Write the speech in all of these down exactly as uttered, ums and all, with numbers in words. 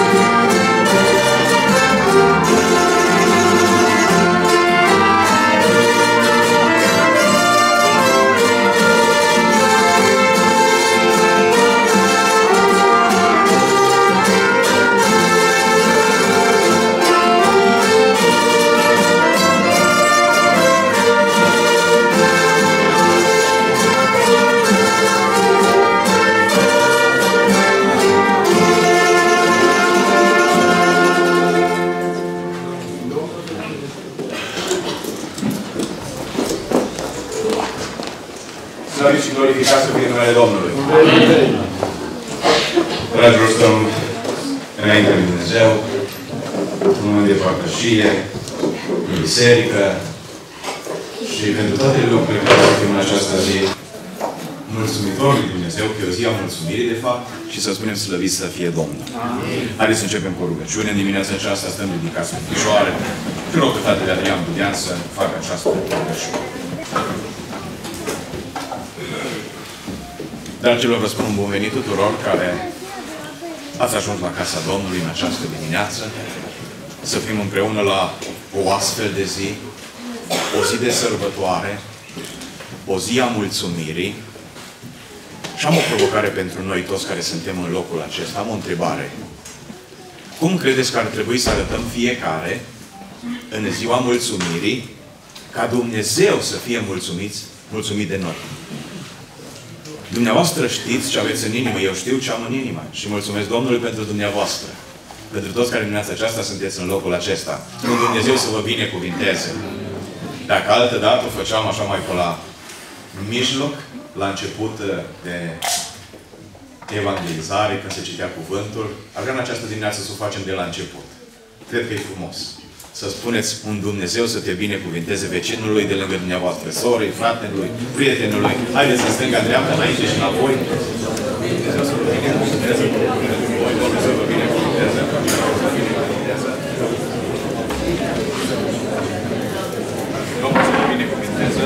Slăvit și glorificat să fie numele Domnului. Dragilor, stăm înainte lui Dumnezeu, în moment de părtășie, în biserică și pentru toate lucrurile care au în această zi, mulțumitor lui Dumnezeu, că e o zi a mulțumirii, de fapt, și să spunem slăvit să fie Domnul. Haideți să începem cu rugăciune. În dimineața aceasta stăm ridicați în picioare. Și rog pe fratele Adrian Budean să facă această rugăciune. Dragilor, vă spun un bun venit tuturor care ați ajuns la casa Domnului în această dimineață. Să fim împreună la o astfel de zi, o zi de sărbătoare, o zi a mulțumirii. Și am o provocare pentru noi toți care suntem în locul acesta. Am o întrebare. Cum credeți că ar trebui să arătăm fiecare în ziua mulțumirii ca Dumnezeu să fie mulțumiți, mulțumit de noi? Dumneavoastră știți ce aveți în inimă, eu știu ce am în inimă. Și mulțumesc Domnului pentru dumneavoastră. Pentru toți care în dimineața aceasta sunteți în locul acesta. Cu Dumnezeu să vă binecuvinteze. Dacă altă dată o făceam așa mai pe la mijloc, la început de evangelizare, când se citea cuvântul, aveam în această dimineață să o facem de la început. Cred că e frumos. Să spuneți un Dumnezeu să te binecuvinteze vecinului de lângă dumneavoastră, sorii, fratelui, prietenului. Haideți în stânga, dreapta, înainte și înapoi. Dumnezeu să vă binecuvinteze. Dumnezeu să vă binecuvinteze. Domnul să vă binecuvinteze.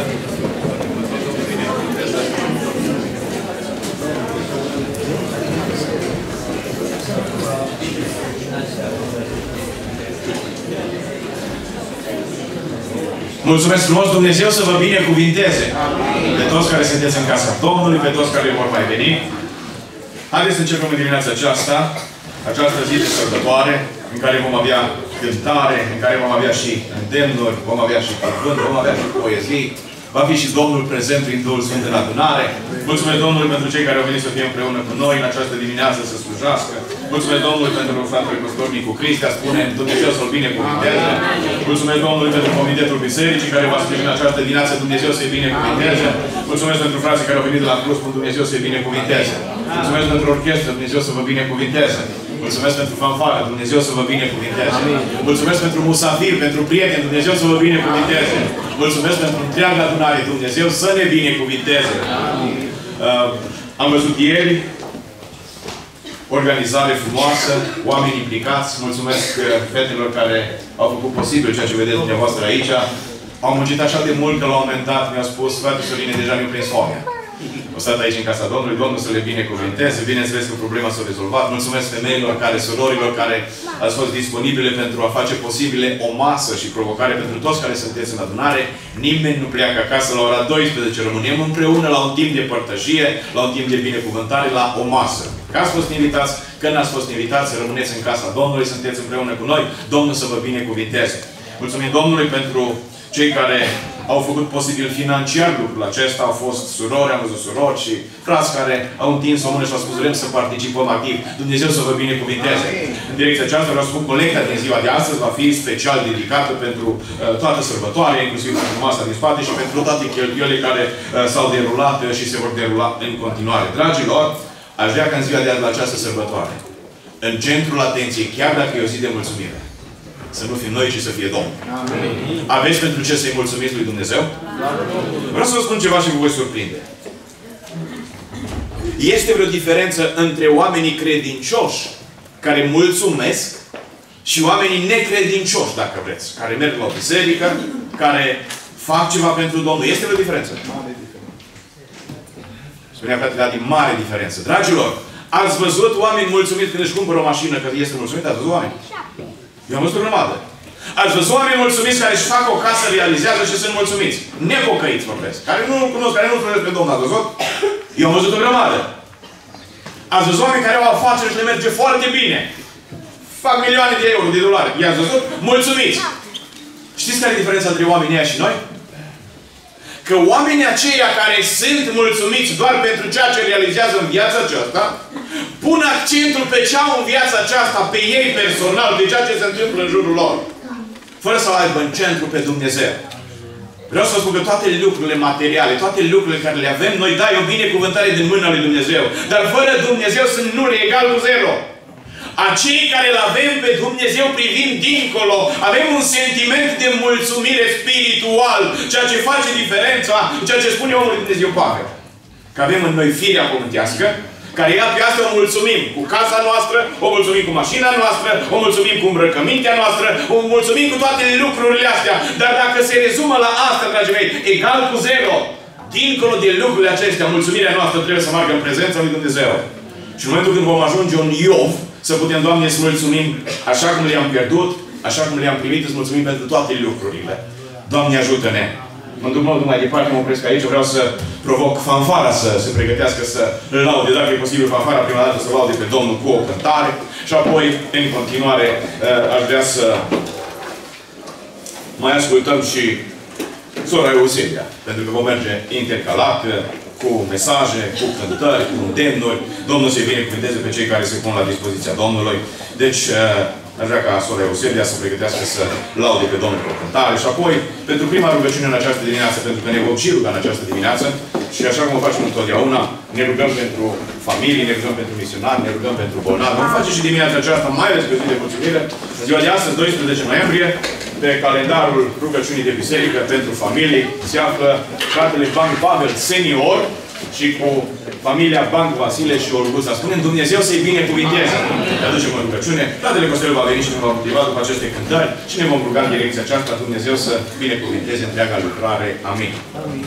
Mulțumesc frumos, Dumnezeu să vă binecuvinteze. Pe toți care sunteți în casa Domnului, pe toți care vor mai veni. Haideți să începem în dimineața aceasta, această zi de sărbătoare, în care vom avea cântare, în care vom avea și îndemnuri, vom avea și cuvânt, vom avea și poezii. Va fi și Domnul prezent prin Duhul Sfânt în adunare. Mulțumesc Domnului pentru cei care au venit să fie împreună cu noi în această dimineață să slujească. Mulțumesc Domnului pentru fratele Costornicu Cristea, spune Dumnezeu să-l binecuvinteze. Mulțumesc Domnului pentru Comitetul Bisericii care va sprijini în această dimineață, Dumnezeu să-i binecuvinteze. Mulțumesc pentru frații care au venit de la Cruz, spun Dumnezeu să-i binecuvinteze. Mulțumesc pentru orchestră, Dumnezeu să vă binecuvinteze. Mulțumesc pentru fanfară, Dumnezeu să vă binecuvinteze. Mulțumesc pentru musafiri, pentru prieteni, Dumnezeu să vă binecuvinteze. Mulțumesc pentru întreaga adunare, Dumnezeu să ne binecuvinteze. Uh, am văzut ieri organizare frumoasă, oameni implicați. Mulțumesc fetelor care au făcut posibil ceea ce vedeți dumneavoastră aici. Au muncit așa de mult că la un moment dat mi-a spus, frate Sorine, deja mi-a prins foamea. O stat aici în casa Domnului, Domnul să le binecuvinteze. Bineînțeles că problema s-a rezolvat. Mulțumesc femeilor, care, surorilor, care ați fost disponibile pentru a face posibile o masă și provocare pentru toți care sunteți în adunare. Nimeni nu pleacă acasă la ora douăsprezece. Rămânem împreună la un timp de părtășie, la un timp de binecuvântare, la o masă. Că ați fost invitați, că n-ați fost invitați, rămâneți în casa Domnului, sunteți împreună cu noi. Domnul să vă binecuvinteze. Mulțumim Domnului pentru cei care au făcut posibil financiar lucrul acesta. Au fost surori, am văzut surori și frați care au întins o mână și au spus vrem să participăm activ. Dumnezeu să vă binecuvinteze. În direcția aceasta vreau să spun colecta din ziua de astăzi va fi special dedicată pentru uh, toată sărbătoarea, inclusiv pentru masa din spate și pentru toate cheltuielile care uh, s-au derulat uh, și se vor derula în continuare. Dragilor, aș vrea ca în ziua de azi la această sărbătoare, în centrul atenției, chiar dacă e o zi de mulțumire, să nu fim noi, ci să fie Domnul. Amin. Aveți pentru ce să-i mulțumiți lui Dumnezeu? Vreau să vă spun ceva și vă voi surprinde. Este vreo diferență între oamenii credincioși care mulțumesc și oamenii necredincioși, dacă vreți, care merg la o biserică, care fac ceva pentru Domnul. Este vreo diferență? Spunea fratele Adi, mare diferență. Dragilor, Ați văzut oameni mulțumiți când își cumpără o mașină, că este mulțumit? Ați văzut oameni? Eu am văzut o grămadă. Ați văzut oameni mulțumiți care își fac o casă, realizează și sunt mulțumiți. Nepocăiți vorbesc. Care nu cunosc, care nu cunosc pe Domnul. Ați văzut? Eu am văzut o grămadă. Ați văzut oameni care au afaceri și le merge foarte bine. Fac milioane de euro, de dolari. I-ați văzut? Mulțumiți. Știți care e diferența între oamenii ăia și noi? Că oamenii aceia care sunt mulțumiți doar pentru ceea ce realizează în viața aceasta, pun accentul pe ce au în viața aceasta, pe ei personal, pe ceea ce se întâmplă în jurul lor. Fără să aibă în centru pe Dumnezeu. Vreau să vă spun că toate lucrurile materiale, toate lucrurile care le avem, noi dai o binecuvântare din mâna lui Dumnezeu. Dar fără Dumnezeu sunt nule, egal cu zero. Acei care îl avem pe Dumnezeu privind dincolo, avem un sentiment de mulțumire spiritual, ceea ce face diferența, ceea ce spune omul lui Dumnezeu Pavel. Că avem în noi firea pământească, care ea pe asta o mulțumim cu casa noastră, o mulțumim cu mașina noastră, o mulțumim cu îmbrăcămintea noastră, o mulțumim cu toate lucrurile astea. Dar dacă se rezumă la asta, dragii mei, egal cu zero, dincolo de lucrurile acestea, mulțumirea noastră trebuie să meargă în prezența lui Dumnezeu. Și în momentul când vom ajunge un Iov, să putem, Doamne, să mulțumim așa cum le-am pierdut, așa cum le-am primit, să mulțumim pentru toate lucrurile. Doamne, ajută-ne! Mă duc mult mai departe, mă opresc aici, vreau să provoc fanfara să se pregătească să îl laude, dacă e posibil, fanfara prima dată să laude pe Domnul cu o cântare și apoi, în continuare, aș vrea să mai ascultăm și sora Eusebia, pentru că vom merge intercalat cu mesaje, cu cântări, cu îndemnuri. Domnul să-i binecuvânteze pe cei care se pun la dispoziția Domnului. Deci, aș vrea ca sora Eusebia să pregătească să laude pe Domnul cu o cântare și apoi, pentru prima rugăciune în această dimineață, pentru că ne vom și ruga în această dimineață și așa cum o facem întotdeauna, ne rugăm pentru familii, ne rugăm pentru misionari, ne rugăm pentru bolnavi. Vom face și dimineața aceasta, mai ales pe zi de mulțumire, în ziua de astăzi, doisprezece noiembrie, pe calendarul rugăciunii de biserică pentru familii, se află fratele Banc Pavel Senior și cu familia Banc Vasile și Olguța. Spunem Dumnezeu să-i binecuvinteze. Ne aducem în rugăciune. Fratele Costel va veni și ne va motiva după aceste cântări și ne vom ruga în direcția aceasta. Dumnezeu să binecuvinteze întreaga lucrare. Amin. Amin.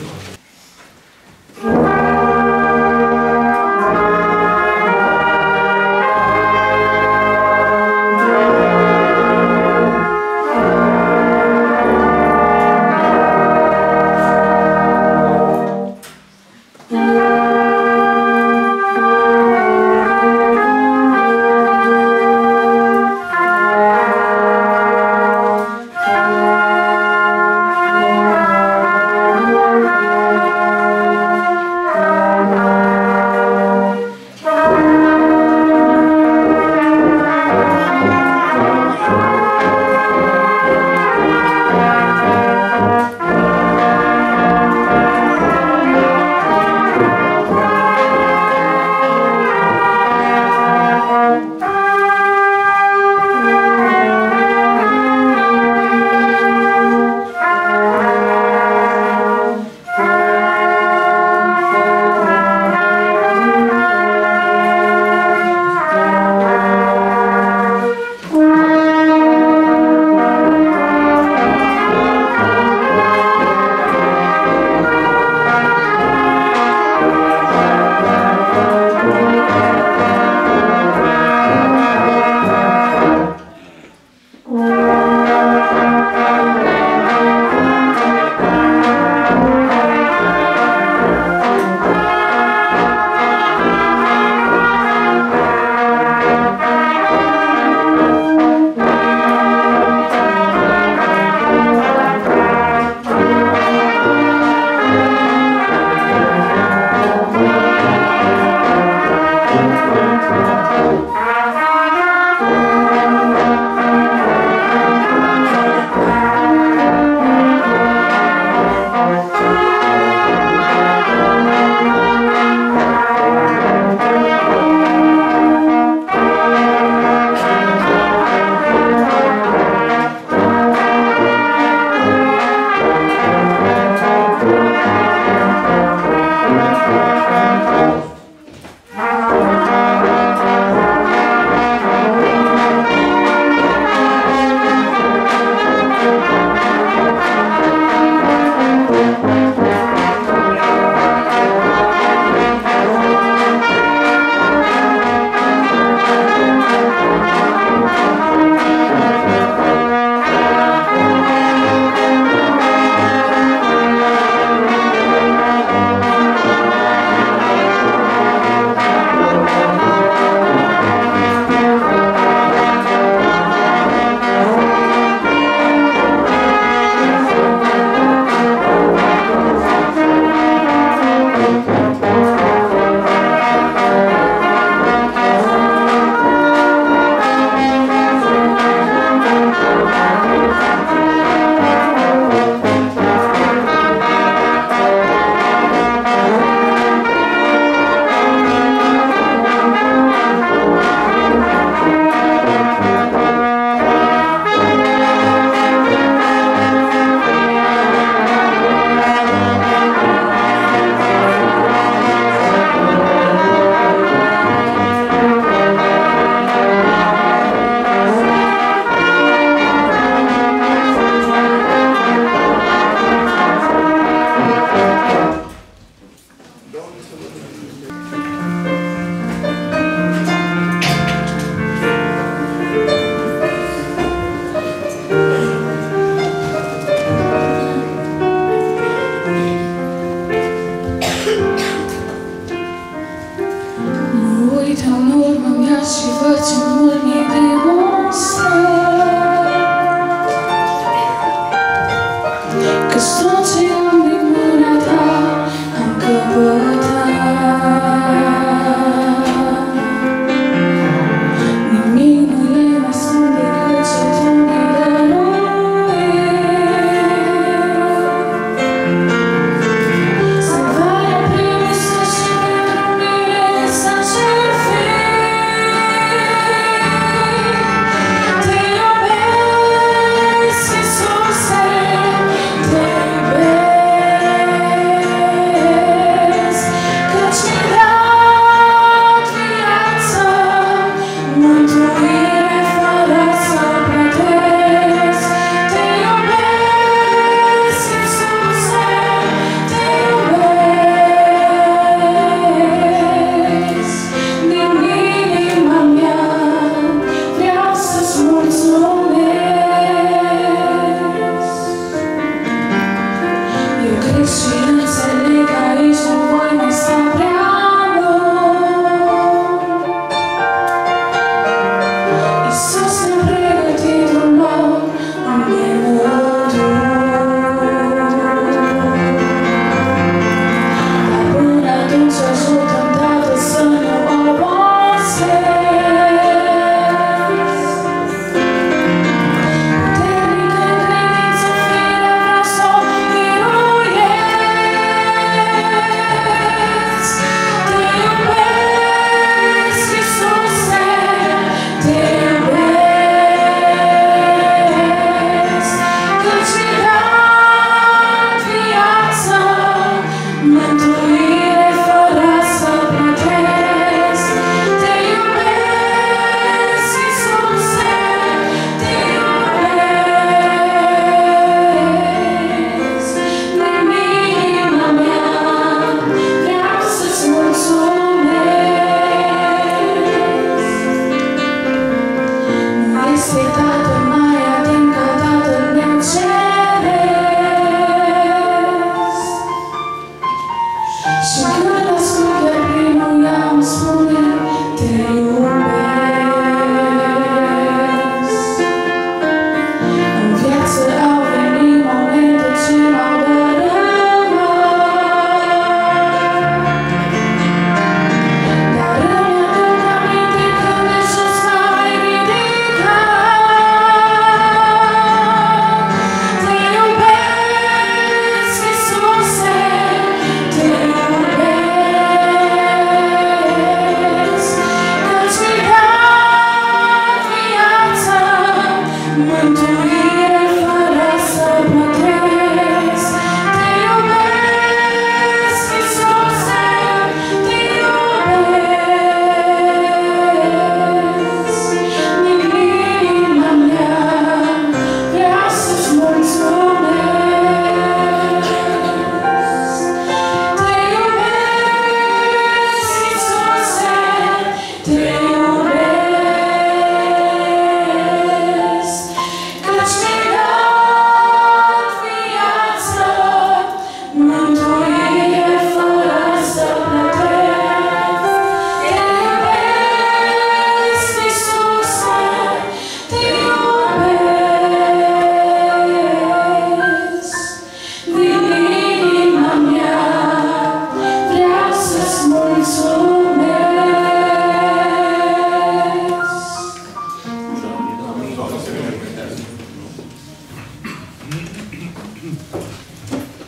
Thank you.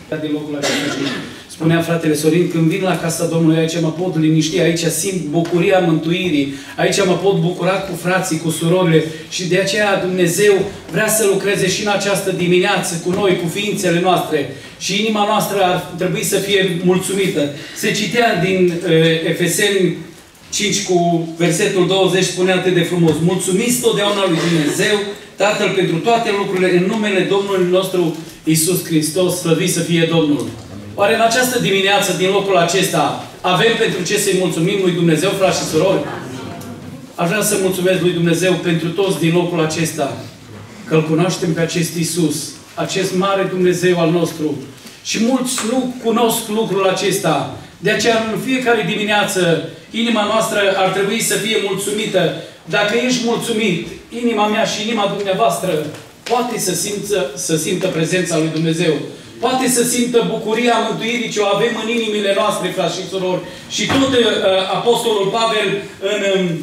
din locul acesta. Spunea fratele Sorin, când vin la casa Domnului, aici mă pot liniști, aici simt bucuria mântuirii, aici mă pot bucura cu frații, cu surorile și de aceea Dumnezeu vrea să lucreze și în această dimineață cu noi, cu ființele noastre și inima noastră ar trebui să fie mulțumită. Se citea din uh, Efeseni cinci cu versetul douăzeci, spune atât de frumos: mulțumiți totdeauna lui Dumnezeu, Tatăl, pentru toate lucrurile, în numele Domnului nostru Iisus Hristos, slăvit să fie Domnul. Oare în această dimineață, din locul acesta, avem pentru ce să-i mulțumim lui Dumnezeu, frați și surori? Aș vrea să mulțumesc lui Dumnezeu pentru toți din locul acesta, că îl cunoaștem pe acest Iisus, acest mare Dumnezeu al nostru. Și mulți nu cunosc lucrul acesta. De aceea, în fiecare dimineață, inima noastră ar trebui să fie mulțumită. Dacă ești mulțumit, inima mea și inima dumneavoastră poate să simtă, să simtă prezența lui Dumnezeu. Poate să simtă bucuria mântuirii ce o avem în inimile noastre, frați și surori. Și tot uh, Apostolul Pavel în,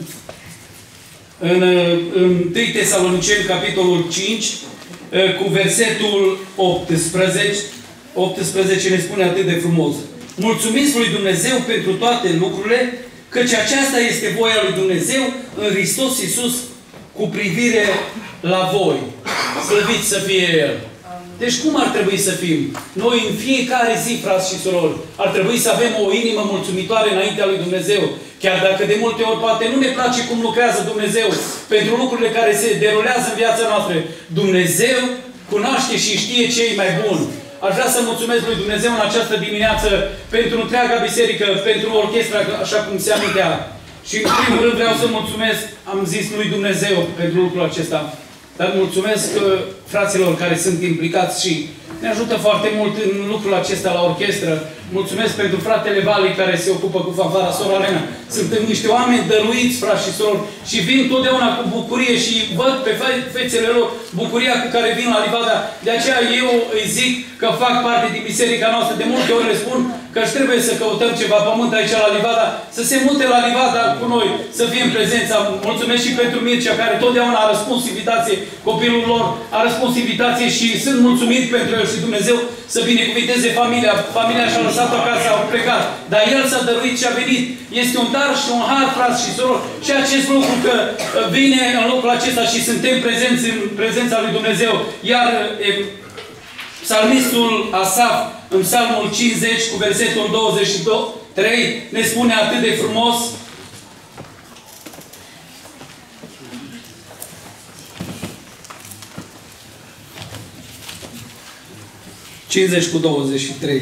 în, în întâi Tesaloniceni, capitolul cinci, uh, cu versetul optsprezece, optsprezece ne spune atât de frumos: mulțumiți lui Dumnezeu pentru toate lucrurile, căci aceasta este voia lui Dumnezeu în Hristos Iisus cu privire la voi. Slăvit să fie El! Deci cum ar trebui să fim? Noi în fiecare zi, frați și surori, ar trebui să avem o inimă mulțumitoare înaintea lui Dumnezeu. Chiar dacă de multe ori poate nu ne place cum lucrează Dumnezeu pentru lucrurile care se derulează în viața noastră, Dumnezeu cunoaște și știe ce e mai bun. Aș vrea să mulțumesc lui Dumnezeu în această dimineață pentru întreaga biserică, pentru orchestra, așa cum se amintea. Și în primul rând vreau să mulțumesc, am zis, lui Dumnezeu pentru lucrul acesta. Dar mulțumesc fraților care sunt implicați și ne ajută foarte mult în lucrul acesta la orchestră. Mulțumesc pentru fratele Vali care se ocupă cu fanfara, sora Lena. Sunt niște oameni dăruiți, frați și sorori, și vin totdeauna cu bucurie și văd pe fețele lor bucuria cu care vin la Livada. De aceea eu îi zic că fac parte din biserica noastră. De multe ori le spun că își trebuie să căutăm ceva pământ aici la Livada, să se mute la Livada cu noi, să fie în prezența. Mulțumesc și pentru Mircea, care totdeauna a răspuns invitație, copilul lor a răspuns invitație și sunt mulțumit pentru el și Dumnezeu să binecuvinteze familia. Familia și-a lăsat-o acasă, au plecat. Dar el s-a dăruit și a venit. Este un dar și un har, frați și surori. Și acest lucru că vine în locul acesta și suntem prezenți în prezența lui Dumnezeu. Iar e, psalmistul Asaf, în psalmul cincizeci, cu versetul douăzeci și trei, ne spune atât de frumos: cincizeci cu douăzeci și trei.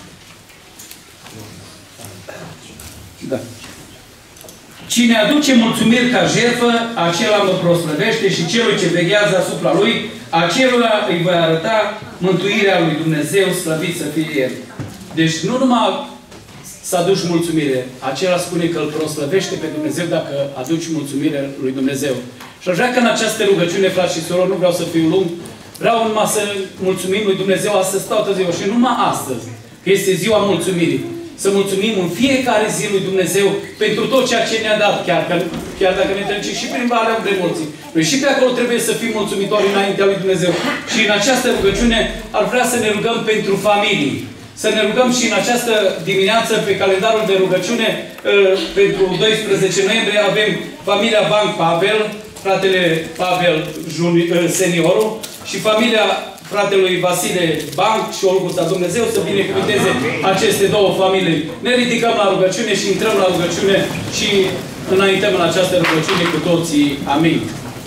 Da. Cine aduce mulțumiri ca jertfă, acela mă proslăvește și celui ce veghează asupra lui, acela îi va arăta mântuirea lui Dumnezeu, slăvit să fie El. Deci nu numai să aduci mulțumire, acela spune că îl proslăvește pe Dumnezeu dacă aduci mulțumire lui Dumnezeu. Și aș vrea că în această rugăciune, frați și surori, nu vreau să fiu lung, vreau numai să mulțumim lui Dumnezeu astăzi, toată ziua, și numai astăzi, că este ziua mulțumirii. Să mulțumim în fiecare zi lui Dumnezeu pentru tot ceea ce ne-a dat, chiar, că, chiar dacă ne trecem și prin valea umbrei morții. Noi și pe acolo trebuie să fim mulțumitori înaintea lui Dumnezeu. Și în această rugăciune ar vrea să ne rugăm pentru familii. Să ne rugăm și în această dimineață, pe calendarul de rugăciune, pentru doisprezece noiembrie, avem familia Banc Pavel, fratele Pavel seniorul, și familia fratelui Vasile Banc și Olguța. Dumnezeu să binecuvânteze aceste două familii. Ne ridicăm la rugăciune și intrăm la rugăciune și înaintăm în această rugăciune cu toții. Amin.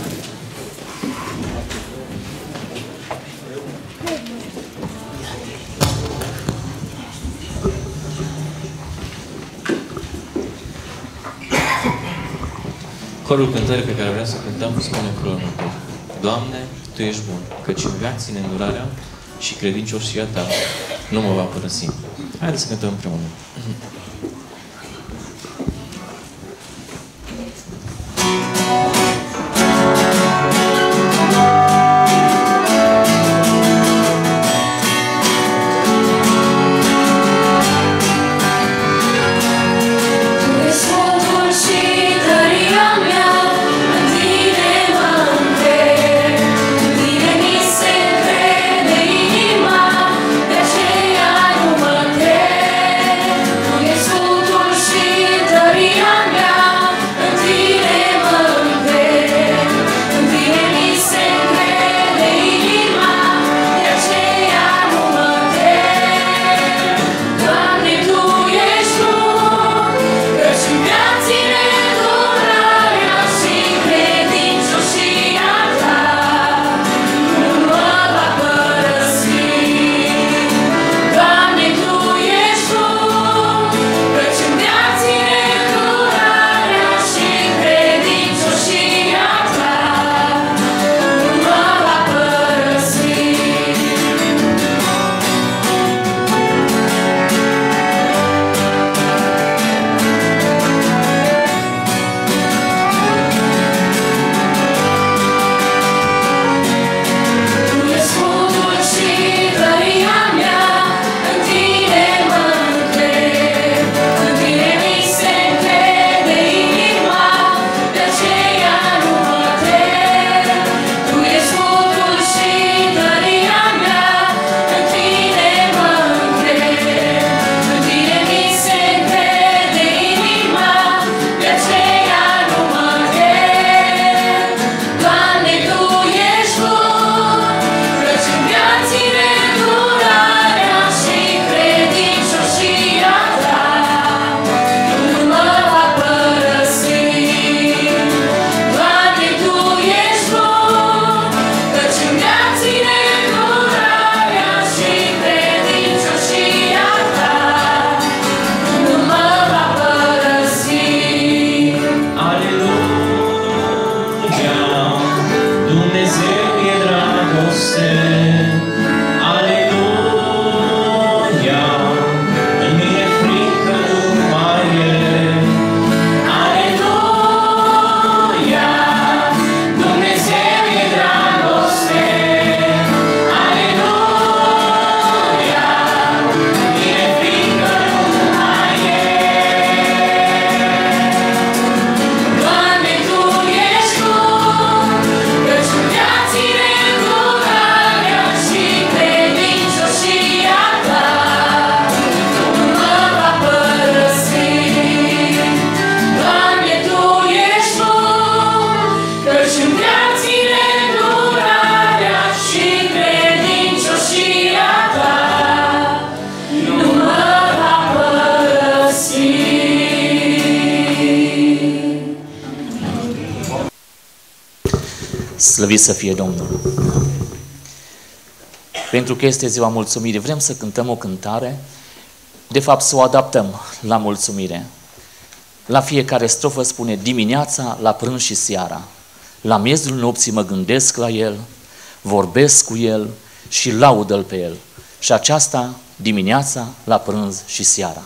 Corul cântării pe care vreau să cântăm spune în felul următor: Doamne, Tu ești bun, căci în viață ține îndurarea și credincioșia Ta nu mă va părăsi. Haideți să cântăm împreună. Yeah. Slăvit să fie Domnul! Pentru că este ziua mulțumirii, vrem să cântăm o cântare, de fapt să o adaptăm la mulțumire. La fiecare strofă spune dimineața, la prânz și seara. La miezul nopții mă gândesc la El, vorbesc cu El și laudă-L pe El. Și aceasta dimineața, la prânz și seara.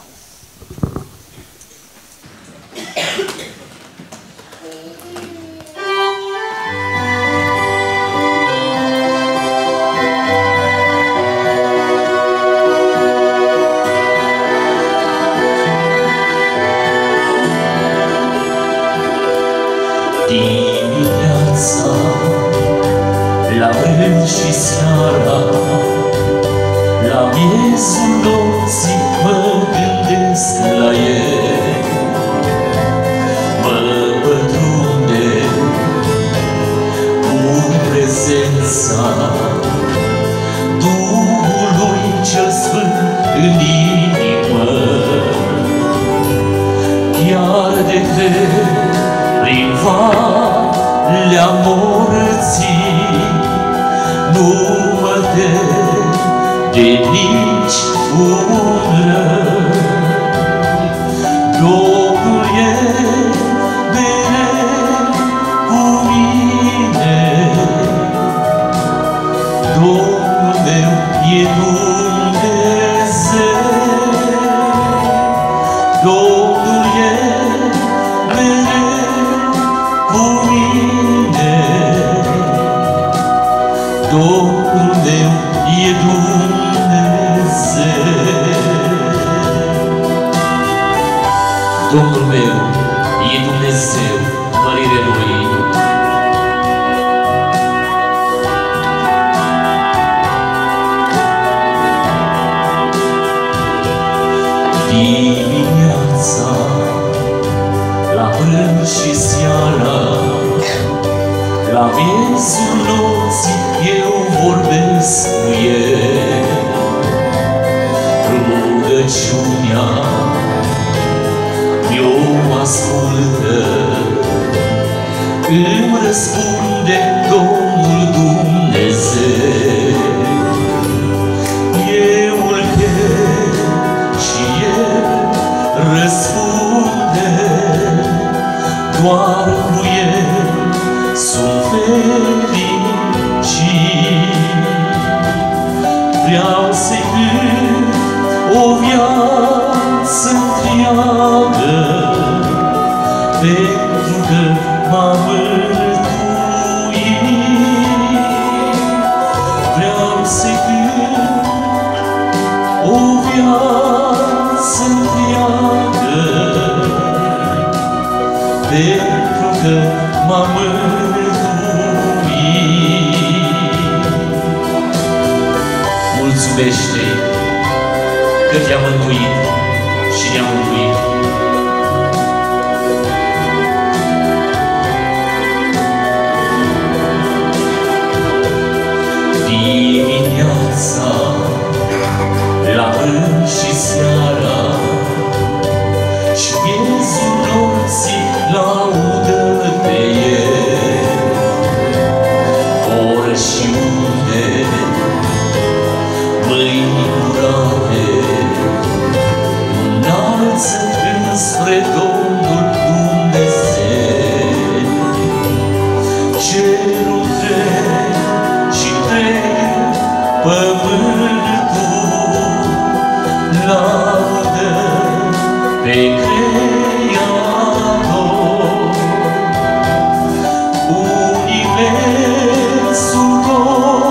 Dimineața, la prânz și seara, la miezul nopții mă gândesc la El. Mă pătrunde cu prezența Duhului Cel Sfânt în inimă. Chiar de greu prin valea morții nu mă tem de nici un rău. Domnul e mereu cu mine, Domnul meu e Dumnezeu. Domnul e mereu cu mine, Domnul meu e Dumnezeu. Domnul meu e Dumnezeu, mărire Lui. Dimineața, la prânz și seara, la miezul nopții eu vorbesc cu El. Rugăciunea mi-o ascultă, îmi răspunde Domnul Dumnezeu. Eu îl chem și El răspunde, doar cu El sunt fericit. Vreau să-i cânt o viață întreagă, pentru că m-a mântuit. Vreau să-i cânt o viață întreagă, pentru că m-a mântuit. Mulțumește-i că te-a mântuit și ne-a mântuit. Dimineața, la prânz și seara, și miezul nopții laudă pe El. Oră și unde mâini curate înalță înspre Domnul Dumnezeu. Cerul întreg și întreg pământul laudă pe Creator. Universul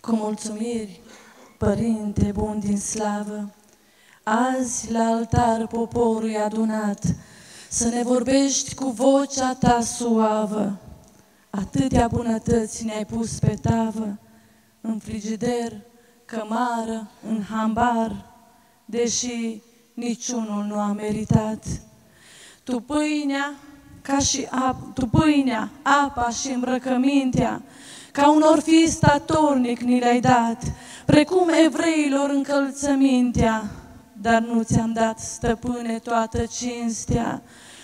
cu mulțumiri, Părinte bun din slavă, azi la altar poporul e adunat, să ne vorbești cu vocea ta suavă. Atâtea bunătăți ne-ai pus pe tavă, în frigider, cămară, în hambar, deși niciunul nu a meritat. Tu pâinea, ca și ap- tu pâinea, apa și îmbrăcămintea, ca unor fii statornic ni le-ai dat, precum evreilor încălțămintea, dar nu ți-am dat, stăpâne, toată cinstea.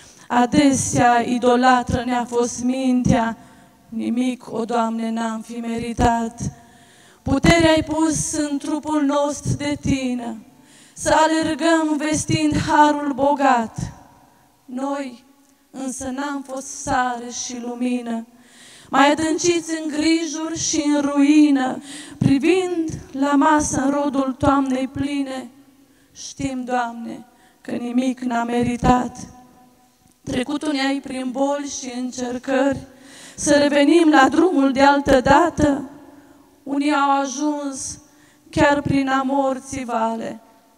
Adesea idolatră ne-a fost mintea, nimic, o Doamne, n-am fi meritat. Puterea ai pus în trupul nostru de tine, să alergăm vestind harul bogat. Noi însă n-am fost sare și lumină, mai adânciți în grijuri și în ruină, privind la masă în rodul toamnei pline. Știm, Doamne, că nimic n-a meritat. Trecutul ne-ai prin boli și încercări, să revenim la drumul de altă dată. Unii au ajuns chiar prin a morții vale,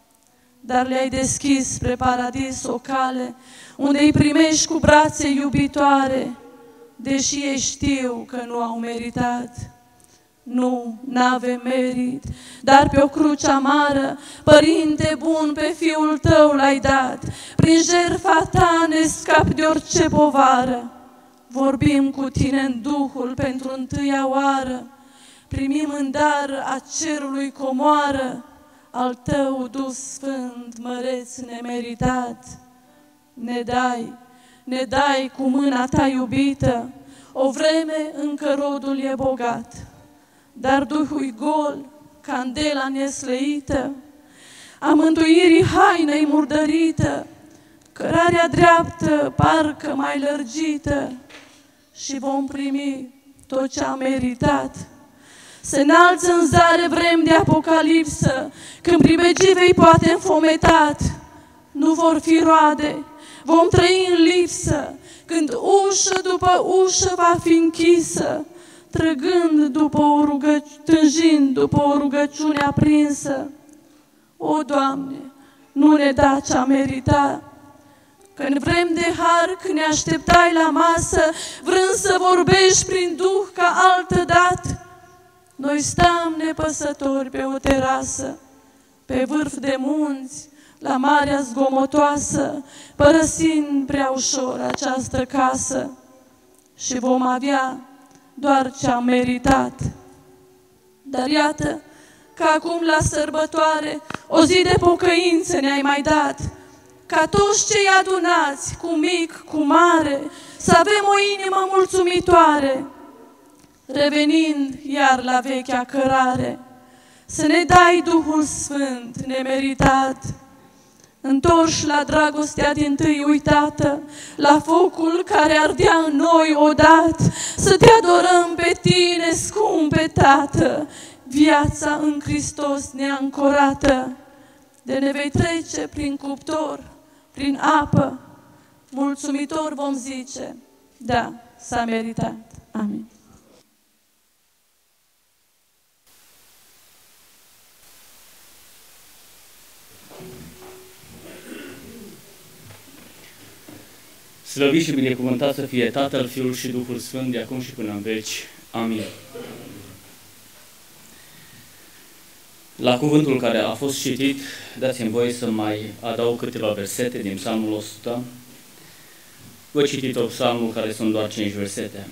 dar le-ai deschis spre paradis o cale, unde îi primești cu brațe iubitoare, deși ei știu că nu au meritat. Nu, n-avem merit, dar pe o cruce amară, Părinte bun, pe Fiul Tău l-ai dat. Prin jertfa Ta ne scapi de orice povară. Vorbim cu Tine în Duhul pentru întâia oară. Primim în dar a cerului comoară, al Tău Duh Sfânt, măreț nemeritat. Ne dai, ne dai cu mâna Ta iubită, o vreme încă rodul e bogat, dar Duhul gol, candela neslăită, a mântuirii hainei murdărită, cărarea dreaptă parcă mai lărgită, și vom primi tot ce am meritat. Se înalță în zare vrem de apocalipsă, când primegivei poate înfometat. Nu vor fi roade, vom trăi în lipsă, când ușă după ușă va fi închisă, trăgând după o rugăciune, tânjind după o rugăciune aprinsă. O, Doamne, nu ne da ce-a meritat. Când vrem de har, când ne așteptai la masă, vrând să vorbești prin Duh ca altădată, noi stam nepăsători pe o terasă, pe vârf de munți, la marea zgomotoasă, părăsind prea ușor această casă, și vom avea doar ce-am meritat. Dar iată că acum la sărbătoare o zi de pocăință ne-ai mai dat, ca toți cei adunați, cu mic, cu mare, să avem o inimă mulțumitoare, revenind iar la vechea cărare, să ne dai Duhul Sfânt nemeritat, întorși la dragostea dintâi uitată, la focul care ardea în noi odată, să te adorăm pe Tine, scumpe Tată, viața în Hristos neancorată, de ne vei trece prin cuptor, prin apă, mulțumitor vom zice, da, s-a meritat. Amin. Slăvit și binecuvântat să fie Tatăl, Fiul și Duhul Sfânt, de acum și până în veci. Amin. La cuvântul care a fost citit, dați-mi voie să mai adaug câteva versete din Psalmul o sută. Voi citi tot psalmul, care sunt doar cinci versete.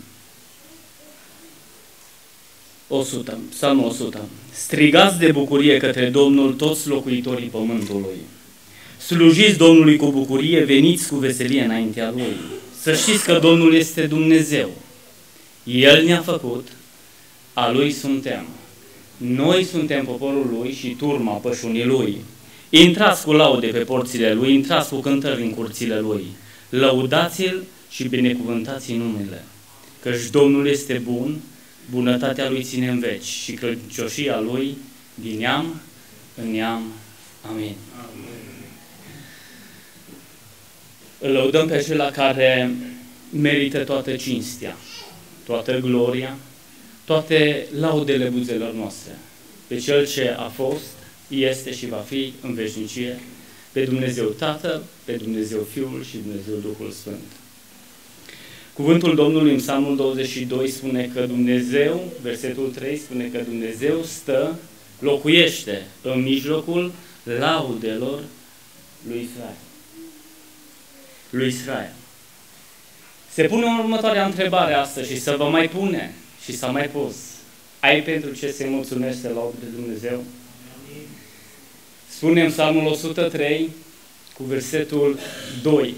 o sută, Psalmul o sută. Strigați de bucurie către Domnul toți locuitorii pământului. Slujiți Domnului cu bucurie, veniți cu veselie înaintea Lui. Să știți că Domnul este Dumnezeu. El ne-a făcut, a Lui suntem. Noi suntem poporul Lui și turma pășunii Lui. Intrați cu laude pe porțile Lui, intrați cu cântări în curțile Lui. Lăudați-L și binecuvântați numele. Căci Domnul este bun, bunătatea Lui ține în veci și credincioșia Lui din neam în neam. Amin. Amin. Îl lăudăm pe acela care merită toată cinstea, toată gloria, toate laudele buzelor noastre pe Cel ce a fost, este și va fi în veșnicie, pe Dumnezeu Tatăl, pe Dumnezeu Fiul și Dumnezeu Duhul Sfânt. Cuvântul Domnului în Psalmul douăzeci și doi spune că Dumnezeu, versetul trei, spune că Dumnezeu stă, locuiește în mijlocul laudelor lui Israel. Lui Israel. Se pune următoarea întrebare astăzi și să vă mai pune și să mai pus. Ai pentru ce să-i mulțumești, să laudi pe Dumnezeu? Spune în Psalmul o sută trei cu versetul doi.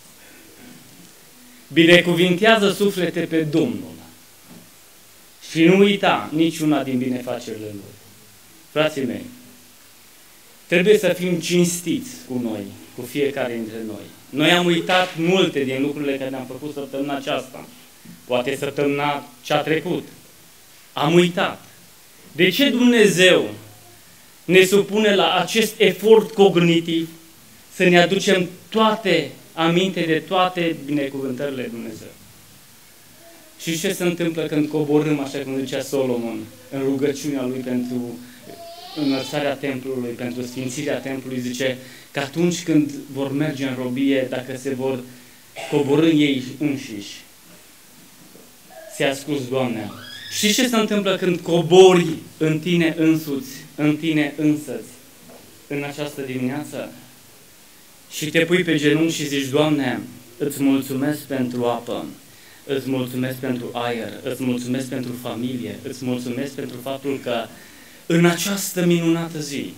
Binecuvintează suflete pe Domnul și nu uita niciuna din binefacerile Lui. Frații mei, trebuie să fim cinstiți cu noi, cu fiecare dintre noi. Noi am uitat multe din lucrurile care ne-am făcut săptămâna aceasta, poate săptămâna ce-a trecut. Am uitat. De ce Dumnezeu ne supune la acest efort cognitiv să ne aducem toate aminte de toate binecuvântările Dumnezeu? Și ce se întâmplă când coborâm, așa cum zicea Solomon, în rugăciunea lui pentru înălțarea templului, pentru sfințirea templului, zice că atunci când vor merge în robie, dacă se vor coborî ei înșiși, ți-a spus, Doamne. Și ce se întâmplă când cobori în tine însuți, în tine însăți, în această dimineață? Și te pui pe genunchi și zici, Doamne, îți mulțumesc pentru apă, îți mulțumesc pentru aer, îți mulțumesc pentru familie, îți mulțumesc pentru faptul că în această minunată zi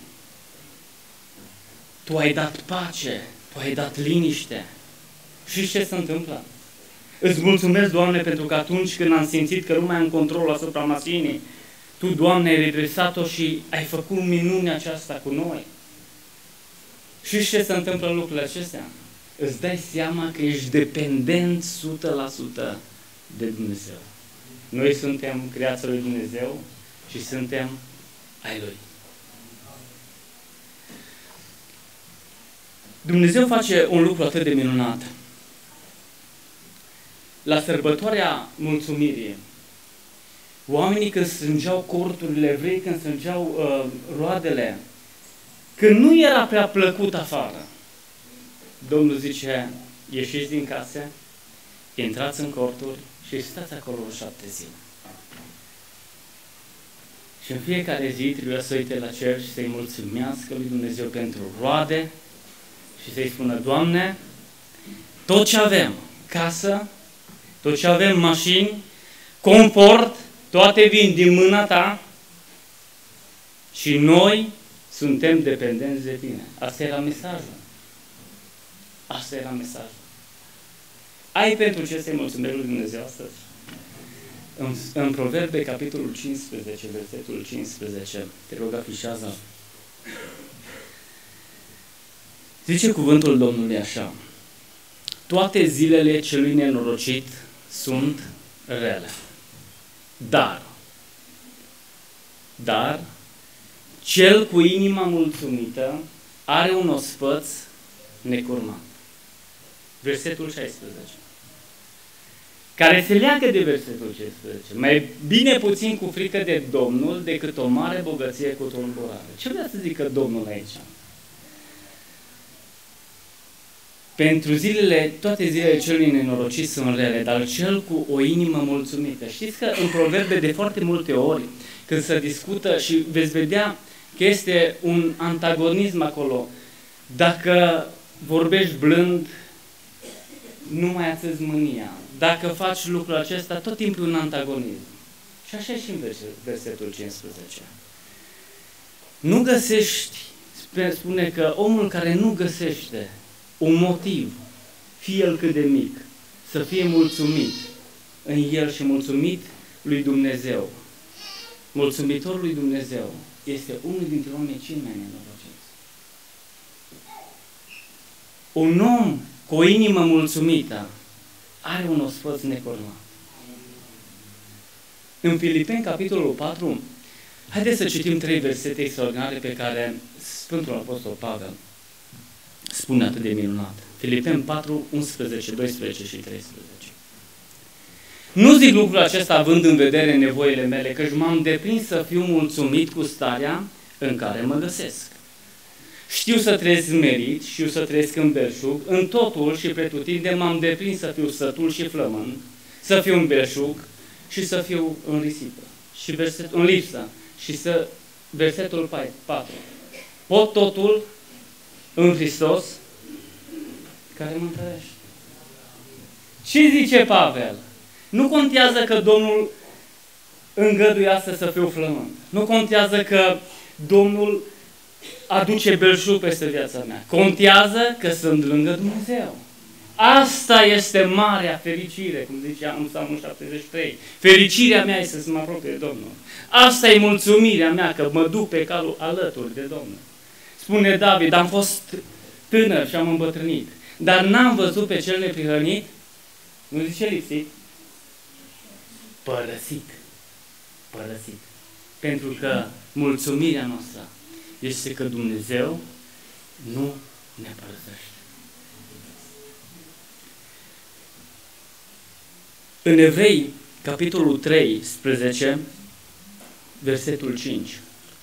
Tu ai dat pace, Tu ai dat liniște. Și ce se întâmplă? Îți mulțumesc, Doamne, pentru că atunci când am simțit că nu mai am control asupra mașinii, Tu, Doamne, ai redresat-o și ai făcut minunea aceasta cu noi. Și ce se întâmplă în lucrurile acestea? Îți dai seama că ești dependent o sută la sută de Dumnezeu. Noi suntem creația lui Dumnezeu și suntem ai Lui. Dumnezeu face un lucru atât de minunat. La sărbătoarea mulțumirii, oamenii când strângeau corturile evrei, când strângeau uh, roadele, când nu era prea plăcut afară, Domnul zice, ieșiți din case, intrați în corturi și stați acolo șapte zile. Și în fiecare zi trebuie să uite la cer și să-i mulțumească lui Dumnezeu pentru roade și să-i spună, Doamne, tot ce avem, casă, tot ce avem, mașini, confort, toate vin din mâna Ta și noi suntem dependenți de Tine. Asta era mesajul. Asta era mesajul. Ai pentru ce să-i mulțumești lui Dumnezeu astăzi? În, în Proverbe, capitolul cincisprezece, versetul cincisprezece, te rog, afișează. Zice cuvântul Domnului așa, toate zilele celui nenorocit sunt rele, dar, dar, cel cu inima mulțumită are un ospăț necurmat. Versetul șaisprezece. Care se leagă de versetul șaisprezece. Mai bine puțin cu frică de Domnul decât o mare bogăție cu tulburare. Ce vrea să zică Domnul aici? Pentru zilele, toate zilele celui nenorocit sunt rele, dar cel cu o inimă mulțumită. Știți că în Proverbe de foarte multe ori, când se discută și veți vedea că este un antagonism acolo, dacă vorbești blând, nu mai ațezi mânia. Dacă faci lucrul acesta, tot timpul un antagonism. Și așa și în versetul cincisprezece. Nu găsești, spune că omul care nu găsește un motiv, fie el cât de mic, să fie mulțumit în el și mulțumit lui Dumnezeu. Mulțumitor lui Dumnezeu este unul dintre oamenii cei mai nenorociți. Un om cu o inimă mulțumită are un ospăț necurmat. În Filipeni, capitolul patru, haideți să citim trei versete extraordinare pe care Sfântul Apostol Pavel spune atât de minunat. Filipeni patru, unsprezece, doisprezece și treisprezece. Nu zic lucrul acesta având în vedere nevoile mele, căci m-am deprins să fiu mulțumit cu starea în care mă găsesc. Știu să trăiesc merit, știu să trăiesc în belșug, în totul și pretutindeni m-am deprins să fiu sătul și flămând, să fiu în belșug și să fiu în risipă, și verset, în lipsă, și să, versetul patru. Pot totul în Hristos care mă întărește. Ce zice Pavel? Nu contează că Domnul îngăduie astăzi să fiu flămând. Nu contează că Domnul aduce belșug peste viața mea. Contează că sunt lângă Dumnezeu. Asta este marea fericire, cum zicea în Psalmul șaptezeci și trei. Fericirea mea este să mă apropie de Domnul. Asta e mulțumirea mea, că mă duc pe calul alături de Domnul. Spune David, am fost tânăr și am îmbătrânit, dar n-am văzut pe cel neprihănit, nu zice lipsit, părăsit. Părăsit. Pentru că mulțumirea noastră este că Dumnezeu nu ne părăsește. În Evrei, capitolul treisprezece, versetul cinci.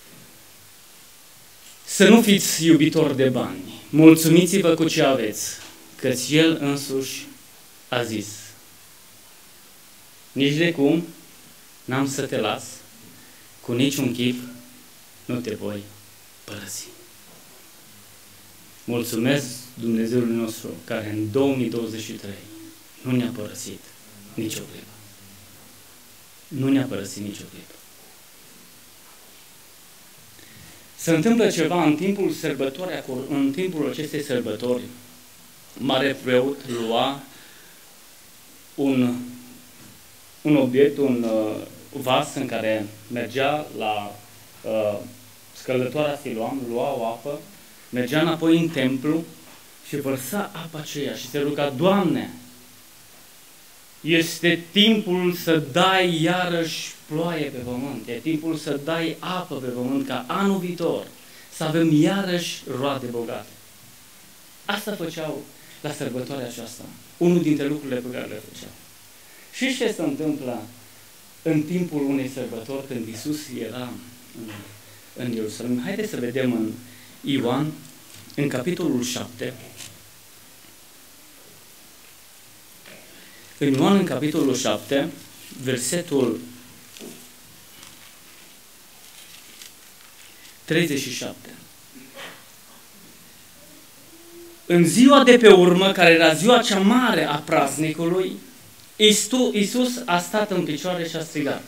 Să nu fiți iubitori de bani, mulțumiți-vă cu ce aveți, căci El însuși a zis: nici de cum n-am să te las, cu niciun chip nu te voi părăsi. Mulțumesc Dumnezeului nostru, care în două mii douăzeci și trei nu ne-a părăsit nicio clipă. Nu ne-a părăsit nicio clipă. Se întâmplă ceva în timpul sărbătorii, în timpul acestei sărbători. Mare preot lua un, un obiect, un uh, vas în care mergea la uh, scăldătoarea Siloam, lua o apă, mergea înapoi în templu și vărsa apa aceea și se ruga: Doamne, este timpul să dai iarăși ploaie pe pământ, e timpul să dai apă pe pământ, ca anul viitor să avem iarăși roade bogate. Asta făceau la sărbătoarea aceasta, unul dintre lucrurile pe care le făceau. Și ce se întâmplă în timpul unei sărbători când Iisus era în, în Ierusalim? Haideți să vedem în Ioan, în capitolul șapte. În Ioan, în capitolul șapte, versetul treizeci și șapte. În ziua de pe urmă, care era ziua cea mare a praznicului, Iisus a stat în picioare și a strigat.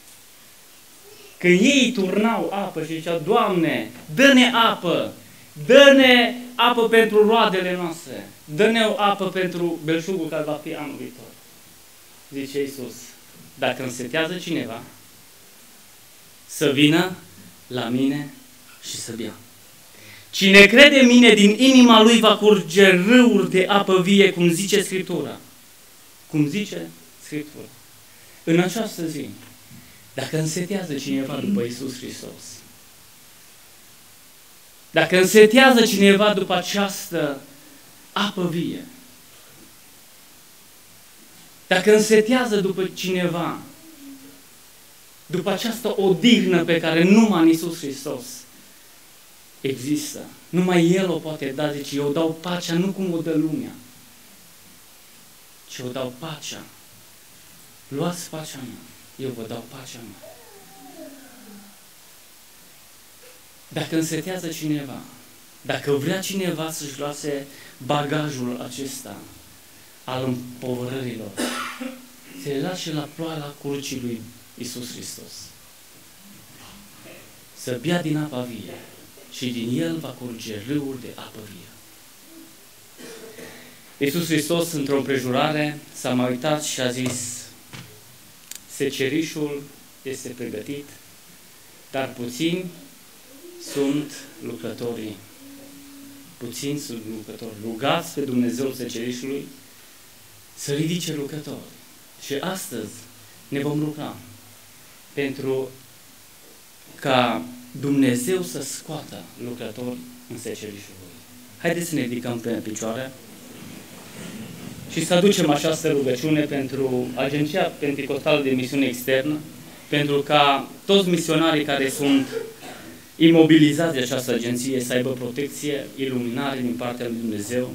Când ei turnau apă și ziceau: Doamne, dă-ne apă, dă-ne apă pentru roadele noastre, dă-ne apă pentru belșugul care va fi anul viitor. Zice Iisus: dacă însetează cineva, să vină la mine și să bea. Cine crede în mine, din inima lui va curge râuri de apă vie, cum zice Scriptura. Cum zice Scriptura. În această zi, dacă însetează cineva după Iisus Hristos, dacă însetează cineva după această apă vie, dacă însetează după cineva după această odihnă pe care numai în Iisus Hristos există, numai El o poate da, zice: eu dau pacea nu cum o dă lumea, ci eu dau pacea. Luați pacea mea, eu vă dau pacea mea. Dacă însetează cineva, dacă vrea cineva să-și lase bagajul acesta al împovărărilor, se le lași la ploaia curcii lui Iisus Hristos. Să bea din apa vie și din el va curge râuri de apă vie. Iisus Hristos, într-o împrejurare, s-a mai uitat și a zis: secerișul este pregătit, dar puțini sunt lucrătorii. Puțini sunt lucrători. Rugați pe Dumnezeul secerișului să ridice lucrători. Și astăzi ne vom ruga pentru ca Dumnezeu să scoată lucrători în secerișul lui. Haideți să ne ridicăm pe picioare. și să aducem această rugăciune pentru Agenția Penticostală de Misiune Externă, pentru ca toți misionarii care sunt imobilizați de această agenție să aibă protecție, iluminare din partea lui Dumnezeu,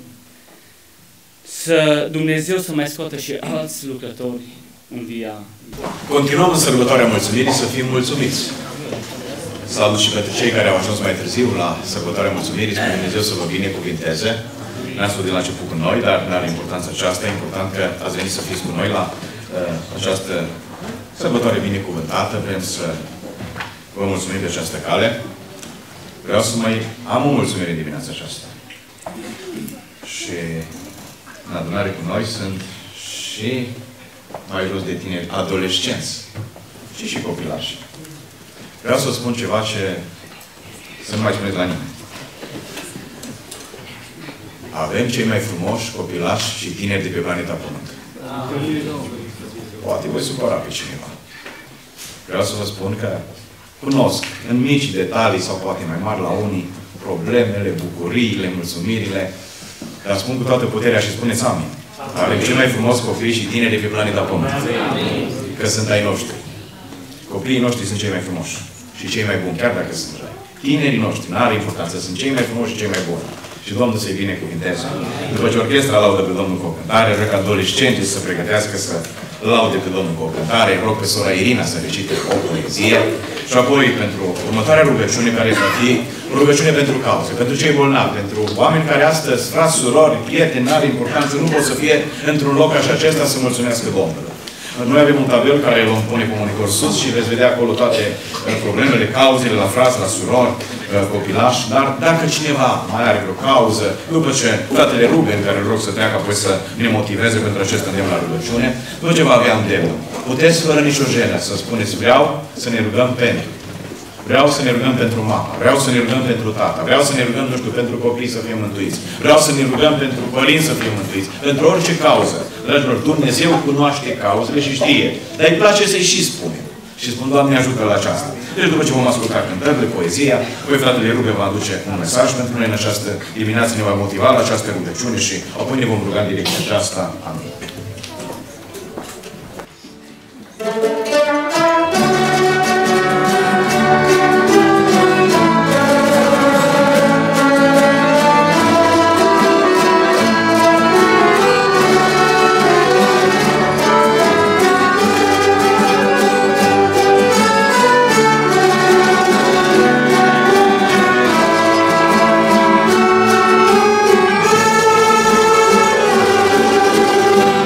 să Dumnezeu să mai scoată și alți lucrători în via. Continuăm în sărbătoarea mulțumirii să fim mulțumiți. Salut și pentru cei care au ajuns mai târziu la sărbătoarea mulțumirii, spune Dumnezeu să vă binecuvinteze. N-ați fost de la început cu noi, dar nu are importanța aceasta. E important că ați venit să fiți cu noi la uh, această sărbătoare binecuvântată. Vrem să vă mulțumim de această cale. Vreau să mai am o mulțumire dimineața aceasta. Și în adunare cu noi sunt și mai jos de tineri adolescenți și și copilași. Vreau să spun ceva ce să nu mai spuneți la nimeni. Avem cei mai frumoși copilași și tineri de pe planeta Pământ. Poate voi supăra pe cineva. Vreau să vă spun că cunosc în mici detalii sau poate mai mari la unii problemele, bucuriile, mulțumirile, dar spun cu toată puterea și spuneți amin. Avem cei mai frumoși copii și tineri de pe planeta Pământ. Că sunt ai noștri. Copiii noștri sunt cei mai frumoși și cei mai buni, chiar dacă sunt răi. Tinerii noștri, nu are importanță, sunt cei mai frumoși și cei mai buni. Și Domnul să-i binecuvinteze. După ce orchestra laudă pe Domnul cu o cântare, rog adolescenții să se pregătească să laude pe Domnul cu o cântare, rog pe sora Irina să recite o poezie și apoi pentru următoarea rugăciune care va fi rugăciune pentru cauze, pentru cei bolnavi, pentru oameni care astăzi, frați, surori, prieteni, n-are importanță, nu pot să fie într-un loc așa acesta să mulțumească Domnului. Noi avem un tabel care îl pune pe monitor sus și veți vedea acolo toate problemele, cauzele la frați, la surori, copilași, dar dacă cineva mai are vreo cauză, după ce fratele Ruben, care îl rog să treacă apoi să ne motiveze pentru acest îndemn la rugăciune, după ce va avea îndemnul, puteți fără nicio jenă să spuneți, vreau să ne rugăm pentru. Vreau să ne rugăm pentru mama, vreau să ne rugăm pentru tata, vreau să ne rugăm, nu știu, pentru copii să fie mântuiți, vreau să ne rugăm pentru părinți să fie mântuiți, pentru orice cauză. Dragilor, Dumnezeu cunoaște cauzele și știe, dar îi place să-i și spune. Și spun, Doamne, ajută la aceasta. Deci după ce vom asculta cântările, poezia, voi fratele Ruben va aduce un mesaj pentru noi în această dimineață, ne va motiva la această rugăciune și apoi ne vom ruga în direcția aceasta. Amin. Thank you.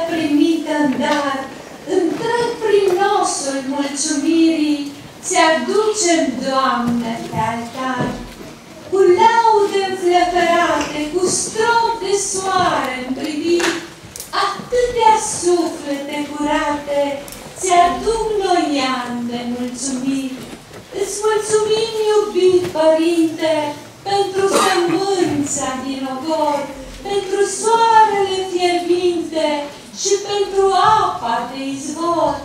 primită în dar, întreg prin nosul mulțumirii, ți-aducem, Doamne, pe altar. Cu laude înflăcărate, cu strop de soare în privit, atâtea suflete curate, ți-aduc noi ani de mulțumiri. Îți mulțumim, iubit Părinte, pentru sămânța din ogor, pentru soarele fierbinte și pentru apa de izvor,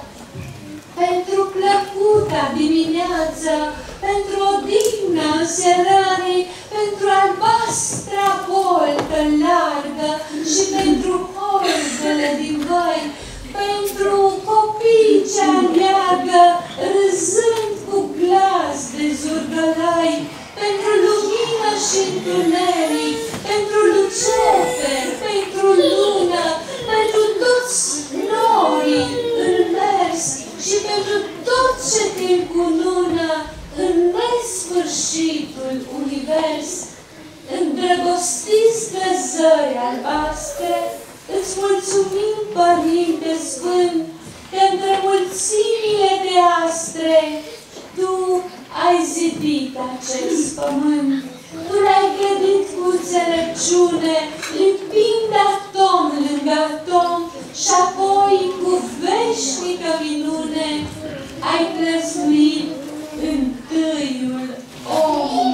pentru plăcuta dimineață, pentru odihna înserării, pentru albastra boltă largă și pentru holdele din văi, pentru copii ce aleargă, râzând cu glas de zurgălăi, pentru lumină și întuneric, pentru Lucifer, pentru lună, pentru toți norii în mers și pentru tot ce te încunună în nesfârșitul univers. Îndrăgostiți de zări albastre, îți mulțumim, Părinte Sfânt, că între mulțimile de astre Tu ai zidit acest pământ. Tu l-ai clădit cu înțelepciune, lipind atom lângă atom și apoi cu veșnică minune ai plăsuit întâiul om.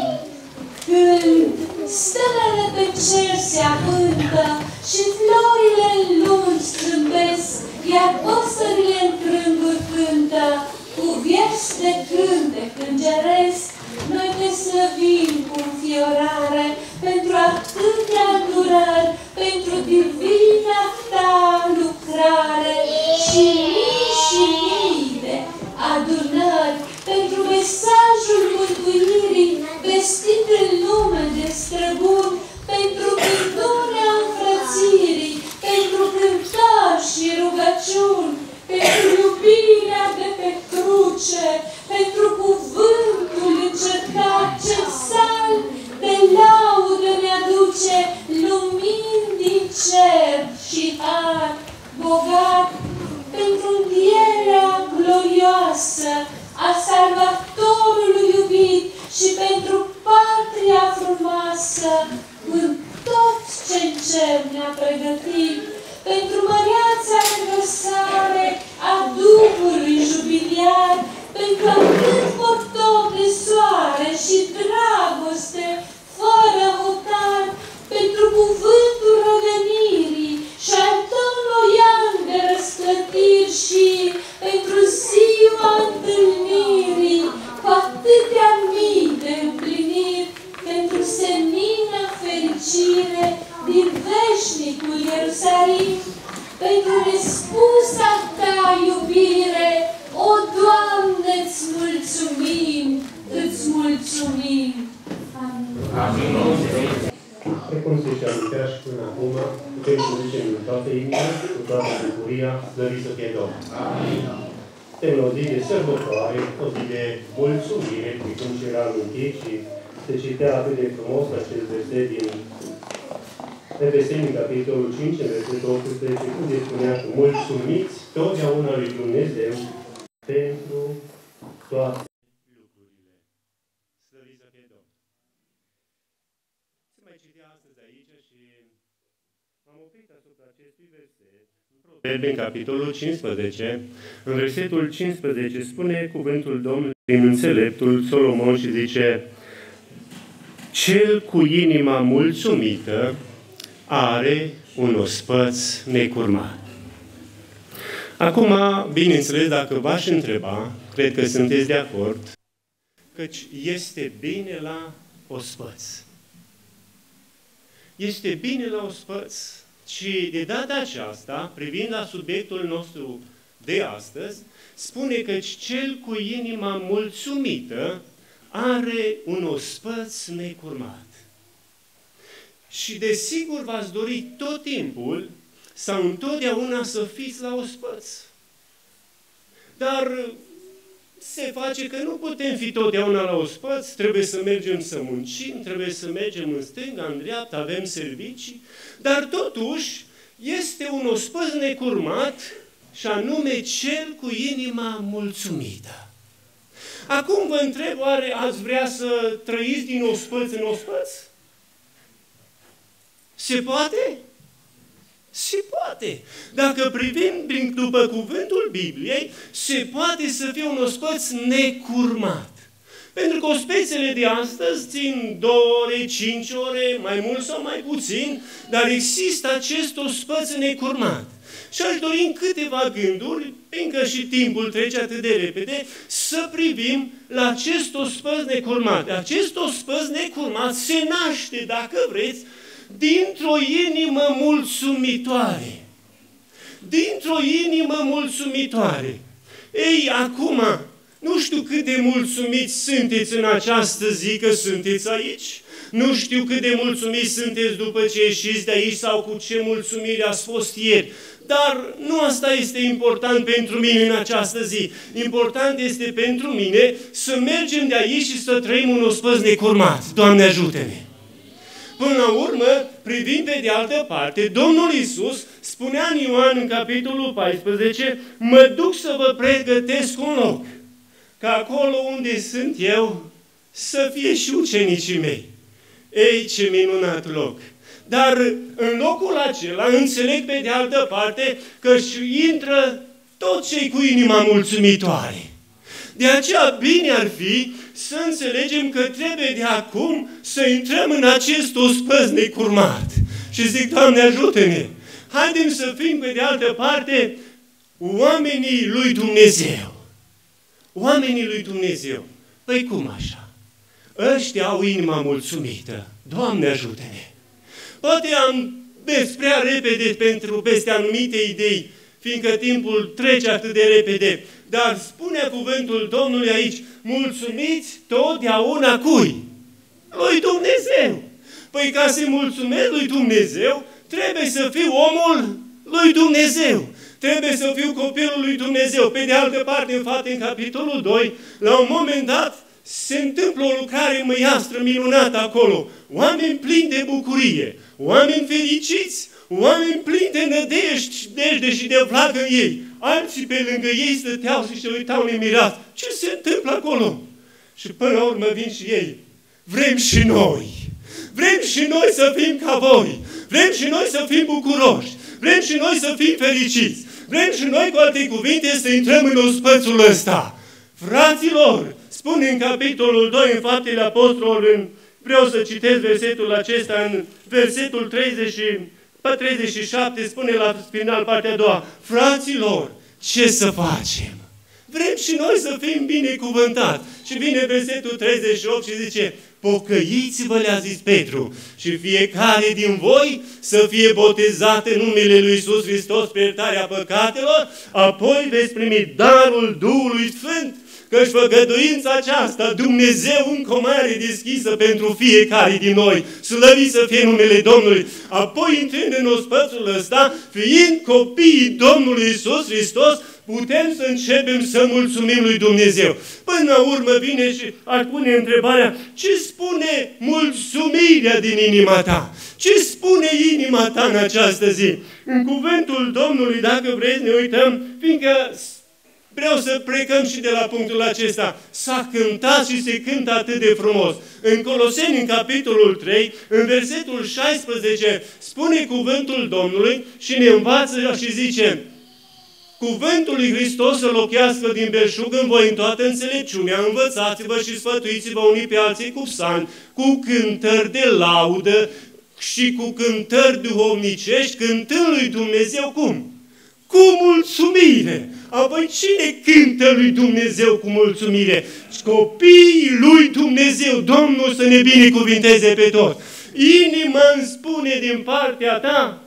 Când stelele pe cer se avântă și florile în luni strâmbesc, iar păsările în crânguri cântă, cu vierși de cântec îngeresc, noi te slăvim cu înfiorare pentru atâtea îndurări, pentru divina ta lucrare și mii și mii de adunări, pentru mesajul mântuirii vestit în lume de străbuni, pentru cântarea înfrățirii, pentru cântări și rugăciuni, pentru iubirea de pe cruce, pentru cuvântul încercat ce sal de laudă ne aduce, lumini din cer și har bogat, pentru învierea glorioasă a Salvatorului iubit și pentru patria frumoasă în tot ce în cer ne-a pregătit, pentru măreața învărsare a Duhului jubiliar, pentru atât portor de soare și dragoste fără hotar, pentru cuvântul revenirii și al tău loian de răsplătiri și pentru ziua întâlnirii cu atâtea mii de împliniri, pentru senina fericire din veșnicul Ierusalim, pentru nespusa ta iubire, o Doamne, îți mulțumim, îți mulțumim. Amin. Precum se și amintea și până acum, putem să zicem în toată inima, cu toată bucuria, slăvit să fie Domnul. Amin. Suntem o zi de sărbătoare, o zi de mulțumire, cum și era amintit și se citea atât de frumos acest verset din Efeseni, capitolul cinci, versetul optsprezece, unde spunea că mulțumiți totdeauna lui Dumnezeu pentru toate lucrurile. Slăvit să fie Domnul. Se mai citea astăzi aici și am oprit asupra acestui verset. Proverbe, în capitolul cincisprezece, în versetul cincisprezece, spune cuvântul Domnului prin înțeleptul Solomon și zice: cel cu inima mulțumită are un ospăț necurmat. Acum, bineînțeles, dacă v-aș întreba, cred că sunteți de acord, căci este bine la ospăț. Este bine la ospăț. Și de data aceasta, privind la subiectul nostru de astăzi, spune că cel cu inima mulțumită are un ospăț necurmat. Și desigur v-ați dori tot timpul sau întotdeauna să fiți la ospăț. Dar se face că nu putem fi totdeauna la ospăț, trebuie să mergem să muncim, trebuie să mergem în stânga, în dreapta, avem servicii, dar totuși este un ospăț necurmat și anume cel cu inima mulțumită. Acum vă întreb, oare ați vrea să trăiți din ospăț în ospăț? Se poate? Se poate. Dacă privim prin, după cuvântul Bibliei, se poate să fie un ospăț necurmat. Pentru că ospețele de astăzi țin două ore, cinci ore, mai mult sau mai puțin, dar există acest ospăț necurmat. Și aș dori în câteva gânduri, fiindcă și timpul trece atât de repede, să privim la acest ospăț necurmat. Acest ospăț necurmat se naște, dacă vreți, dintr-o inimă mulțumitoare. Dintr-o inimă mulțumitoare. Ei, acum, nu știu cât de mulțumiți sunteți în această zi că sunteți aici. Nu știu cât de mulțumiți sunteți după ce ieșiți de aici sau cu ce mulțumire ați fost ieri. Dar nu asta este important pentru mine în această zi. Important este pentru mine să mergem de aici și să trăim un ospăț necurmat. Doamne, ajută-ne! Până la urmă, privind pe de altă parte, Domnul Iisus spunea în Ioan în capitolul paisprezece, mă duc să vă pregătesc un loc, ca acolo unde sunt eu să fie și ucenicii mei. Ei, ce minunat loc! Dar în locul acela înțeleg pe de altă parte că își intră toți cei cu inima mulțumitoare. De aceea bine ar fi să înțelegem că trebuie de acum să intrăm în acest ospăț necurmat. Și zic, Doamne, ajută-ne! Haidem să fim pe de altă parte oamenii lui Dumnezeu. Oamenii lui Dumnezeu. Păi cum așa? Ăștia au inima mulțumită. Doamne, ajută-ne! Poate am mers prea repede pentru peste anumite idei, fiindcă timpul trece atât de repede, dar spune cuvântul Domnului aici, mulțumiți totdeauna cui? Lui Dumnezeu. Păi ca să mulțumesc lui Dumnezeu, trebuie să fiu omul lui Dumnezeu. Trebuie să fiu copilul lui Dumnezeu. Pe de altă parte, în fapt, în capitolul doi, la un moment dat, se întâmplă o lucrare măiastră minunată acolo. Oameni plini de bucurie, oameni fericiți, oameni plini de nădejde și de vlagă în ei. Alții pe lângă ei stăteau și se uitau nemirați. Ce se întâmplă acolo? Și până la urmă vin și ei. Vrem și noi. Vrem și noi să fim ca voi. Vrem și noi să fim bucuroși. Vrem și noi să fim fericiți. Vrem și noi, cu alte cuvinte, să intrăm în ospățul ăsta. Fraților, spune în capitolul doi, în Faptele Apostolilor, vreau să citesc versetul acesta, în versetul treizeci, treizeci și șapte, spune la final partea a doua, fraților, ce să facem? Vrem și noi să fim binecuvântați. Și vine versetul treizeci și opt și zice, pocăiți-vă, le-a zis Petru, și fiecare din voi să fie botezat în numele lui Iisus Hristos pe iertarea păcatelor, apoi veți primi darul Duhului Sfânt, căci făgăduința aceasta Dumnezeu încă o mare deschisă pentru fiecare din noi. Slăvit să fie numele Domnului. Apoi, intrând în ospățul ăsta, fiind copiii Domnului Iisus Hristos, putem să începem să mulțumim lui Dumnezeu. Până la urmă vine și ar pune întrebarea, ce spune mulțumirea din inima ta? Ce spune inima ta în această zi? În cuvântul Domnului, dacă vreți, ne uităm, fiindcă vreau să plecăm și de la punctul acesta. S-a cântat și se cântă atât de frumos. În Coloseni, în capitolul trei, în versetul șaisprezece, spune cuvântul Domnului și ne învață și zice, cuvântul lui Hristos să lochească din belșug în voi în toată înțelepciunea, învățați-vă și sfătuiți-vă unii pe alții cu psalmi, cu cântări de laudă și cu cântări duhovnicești, cântând lui Dumnezeu cum? Cu mulțumire. Apoi cine cântă lui Dumnezeu cu mulțumire? Copiii lui Dumnezeu. Domnul să ne binecuvinteze pe toți. Inima îmi spune din partea ta,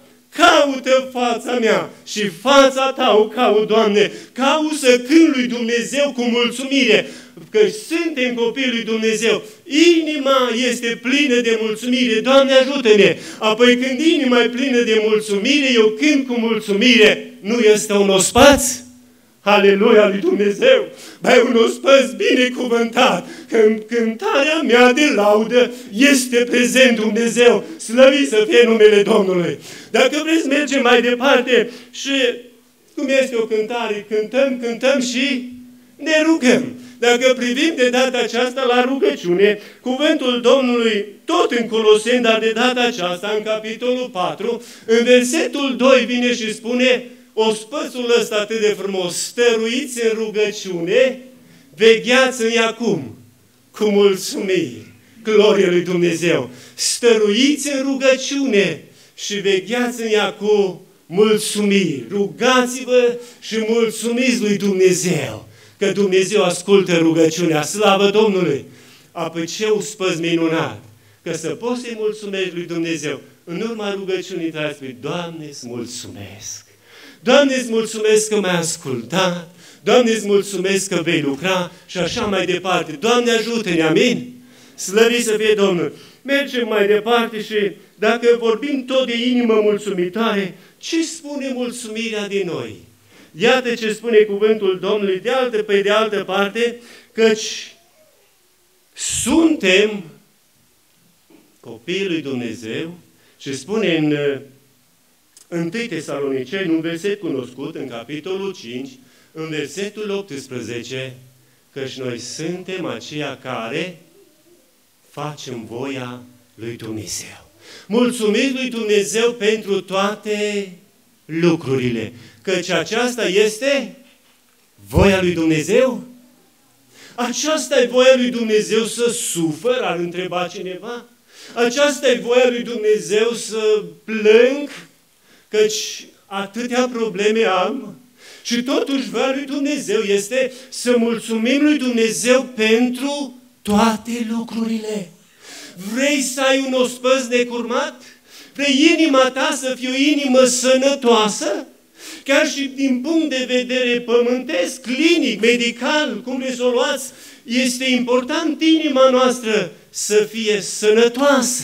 caută fața mea și fața ta o caut, Doamne. Caut să cânt lui Dumnezeu cu mulțumire, că suntem copiii lui Dumnezeu. Inima este plină de mulțumire. Doamne, ajută-ne! Apoi când inima e plină de mulțumire, eu cânt cu mulțumire. Nu este un ospăț? Aleluia lui Dumnezeu! Băi, un ospăț binecuvântat, că în cântarea mea de laudă este prezent Dumnezeu. Slăvit să fie numele Domnului! Dacă vreți mergem mai departe și cum este o cântare, cântăm, cântăm și ne rugăm. Dacă privim de data aceasta la rugăciune, cuvântul Domnului tot în Coloseni, dar de data aceasta în capitolul patru, în versetul doi vine și spune ospățul ăsta atât de frumos: stăruiți în rugăciune, vegheați în ea cum? Cu mulțumiri. Glorie lui Dumnezeu! Stăruiți în rugăciune și vegheați în ea cu mulțumiri. Rugați-vă și mulțumiți lui Dumnezeu, că Dumnezeu ascultă rugăciunea. Slavă Domnului! Apoi ce ospăț minunat! Că să poți să-i mulțumești lui Dumnezeu. În urma rugăciunii tale spui: Doamne, îți mulțumesc! Doamne, îți mulțumesc că m-ai ascultat! Doamne, îți mulțumesc că vei lucra și așa mai departe. Doamne, ajută-ne! Amin? Slăvit să fie Domnul! Mergem mai departe și dacă vorbim tot de inimă mulțumitoare, ce spune mulțumirea din noi? Iată ce spune cuvântul Domnului de altă, pe de altă parte, căci suntem copiii lui Dumnezeu și spune în întâi Tesaloniceni, un verset cunoscut, în capitolul cinci, în versetul optsprezece, căci noi suntem aceia care facem voia lui Dumnezeu. Mulțumiți lui Dumnezeu pentru toate lucrurile, căci aceasta este voia lui Dumnezeu. Aceasta e voia lui Dumnezeu să sufăr, ar întreba cineva. Aceasta e voia lui Dumnezeu să plâng, căci atâtea probleme am. Și totuși voia lui Dumnezeu este să mulțumim lui Dumnezeu pentru toate lucrurile. Vrei să ai un ospăț necurmat? Vrei inima ta să fie o inimă sănătoasă? Chiar și din punct de vedere pământesc, clinic, medical, cum vreți să o luați, este important inima noastră să fie sănătoasă,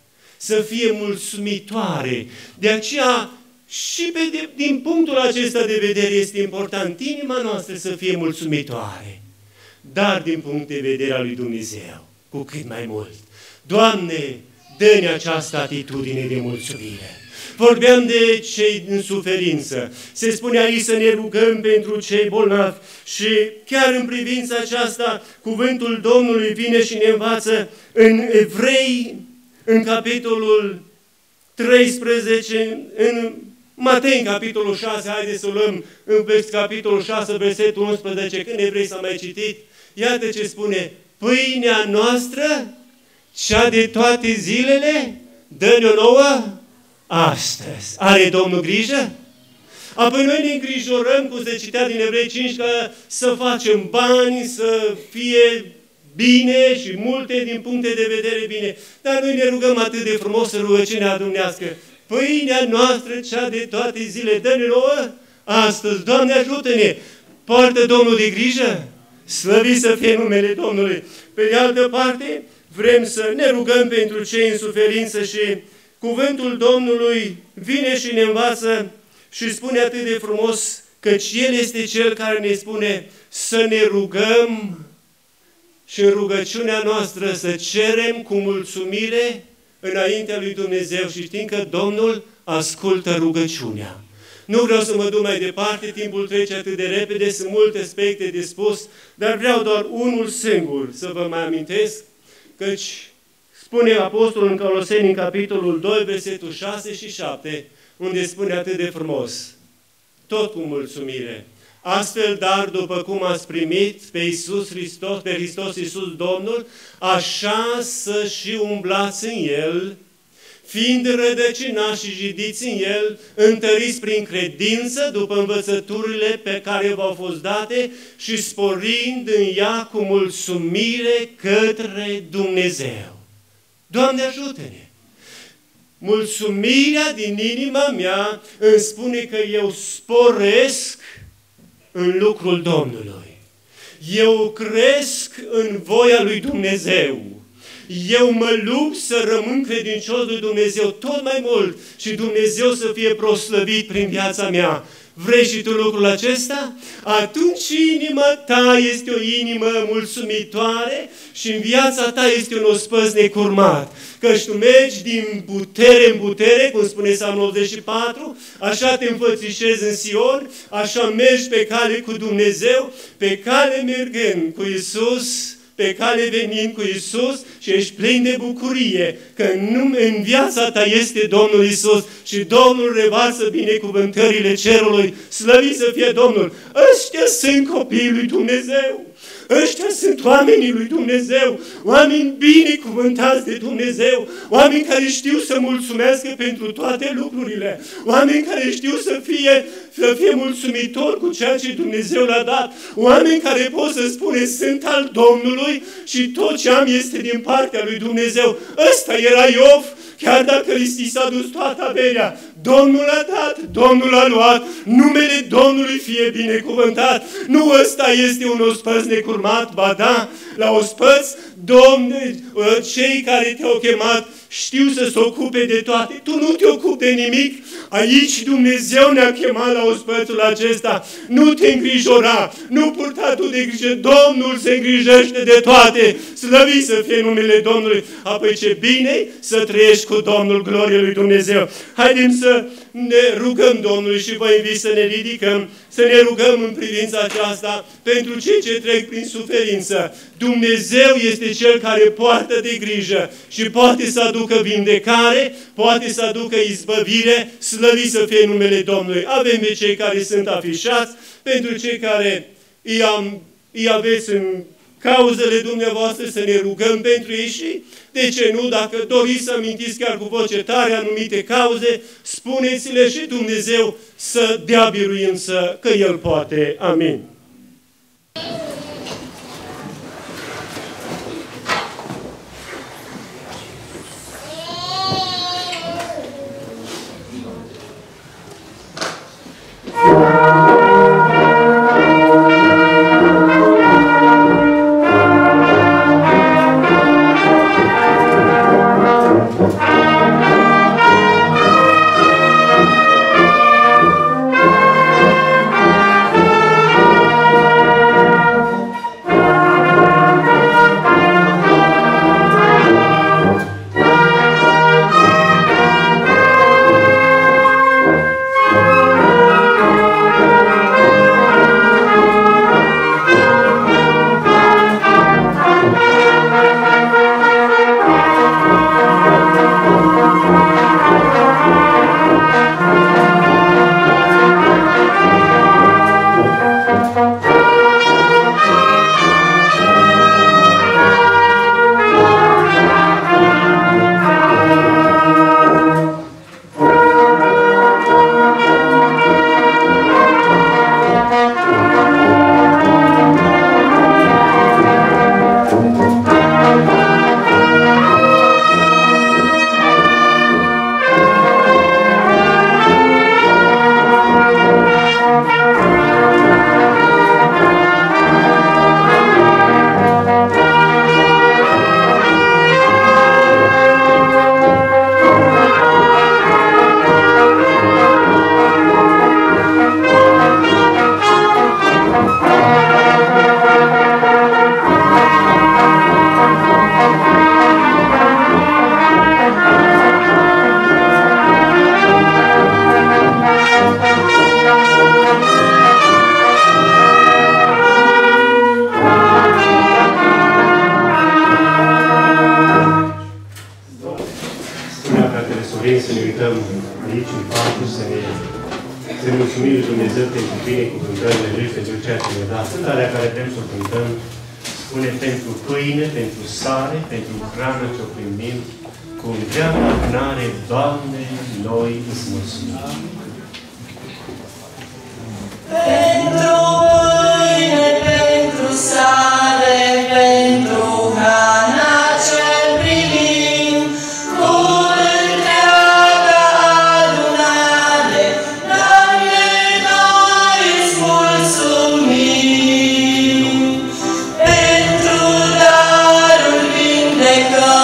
să fie mulțumitoare. De aceea, și pe de, din punctul acesta de vedere este important inima noastră să fie mulțumitoare. Dar din punct de vedere al lui Dumnezeu, cu cât mai mult. Doamne, dă-ne această atitudine de mulțumire. Vorbeam de cei în suferință. Se spune aici să ne rugăm pentru cei bolnavi și chiar în privința aceasta cuvântul Domnului vine și ne învață în Evrei, în capitolul treisprezece, în Matei, în capitolul șase, haideți să o luăm în capitolul șase, versetul unsprezece, când Evrei s-a mai citit, iată ce spune: pâinea noastră, cea de toate zilele, dă-ne-o nouă astăzi. Are Domnul grijă? Apoi noi ne îngrijorăm, cum se citea din Evrei cinci, că să facem bani, să fie bine și multe din puncte de vedere bine. Dar noi ne rugăm atât de frumos în rugăciunea dumnească: pâinea noastră, cea de toate zile, dă-ne nouă astăzi. Doamne, ajută-ne! Poartă Domnul de grijă? Slăvit să fie numele Domnului! Pe de altă parte, vrem să ne rugăm pentru cei în suferință și cuvântul Domnului vine și ne învață și spune atât de frumos, căci El este Cel care ne spune să ne rugăm și în rugăciunea noastră să cerem cu mulțumire înaintea lui Dumnezeu și știm că Domnul ascultă rugăciunea. Nu vreau să mă duc mai departe, timpul trece atât de repede, sunt multe aspecte de spus, dar vreau doar unul singur să vă mai amintesc, căci spune Apostolul în Coloseni, în capitolul doi, versetul șase și șapte, unde spune atât de frumos, tot cu mulțumire. Astfel, dar, după cum ați primit pe Iisus Hristos, pe Hristos Iisus Domnul, așa să și umblați în El, fiind rădăcinați și jidiți în El, întăriți prin credință, după învățăturile pe care v-au fost date și sporind în ea cu mulțumire către Dumnezeu. Doamne, ajută-ne! Mulțumirea din inima mea îmi spune că eu sporesc în lucrul Domnului. Eu cresc în voia lui Dumnezeu. eu mă lupt să rămân credincios lui Dumnezeu tot mai mult și Dumnezeu să fie proslăvit prin viața mea. Vrei și tu lucrul acesta? Atunci inima ta este o inimă mulțumitoare și în viața ta este un ospăț necurmat. Căci tu mergi din putere în putere, cum spune Psalmul optzeci și patru, așa te înfățișezi în Sion, așa mergi pe cale cu Dumnezeu, pe cale mergând cu Iisus, pe cale venind cu Iisus și ești plin de bucurie că în, în viața ta este Domnul Iisus și Domnul revarsă binecuvântările cerului. Slăvit să fie Domnul! Ăștia sunt copiii lui Dumnezeu! Ăștia sunt oamenii lui Dumnezeu, oameni binecuvântați de Dumnezeu, oameni care știu să mulțumească pentru toate lucrurile, oameni care știu să fie, să fie mulțumitori cu ceea ce Dumnezeu le-a dat, oameni care pot să spune sunt al Domnului și tot ce am este din partea lui Dumnezeu. Ăsta era Iov, chiar dacă li s-a dus toată averea. Domnul a dat, Domnul a luat, numele Domnului fie binecuvântat. Nu ăsta este un ospăț necurmat, ba da, la ospăț, Domne, cei care te-au chemat știu să se ocupe de toate. Tu nu te ocupi de nimic. Aici Dumnezeu ne-a chemat la ospățul acesta. Nu te îngrijora, nu purta tu de grijă. Domnul se îngrijește de toate. Slăvit să fie numele Domnului. Apoi ce bine să trăiești cu Domnul, glorie lui Dumnezeu. Haideți să ne rugăm Domnului și vă invit să ne ridicăm, să ne rugăm în privința aceasta pentru cei ce trec prin suferință. Dumnezeu este Cel care poartă de grijă și poate să aducă vindecare, poate să aducă izbăvire, slăvit să fie numele Domnului. Avem pe cei care sunt afișați, pentru cei care îi, am, îi aveți în cauzele dumneavoastră, să ne rugăm pentru ei și, de ce nu, dacă doriți să amintiți chiar cu voce tare anumite cauze, spuneți-le și Dumnezeu să dea biruință, că El poate. Amin. Să ne uităm aici în patru, să ne, să ne mulțumim lui Dumnezeu pentru binecuvântările Lui, pentru ceea ce ne-a dat. Cântarea care vrem să o cântăm spune pentru pâine, pentru sare, pentru hrană ce o primim, cu întreaga adunare, Doamne, noi îți mulțumim. Pentru pâine, pentru sare, pentru hrană ce primim, cu Pentru darul vindecării.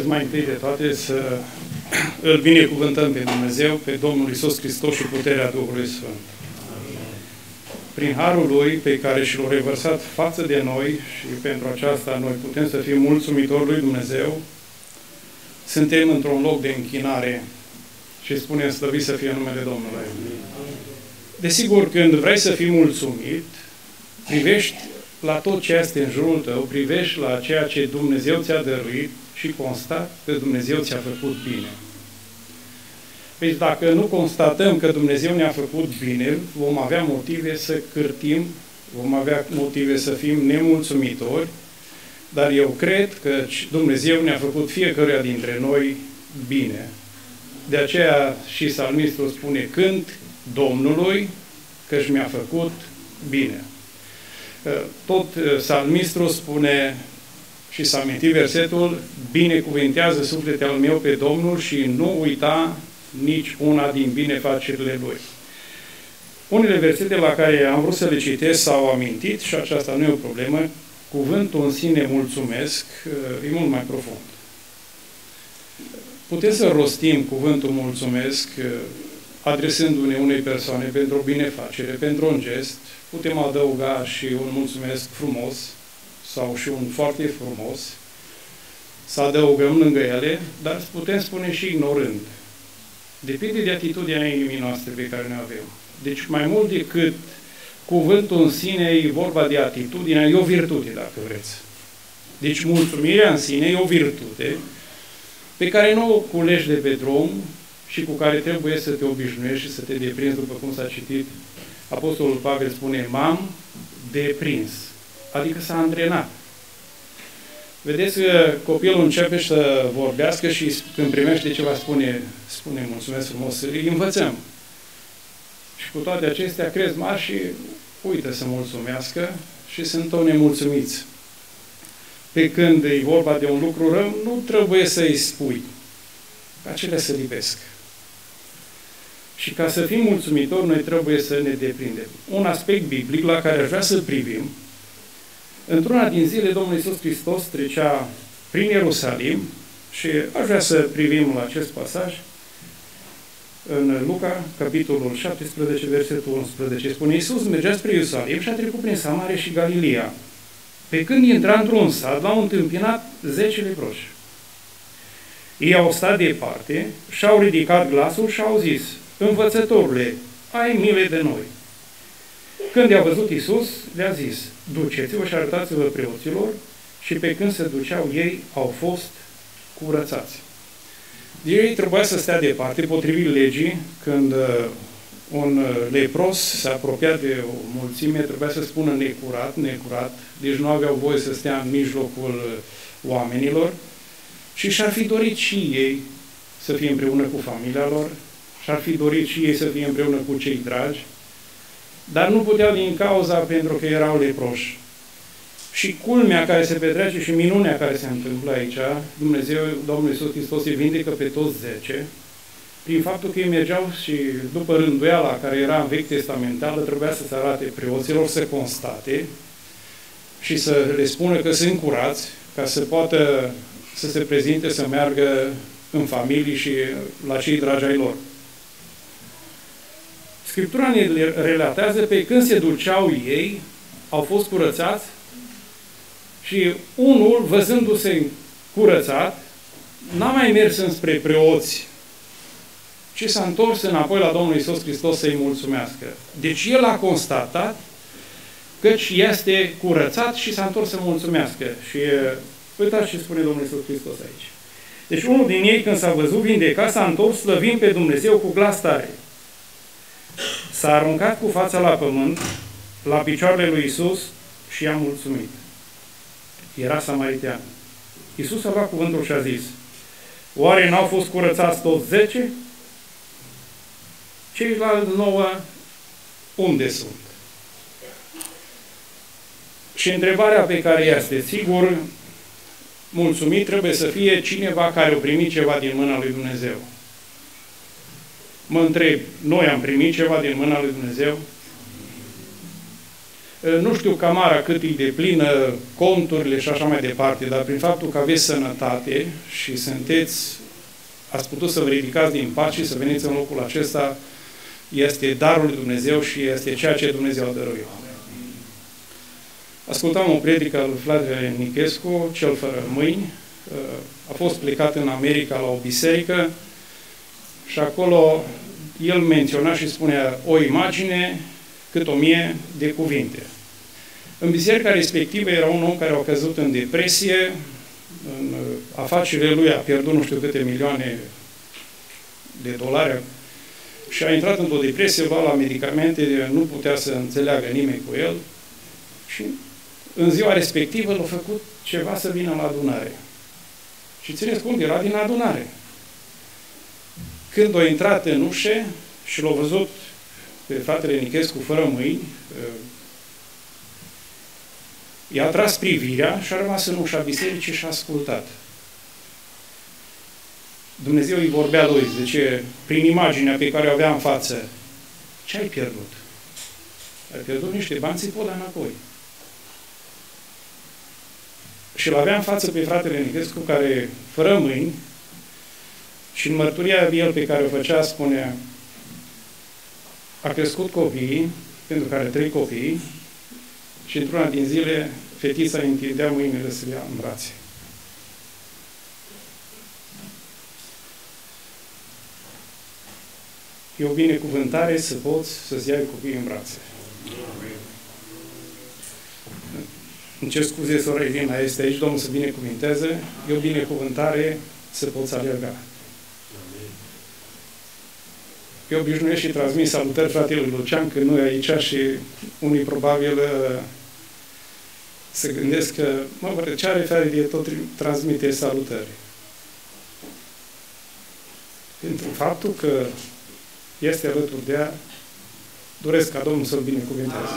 mai întâi de toate să îl binecuvântăm pe Dumnezeu, pe Domnul Iisus Hristos și puterea Duhului Sfânt. Prin harul Lui pe care și l-a revărsat față de noi și pentru aceasta noi putem să fim mulțumitori lui Dumnezeu, suntem într-un loc de închinare și spunem slăvit să fie numele Domnului. Desigur, când vrei să fii mulțumit, privești la tot ce este în jurul tău, privești la ceea ce Dumnezeu ți-a dăruit și constați că Dumnezeu ți-a făcut bine. Deci dacă nu constatăm că Dumnezeu ne-a făcut bine, vom avea motive să cârtim, vom avea motive să fim nemulțumitori, dar eu cred că Dumnezeu ne-a făcut fiecăruia dintre noi bine. De aceea și psalmistul spune, cânt Domnului că-și mi-a făcut bine. Tot psalmistul spune și s-a amintit versetul, binecuvintează sufletul meu pe Domnul și nu uita nici una din binefacerile Lui. Unele versete la care am vrut să le citesc s-au amintit și aceasta nu e o problemă. Cuvântul în sine mulțumesc e mult mai profund. Putem să rostim cuvântul mulțumesc adresându-ne unei persoane pentru o binefacere, pentru un gest. Putem adăuga și un mulțumesc frumos sau și un foarte frumos, să adăugăm lângă ele, dar putem spune și ignorând. Depinde de atitudinea inimii noastre pe care ne avem. Deci mai mult decât cuvântul în sine e vorba de atitudinea, e o virtute, dacă vreți. Deci mulțumirea în sine e o virtute pe care nu o culegi de pe drum și cu care trebuie să te obișnuiești și să te deprinzi, după cum s-a citit. Apostolul Pavel spune, m-am deprins, adică s-a antrenat. Vedeți că copilul începe să vorbească și când primește ceva spune, spune mulțumesc frumos, îi învățăm. Și cu toate acestea crezi mari și uită să mulțumească și sunt o nemulțumiți. Pe când e vorba de un lucru rău, nu trebuie să-i spui. Acelea se lipesc. Și ca să fim mulțumitori, noi trebuie să ne deprindem. Un aspect biblic la care aș vrea să privim, într-una din zile Domnul Iisus Hristos trecea prin Ierusalim și aș vrea să privim la acest pasaj în Luca, capitolul șaptesprezece, versetul unsprezece. Spune, Iisus mergea spre Ierusalim și a trecut prin Samaria și Galileea. Pe când intra într-un sat, l-au întâmpinat zece leproși. Ei au stat departe și-au ridicat glasul și au zis, Învățătorule, ai milă de noi. Când i-a văzut Iisus, le-a zis, duceți-vă și arătați-vă preoților, și pe când se duceau ei, au fost curățați. Ei trebuia să stea departe, potrivit legii, când un lepros se apropia de o mulțime, trebuia să spună necurat, necurat, deci nu aveau voie să stea în mijlocul oamenilor și și-ar fi dorit și ei să fie împreună cu familia lor, și-ar fi dorit și ei să fie împreună cu cei dragi, dar nu puteau din cauza pentru că erau leproși. Și culmea care se petrece și minunea care se întâmplă aici, Dumnezeu, Domnul Iisus Hristos îi vindecă pe toți zece, prin faptul că ei mergeau și după rânduiala care era în Vechi Testamentală, trebuia să se arate preoților, să constate și să le spună că sunt curați, ca să poată să se prezinte, să meargă în familie și la cei dragi ai lor. Scriptura ne relatează pe când se duceau ei, au fost curățați și unul, văzându-se curățat, n-a mai mers înspre preoți, ci s-a întors înapoi la Domnul Iisus Hristos să-i mulțumească. Deci el a constatat căci este curățat și s-a întors să mulțumească. Și uitați ce spune Domnul Iisus Hristos aici. Deci unul din ei, când s-a văzut vindecat, s-a întors slăvind pe Dumnezeu cu glas tare. S-a aruncat cu fața la pământ, la picioarele lui Iisus și i-a mulțumit. Era samaritean. Iisus a luat cuvântul și a zis, oare n-au fost curățați toți zece? Ceilalți nouă, unde sunt? Și întrebarea pe care este, sigur, mulțumit trebuie să fie cineva care a primit ceva din mâna lui Dumnezeu. Mă întreb, noi am primit ceva din mâna lui Dumnezeu? Nu știu camara cât e de plină, conturile și așa mai departe, dar prin faptul că aveți sănătate și sunteți, ați putut să vă ridicați din pat și să veniți în locul acesta, este darul lui Dumnezeu și este ceea ce Dumnezeu a dăruit. Ascultam o predică al lui Fratele Nichescu, cel fără mâini. A fost plecat în America la o biserică și acolo el menționa și spunea o imagine cât o mie de cuvinte. În biserica respectivă era un om care a căzut în depresie, în afacerile lui a pierdut nu știu câte milioane de dolari și a intrat într-o depresie, lua la medicamente, nu putea să înțeleagă nimeni cu el și în ziua respectivă l-a făcut ceva să vină la adunare. Și țineți cont, era din adunare. Când a intrat în ușe și l-a văzut pe fratele Nichescu fără mâini, i-a tras privirea și a rămas în ușa bisericii și a ascultat. Dumnezeu îi vorbea lui, zice, prin imaginea pe care o avea în față, ce ai pierdut? Ai pierdut niște bani, ți-i pot da înapoi. Și îl avea în față pe fratele Nichescu, care, fără mâini, și în mărturia el pe care o făcea, spunea, a crescut copiii, pentru care trei copii, și într-una din zile, fetița îi întindea mâinile să le ia în brațe. E o binecuvântare să poți să-ți iei copiii în brațe. Îmi cer scuze, sora Irina este aici, Domnul să binecuvinteze. E o binecuvântare să poți alerga. Eu obișnuiesc și transmis salutări fratelui Lucian, când nu e aici și unii probabil se gândesc că, mă, ce are Frate de tot transmite salutări. Pentru faptul că este alături de ea, doresc ca Domnul să-l binecuvânteze.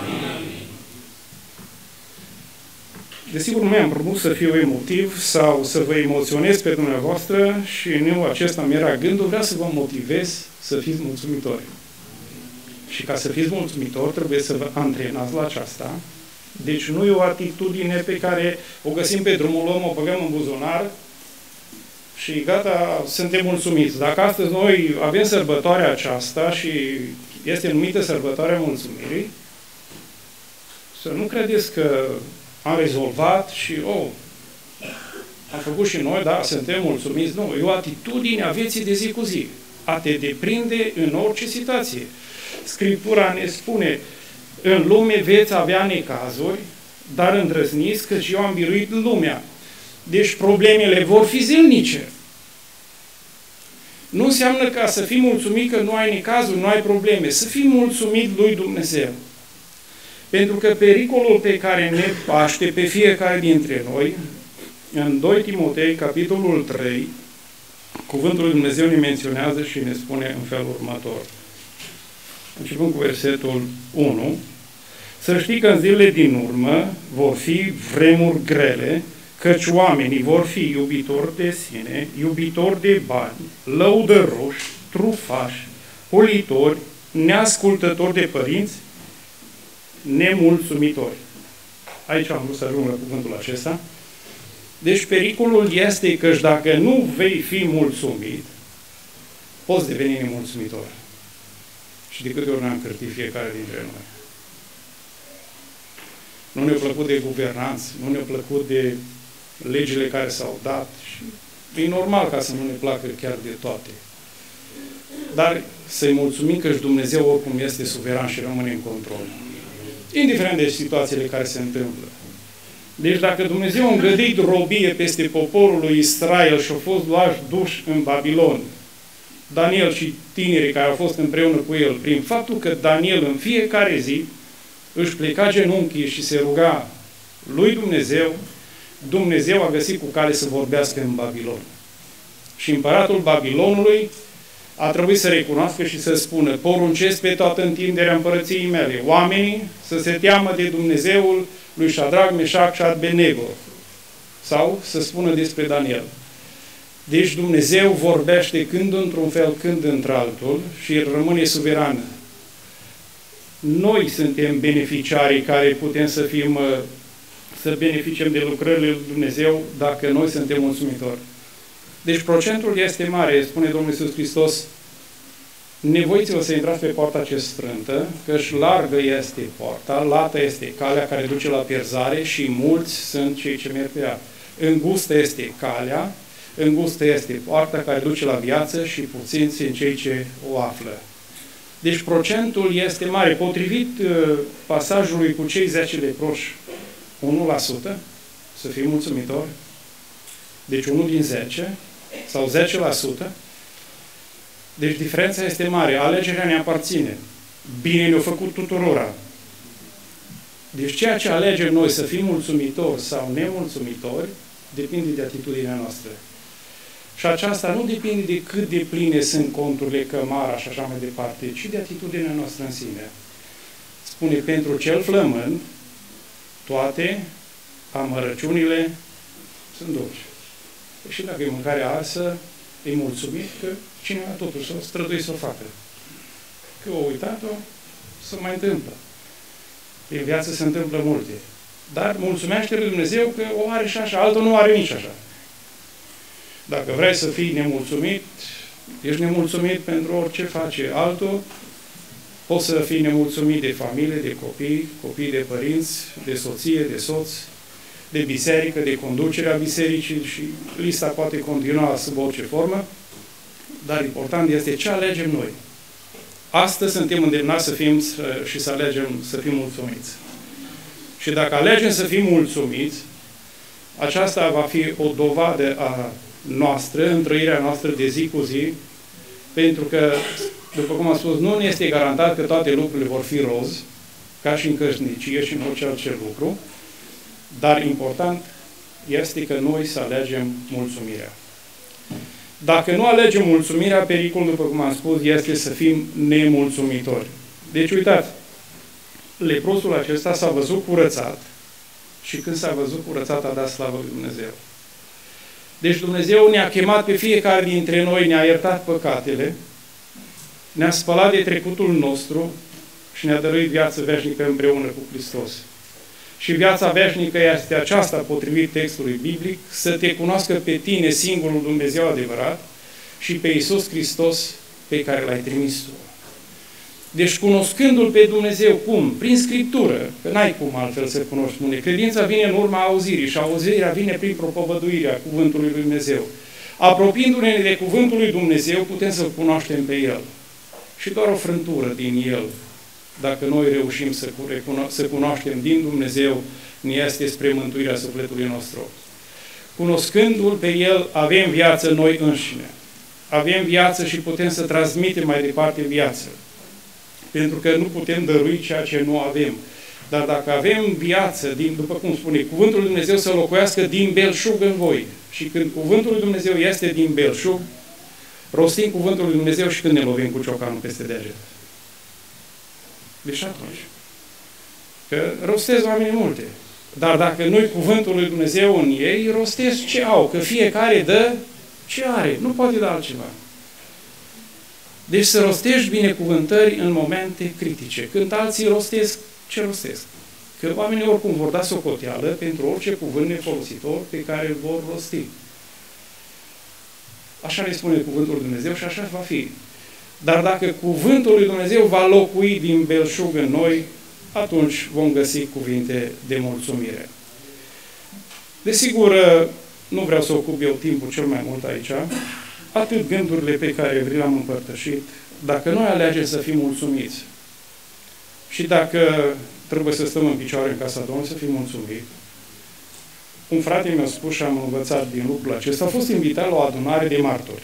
Desigur, nu mi-am propus să fiu emotiv sau să vă emoționez pe dumneavoastră și nu acesta mi-era gândul, vreau să vă motivez să fiți mulțumitori. Și ca să fiți mulțumitori, trebuie să vă antrenați la aceasta. Deci nu e o atitudine pe care o găsim pe drumul, luăm, o băgăm în buzunar și gata, suntem mulțumiți. Dacă astăzi noi avem sărbătoarea aceasta și este numită sărbătoarea mulțumirii, să nu credeți că am rezolvat și, oh, am făcut și noi, da, suntem mulțumiți. Nu, e o atitudine a vieții de zi cu zi. A te deprinde în orice situație. Scriptura ne spune, în lume veți avea necazuri, dar îndrăzniți că și eu am biruit lumea. Deci problemele vor fi zilnice. Nu înseamnă ca să fii mulțumit că nu ai necazuri, nu ai probleme. Să fii mulțumit lui Dumnezeu. Pentru că pericolul pe care ne paște pe fiecare dintre noi, în doi Timotei, capitolul trei, cuvântul lui Dumnezeu ne menționează și ne spune în felul următor. Începând cu versetul unu, să știi că în zilele din urmă vor fi vremuri grele, căci oamenii vor fi iubitori de sine, iubitori de bani, lăudăroși, trufași, holitori, neascultători de părinți, nemulțumitori. Aici am vrut să ajung la cuvântul acesta. Deci pericolul este că dacă nu vei fi mulțumit, poți deveni nemulțumitor. Și de câte ori ne-am cârtit fiecare dintre noi. Nu ne-a plăcut de guvernanți, nu ne-a plăcut de legile care s-au dat. Și e normal ca să nu ne placă chiar de toate. Dar să-i mulțumim că și Dumnezeu oricum este suveran și rămâne în control. Indiferent de situațiile care se întâmplă. Deci dacă Dumnezeu a îngăduit robie peste poporul lui Israel și au fost luași duși în Babilon, Daniel și tinerii care au fost împreună cu el, prin faptul că Daniel în fiecare zi își pleca genunchii și se ruga lui Dumnezeu, Dumnezeu a găsit cu care să vorbească în Babilon. Și împăratul Babilonului a trebuit să recunoască și să spună, poruncesc pe toată întinderea împărăției mele, oamenii să se teamă de Dumnezeul lui Șadrac, Meșac și Abednego. Sau să spună despre Daniel. Deci Dumnezeu vorbește când într-un fel, când într-altul și El rămâne suveran. Noi suntem beneficiarii care putem să fim, să beneficiem de lucrările lui Dumnezeu dacă noi suntem mulțumitori. Deci procentul este mare, spune Domnul Iisus Hristos, nevoiți-vă să intrați pe poarta ce strântă, căci largă este poarta, lată este calea care duce la pierzare și mulți sunt cei ce merg pe ea. Îngustă este calea, îngustă este poarta care duce la viață și puțini sunt cei ce o află. Deci procentul este mare. Potrivit uh, pasajului cu cei zece leproși, unu la sută, să fii mulțumitor, deci unul din zece, sau zece la sută, deci diferența este mare. Alegerea ne aparține. Bine ne-a făcut tuturora. Deci ceea ce alegem noi să fim mulțumitori sau nemulțumitori, depinde de atitudinea noastră. Și aceasta nu depinde de cât de pline sunt conturile, cămara și așa mai departe, ci de atitudinea noastră în sine. Spune, pentru cel flămând, toate amărăciunile sunt dulci. Și dacă e mâncare arsă, e mulțumit că cineva totuși s-o străduie să o facă. Că o uitat-o, să mai întâmplă. În viață se întâmplă multe. Dar mulțumește lui Dumnezeu că o are și așa, altul nu are nici așa. Dacă vrei să fii nemulțumit, ești nemulțumit pentru orice face altul, poți să fii nemulțumit de familie, de copii, copii de părinți, de soție, de soț, de biserică, de conducerea bisericii și lista poate continua sub orice formă, dar important este ce alegem noi. Astăzi suntem îndemnați să fim și să alegem să fim mulțumiți. Și dacă alegem să fim mulțumiți, aceasta va fi o dovadă a noastră, în trăirea noastră de zi cu zi, pentru că, după cum am spus, nu ne este garantat că toate lucrurile vor fi roz, ca și în căsnicie și în orice altcel lucru, dar important este că noi să alegem mulțumirea. Dacă nu alegem mulțumirea, pericolul, după cum am spus, este să fim nemulțumitori. Deci, uitați, leprosul acesta s-a văzut curățat și când s-a văzut curățat a dat slavă lui Dumnezeu. Deci Dumnezeu ne-a chemat pe fiecare dintre noi, ne-a iertat păcatele, ne-a spălat de trecutul nostru și ne-a dăruit viață veșnică împreună cu Hristos. Și viața veșnică este aceasta, potrivit textului biblic, să te cunoască pe tine, singurul Dumnezeu adevărat, și pe Iisus Hristos pe care l-ai trimis tu. Deci cunoscându-L pe Dumnezeu, cum? Prin Scriptură, că n-ai cum altfel să cunoști Bună. Credința vine în urma auzirii și auzirea vine prin propovăduirea cuvântului lui Dumnezeu. Apropiindu-ne de cuvântul lui Dumnezeu, putem să-L cunoaștem pe El. Și doar o frântură din El, dacă noi reușim să, cuno să cunoaștem din Dumnezeu, ne este spre mântuirea sufletului nostru. Cunoscându-L pe El, avem viață noi înșine. Avem viață și putem să transmitem mai departe viață. Pentru că nu putem dărui ceea ce nu avem. Dar dacă avem viață, din, după cum spune, cuvântul lui Dumnezeu să locuiască din belșug în voi. Și când cuvântul lui Dumnezeu este din belșug, rostim cuvântul lui Dumnezeu și când ne lovim cu ciocanul peste deget. Deci atunci. Că rostez oamenii multe. Dar dacă nu-i cuvântul lui Dumnezeu în ei, rostez ce au. Că fiecare dă ce are. Nu poate da altceva. Deci să rostești binecuvântări în momente critice. Când alții rostesc, ce rostesc? Că oamenii oricum vor da socoteală pentru orice cuvânt nefolositor pe care îl vor rosti. Așa ne spune cuvântul lui Dumnezeu și așa va fi. Dar dacă cuvântul lui Dumnezeu va locui din belșug în noi, atunci vom găsi cuvinte de mulțumire. Desigur, nu vreau să ocup eu timpul cel mai mult aici, atât gândurile pe care vi le-am împărtășit, dacă noi alegem să fim mulțumiți și dacă trebuie să stăm în picioare în casa Domnului, să fim mulțumiți. Un frate mi-a spus și am învățat din lucrul acesta, a fost invitat la o adunare de martori.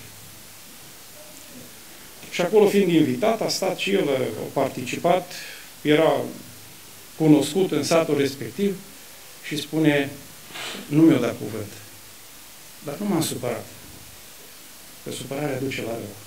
Și acolo, fiind invitat, a stat și el, a participat, era cunoscut în satul respectiv și spune, nu mi-o dat cuvânt. Dar nu m-am supărat. Că supărarea duce la rău.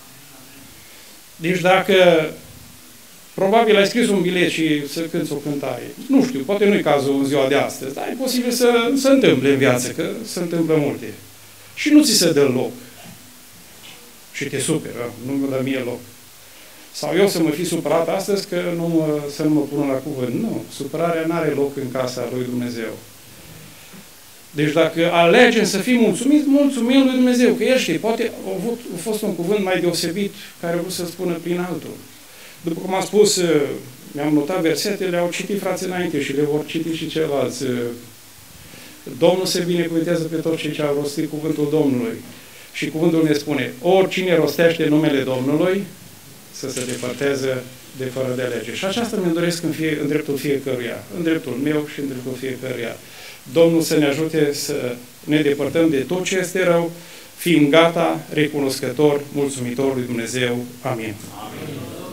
Deci dacă probabil ai scris un bilet și să cânți o cântare, nu știu, poate nu e cazul în ziua de astăzi, dar e posibil să se întâmple în viață, că se întâmplă multe. Și nu ți se dă loc. Și te superă, nu mi-o dă mie loc. Sau eu să mă fi supărat astăzi că nu mă, să nu mă pun la cuvânt. Nu, supărarea nu are loc în casa lui Dumnezeu. Deci dacă alegem să fim mulțumiți, mulțumim lui Dumnezeu, că El știe, poate a, avut, a fost un cuvânt mai deosebit care a vrut să spună prin altul. După cum am spus, mi-am notat versetele, au citit frații înainte și le vor citi și ceilalți. Domnul se binecuvintează pe toți cei ce au rostit cuvântul Domnului. Și cuvântul ne spune, oricine rostește numele Domnului, să se depărteze de fără de lege. Și aceasta mi-mi doresc în, fie, în dreptul fiecăruia, în dreptul meu și în dreptul fiecăruia. Domnul să ne ajute să ne depărtăm de tot ce este rău, fiind gata, recunoscător, mulțumitor lui Dumnezeu. Amin. Amin.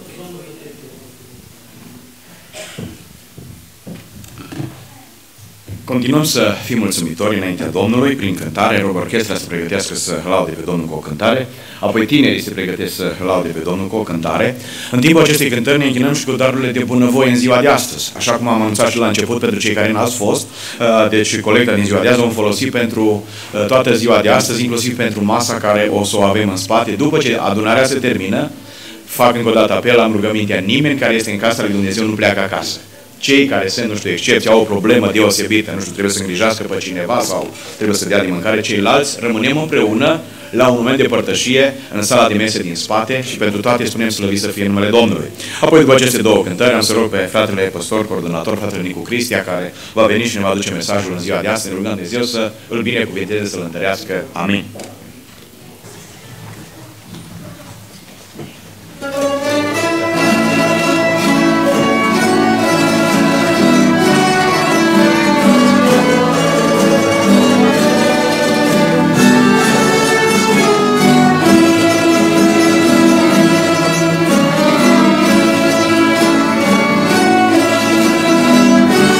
Continuăm să fim mulțumitori înaintea Domnului prin cântare. Rog orchestra să pregătească să laude pe Domnul cu o cântare. Apoi tinerii se pregătesc să laude pe Domnul cu o cântare. În timpul acestei cântări ne închinăm și cu darurile de bunăvoie în ziua de astăzi. Așa cum am anunțat și la început pentru cei care n-ați fost. Deci colecta din ziua de azi vom folosi pentru toată ziua de astăzi, inclusiv pentru masa care o să o avem în spate. După ce adunarea se termină, fac încă o dată apel, am rugămintea, nimeni care este în casa lui Dumnezeu nu pleacă acasă. Cei care sunt, nu știu, excepții, au o problemă deosebită, nu știu, trebuie să îngrijească pe cineva sau trebuie să dea de mâncare, ceilalți rămânem împreună la un moment de părtășie în sala de mese din spate și pentru toate spunem slăvit să fie numele Domnului. Apoi, după aceste două cântări, am să rog pe fratele păstor, coordonator, fratele Nicu Cristia, care va veni și ne va aduce mesajul în ziua de astăzi. Ne rugăm de Dumnezeu să îl binecuvânteze, să-l întărească. Amin.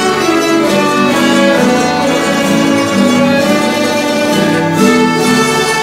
Thank you.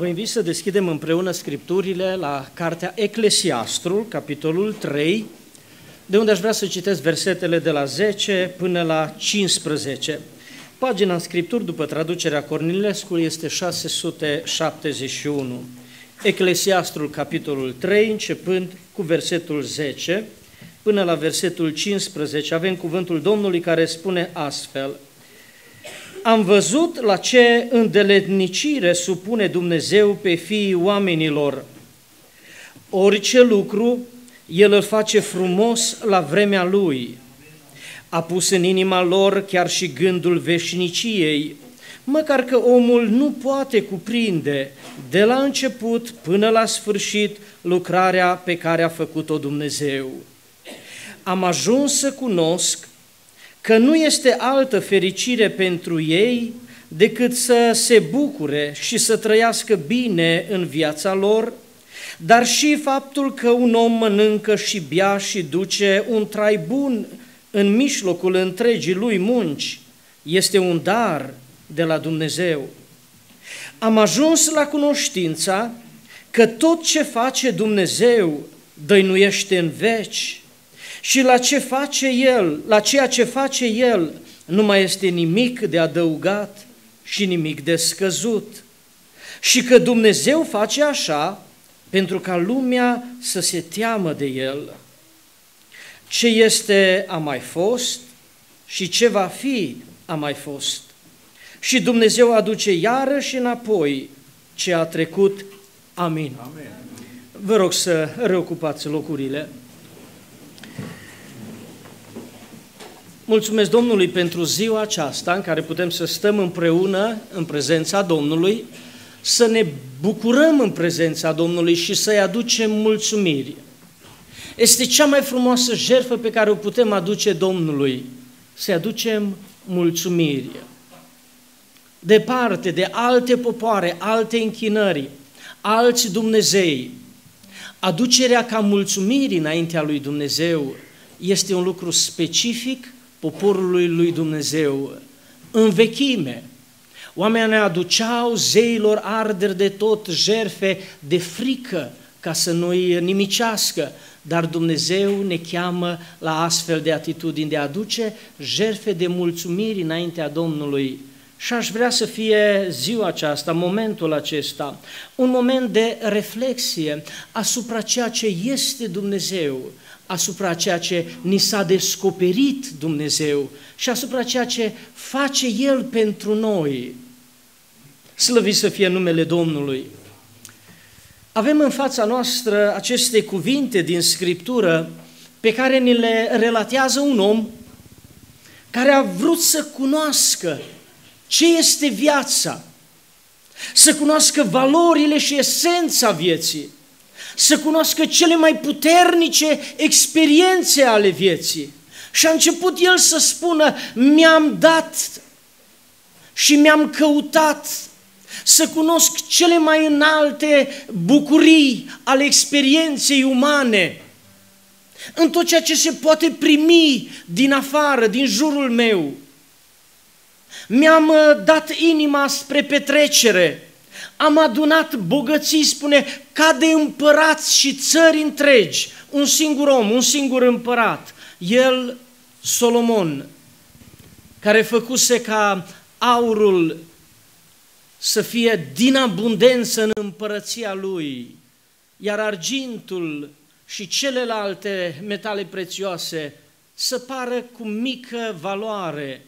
invit să deschidem împreună Scripturile la cartea Eclesiastrul, capitolul trei, de unde aș vrea să citesc versetele de la zece până la cincisprezece. Pagina în Scripturi, după traducerea Cornilescu, este șase sute șaptezeci și unu. Eclesiastrul, capitolul trei, începând cu versetul zece, până la versetul cincisprezece, avem cuvântul Domnului care spune astfel: Am văzut la ce îndeletnicire supune Dumnezeu pe fiii oamenilor. Orice lucru, El îl face frumos la vremea Lui. A pus în inima lor chiar și gândul veșniciei, măcar că omul nu poate cuprinde de la început până la sfârșit lucrarea pe care a făcut-o Dumnezeu. Am ajuns să cunosc că nu este altă fericire pentru ei decât să se bucure și să trăiască bine în viața lor, dar și faptul că un om mănâncă și bea și duce un trai bun în mijlocul întregii lui munci este un dar de la Dumnezeu. Am ajuns la cunoștința că tot ce face Dumnezeu dăinuiește în veci și la ce face El, la ceea ce face El, nu mai este nimic de adăugat și nimic de scăzut. Și că Dumnezeu face așa pentru ca lumea să se teamă de El. Ce este a mai fost și ce va fi a mai fost. Și Dumnezeu aduce iarăși înapoi ce a trecut. Amin. Amin. Vă rog să reocupați locurile. Mulțumesc Domnului pentru ziua aceasta în care putem să stăm împreună în prezența Domnului, să ne bucurăm în prezența Domnului și să-i aducem mulțumiri. Este cea mai frumoasă jertfă pe care o putem aduce Domnului, să-i aducem mulțumiri. Departe de alte popoare, alte închinări, alți Dumnezei, aducerea ca mulțumiri înaintea lui Dumnezeu este un lucru specific poporului lui Dumnezeu. În vechime, oamenii aduceau zeilor arderi de tot, jertfe de frică ca să nu-i nimicească, dar Dumnezeu ne cheamă la astfel de atitudini, de a aduce jertfe de mulțumiri înaintea Domnului. Și aș vrea să fie ziua aceasta, momentul acesta, un moment de reflexie asupra ceea ce este Dumnezeu, asupra ceea ce ni s-a descoperit Dumnezeu și asupra ceea ce face El pentru noi. Slăvit să fie numele Domnului! Avem în fața noastră aceste cuvinte din Scriptură pe care ni le relatează un om care a vrut să cunoască ce este viața, să cunoască valorile și esența vieții, să cunoască cele mai puternice experiențe ale vieții. Și a început el să spună: mi-am dat și mi-am căutat să cunosc cele mai înalte bucurii ale experienței umane, în tot ceea ce se poate primi din afară, din jurul meu. Mi-am dat inima spre petrecere, am adunat bogății, spune, ca de împărați și țări întregi, un singur om, un singur împărat, el, Solomon, care făcuse ca aurul să fie din abundență în împărăția lui, iar argintul și celelalte metale prețioase să pară cu mică valoare.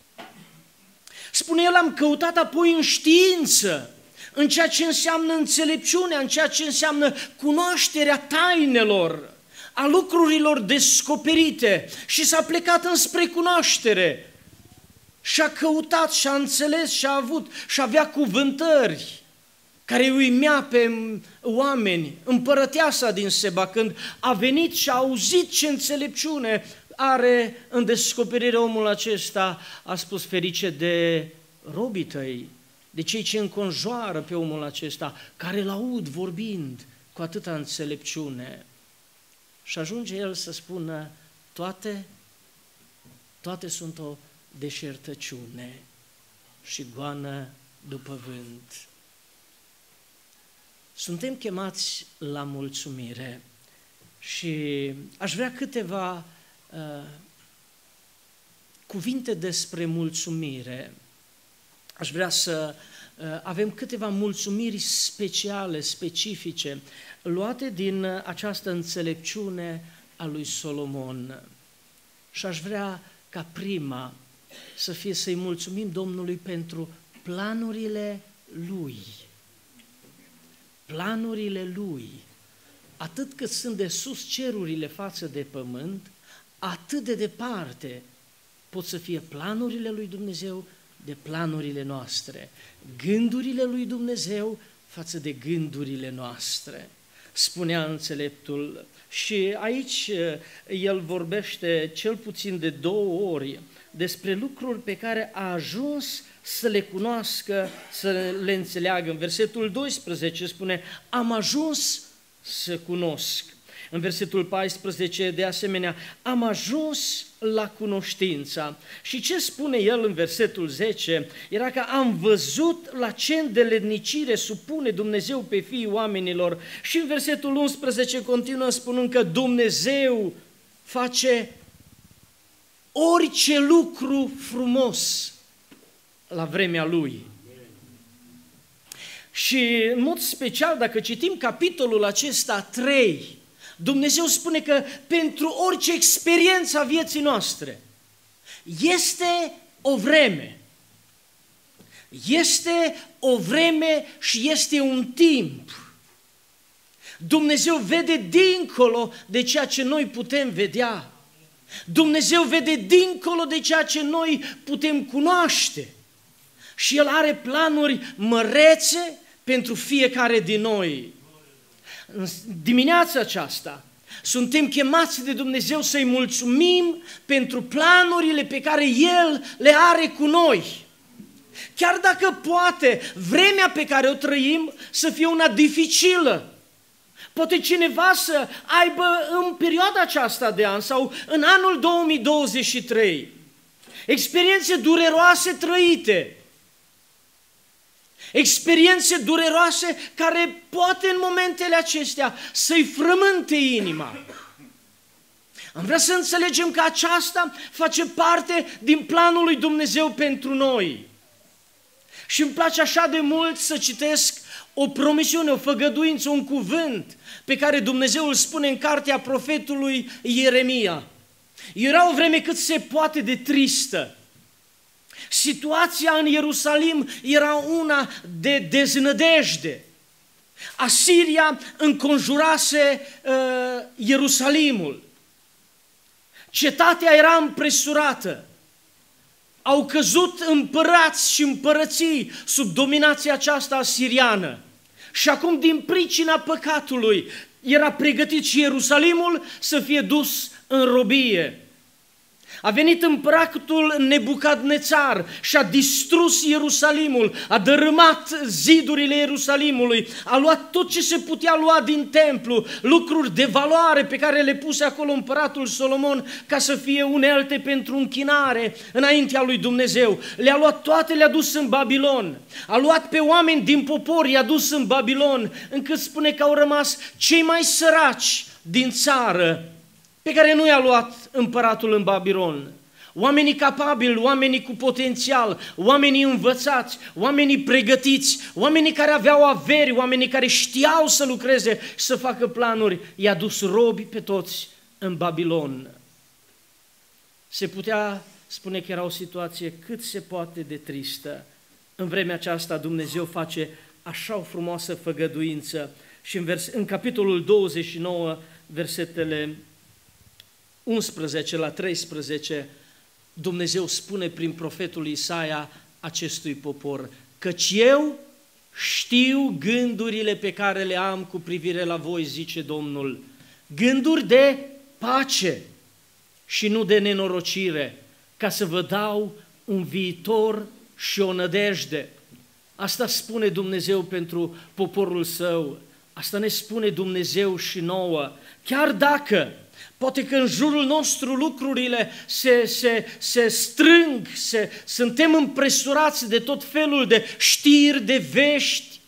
Spune el, am căutat apoi în știință, în ceea ce înseamnă înțelepciunea, în ceea ce înseamnă cunoașterea tainelor, a lucrurilor descoperite și s-a plecat înspre cunoaștere. Și-a căutat, și-a înțeles, și-a avut, și avea cuvântări care uimea pe oameni. Împărăteasa din Seba, când a venit și a auzit ce înțelepciune are în descoperire omul acesta, a spus: ferice de robii tăi, de cei ce înconjoară pe omul acesta, care îl aud vorbind cu atâta înțelepciune. Și ajunge el să spună: toate, toate sunt o deșertăciune și goană după vânt. Suntem chemați la mulțumire și aș vrea câteva uh, cuvinte despre mulțumire. Aș vrea să uh, avem câteva mulțumiri speciale, specifice, luate din această înțelepciune a lui Solomon. Și aș vrea ca prima să fie să-i mulțumim Domnului pentru planurile Lui. Planurile Lui, atât cât sunt de sus cerurile față de pământ, atât de departe pot să fie planurile lui Dumnezeu de planurile noastre, gândurile lui Dumnezeu față de gândurile noastre, spunea înțeleptul. Și aici el vorbește cel puțin de două ori despre lucruri pe care a ajuns să le cunoască, să le înțeleagă. În versetul doisprezece spune, am ajuns să cunosc. În versetul paisprezece, de asemenea, am ajuns la cunoștința. Și ce spune el în versetul zece? Era că am văzut la ce îndeletnicire supune Dumnezeu pe fiii oamenilor. Și în versetul unsprezece continuă spunând că Dumnezeu face orice lucru frumos la vremea Lui. Și în mod special, dacă citim capitolul acesta trei, Dumnezeu spune că pentru orice experiență a vieții noastre este o vreme. Este o vreme și este un timp. Dumnezeu vede dincolo de ceea ce noi putem vedea. Dumnezeu vede dincolo de ceea ce noi putem cunoaște. Și El are planuri mărețe pentru fiecare din noi. În dimineața aceasta suntem chemați de Dumnezeu să-i mulțumim pentru planurile pe care El le are cu noi. Chiar dacă poate vremea pe care o trăim să fie una dificilă, poate cineva să aibă în perioada aceasta de an sau în anul două mii douăzeci și trei experiențe dureroase trăite, experiențe dureroase care poate în momentele acestea să-i frământe inima. Am vrea să înțelegem că aceasta face parte din planul lui Dumnezeu pentru noi. Și îmi place așa de mult să citesc o promisiune, o făgăduință, un cuvânt pe care Dumnezeu îl spune în cartea profetului Ieremia. Era o vreme cât se poate de tristă. Situația în Ierusalim era una de deznădejde. Asiria înconjurase uh, Ierusalimul. Cetatea era împresurată. Au căzut împărați și împărății sub dominația aceasta asiriană. Și acum, din pricina păcatului, era pregătit și Ierusalimul să fie dus în robie. A venit împăratul Nebucadnețar și a distrus Ierusalimul, a dărâmat zidurile Ierusalimului, a luat tot ce se putea lua din templu, lucruri de valoare pe care le puse acolo împăratul Solomon ca să fie unelte pentru închinare înaintea lui Dumnezeu. Le-a luat toate, le-a dus în Babilon. A luat pe oameni din popor, i-a dus în Babilon, încât spune că au rămas cei mai săraci din țară, pe care nu i-a luat împăratul în Babilon. Oamenii capabili, oamenii cu potențial, oamenii învățați, oamenii pregătiți, oamenii care aveau averi, oamenii care știau să lucreze și să facă planuri, i-a dus robi pe toți în Babilon. Se putea spune că era o situație cât se poate de tristă. În vremea aceasta Dumnezeu face așa o frumoasă făgăduință și în, vers- în capitolul douăzeci și nouă, versetele unsprezece la treisprezece, Dumnezeu spune prin profetul Isaia acestui popor: căci eu știu gândurile pe care le am cu privire la voi, zice Domnul, gânduri de pace și nu de nenorocire, ca să vă dau un viitor și o nădejde. Asta spune Dumnezeu pentru poporul său, asta ne spune Dumnezeu și nouă. Chiar dacă poate că în jurul nostru lucrurile se, se, se strâng, se, suntem împresurați de tot felul de știri, de vești,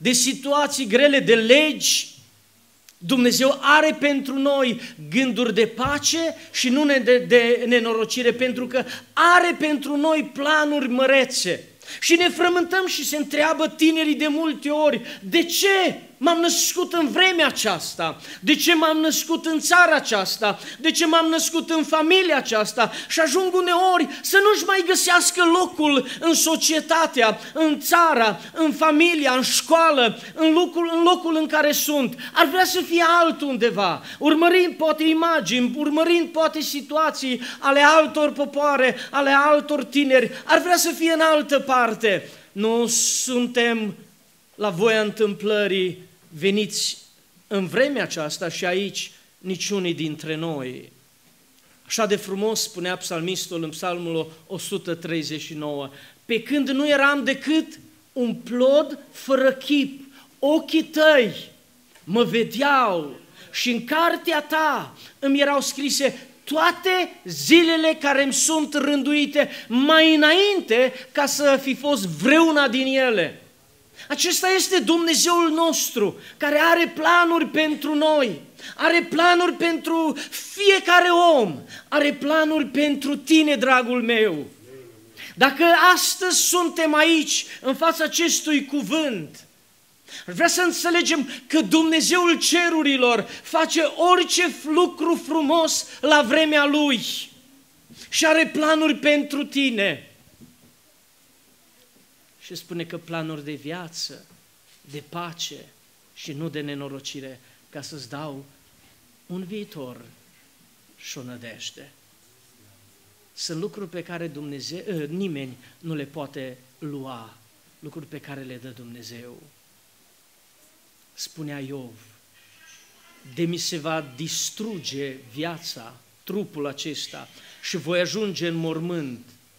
de situații grele, de legi, Dumnezeu are pentru noi gânduri de pace și nu de, de nenorocire, pentru că are pentru noi planuri mărețe. Și ne frământăm și se întreabă tinerii de multe ori, de ce m-am născut în vremea aceasta? De ce m-am născut în țara aceasta? De ce m-am născut în familia aceasta? Și ajung uneori să nu-și mai găsească locul în societatea, în țara, în familia, în școală, în locul, în locul în care sunt. Ar vrea să fie altundeva, urmărind poate imagini, urmărind poate situații ale altor popoare, ale altor tineri. Ar vrea să fie în altă parte. Nu suntem la voia întâmplării veniți în vremea aceasta și aici niciunii dintre noi. Așa de frumos spunea psalmistul în psalmul o sută treizeci și nouă, pe când nu eram decât un plod fără chip, ochii tăi mă vedeau și în cartea ta îmi erau scrise toate zilele care îmi sunt rânduite mai înainte ca să fi fost vreuna din ele. Acesta este Dumnezeul nostru, care are planuri pentru noi, are planuri pentru fiecare om, are planuri pentru tine, dragul meu. Dacă astăzi suntem aici, în fața acestui cuvânt, vreau să înțelegem că Dumnezeul cerurilor face orice lucru frumos la vremea Lui și are planuri pentru tine. Și spune că planuri de viață, de pace și nu de nenorocire, ca să-ți dau un viitor și o nădejde. Sunt lucruri pe care Dumnezeu, nimeni nu le poate lua, lucruri pe care le dă Dumnezeu. Spunea Iov, de mi se va distruge viața, trupul acesta, și voi ajunge în mormânt.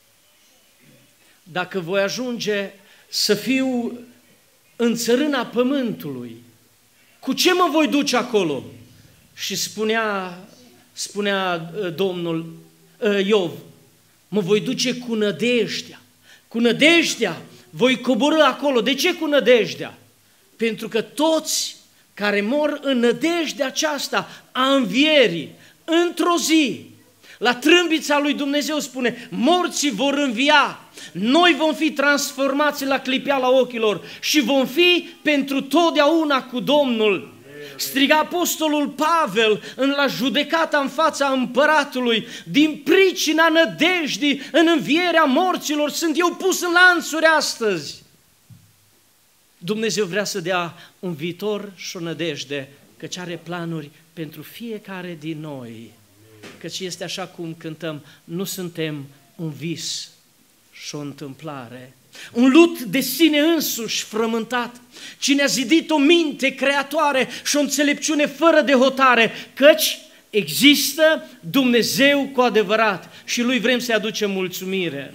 Dacă voi ajunge să fiu în țărâna pământului, cu ce mă voi duce acolo? Și spunea, spunea Domnul Iov, mă voi duce cu nădejdea. Cu nădejdea voi coborî acolo. De ce cu nădejdea? Pentru că toți care mor în nădejdea aceasta a învierii, într-o zi, la trâmbița lui Dumnezeu spune, morții vor învia, noi vom fi transformați la clipeala ochilor și vom fi pentru totdeauna cu Domnul. Striga apostolul Pavel în la judecata în fața împăratului, din pricina nădejdii în învierea morților sunt eu pus în lanțuri astăzi. Dumnezeu vrea să dea un viitor și o nădejde, căci are planuri pentru fiecare din noi. Căci este așa cum cântăm, nu suntem un vis și o întâmplare, un lut de sine însuși frământat, cine a zidit o minte creatoare și o înțelepciune fără de hotare, căci există Dumnezeu cu adevărat și Lui vrem să-i aducem mulțumire.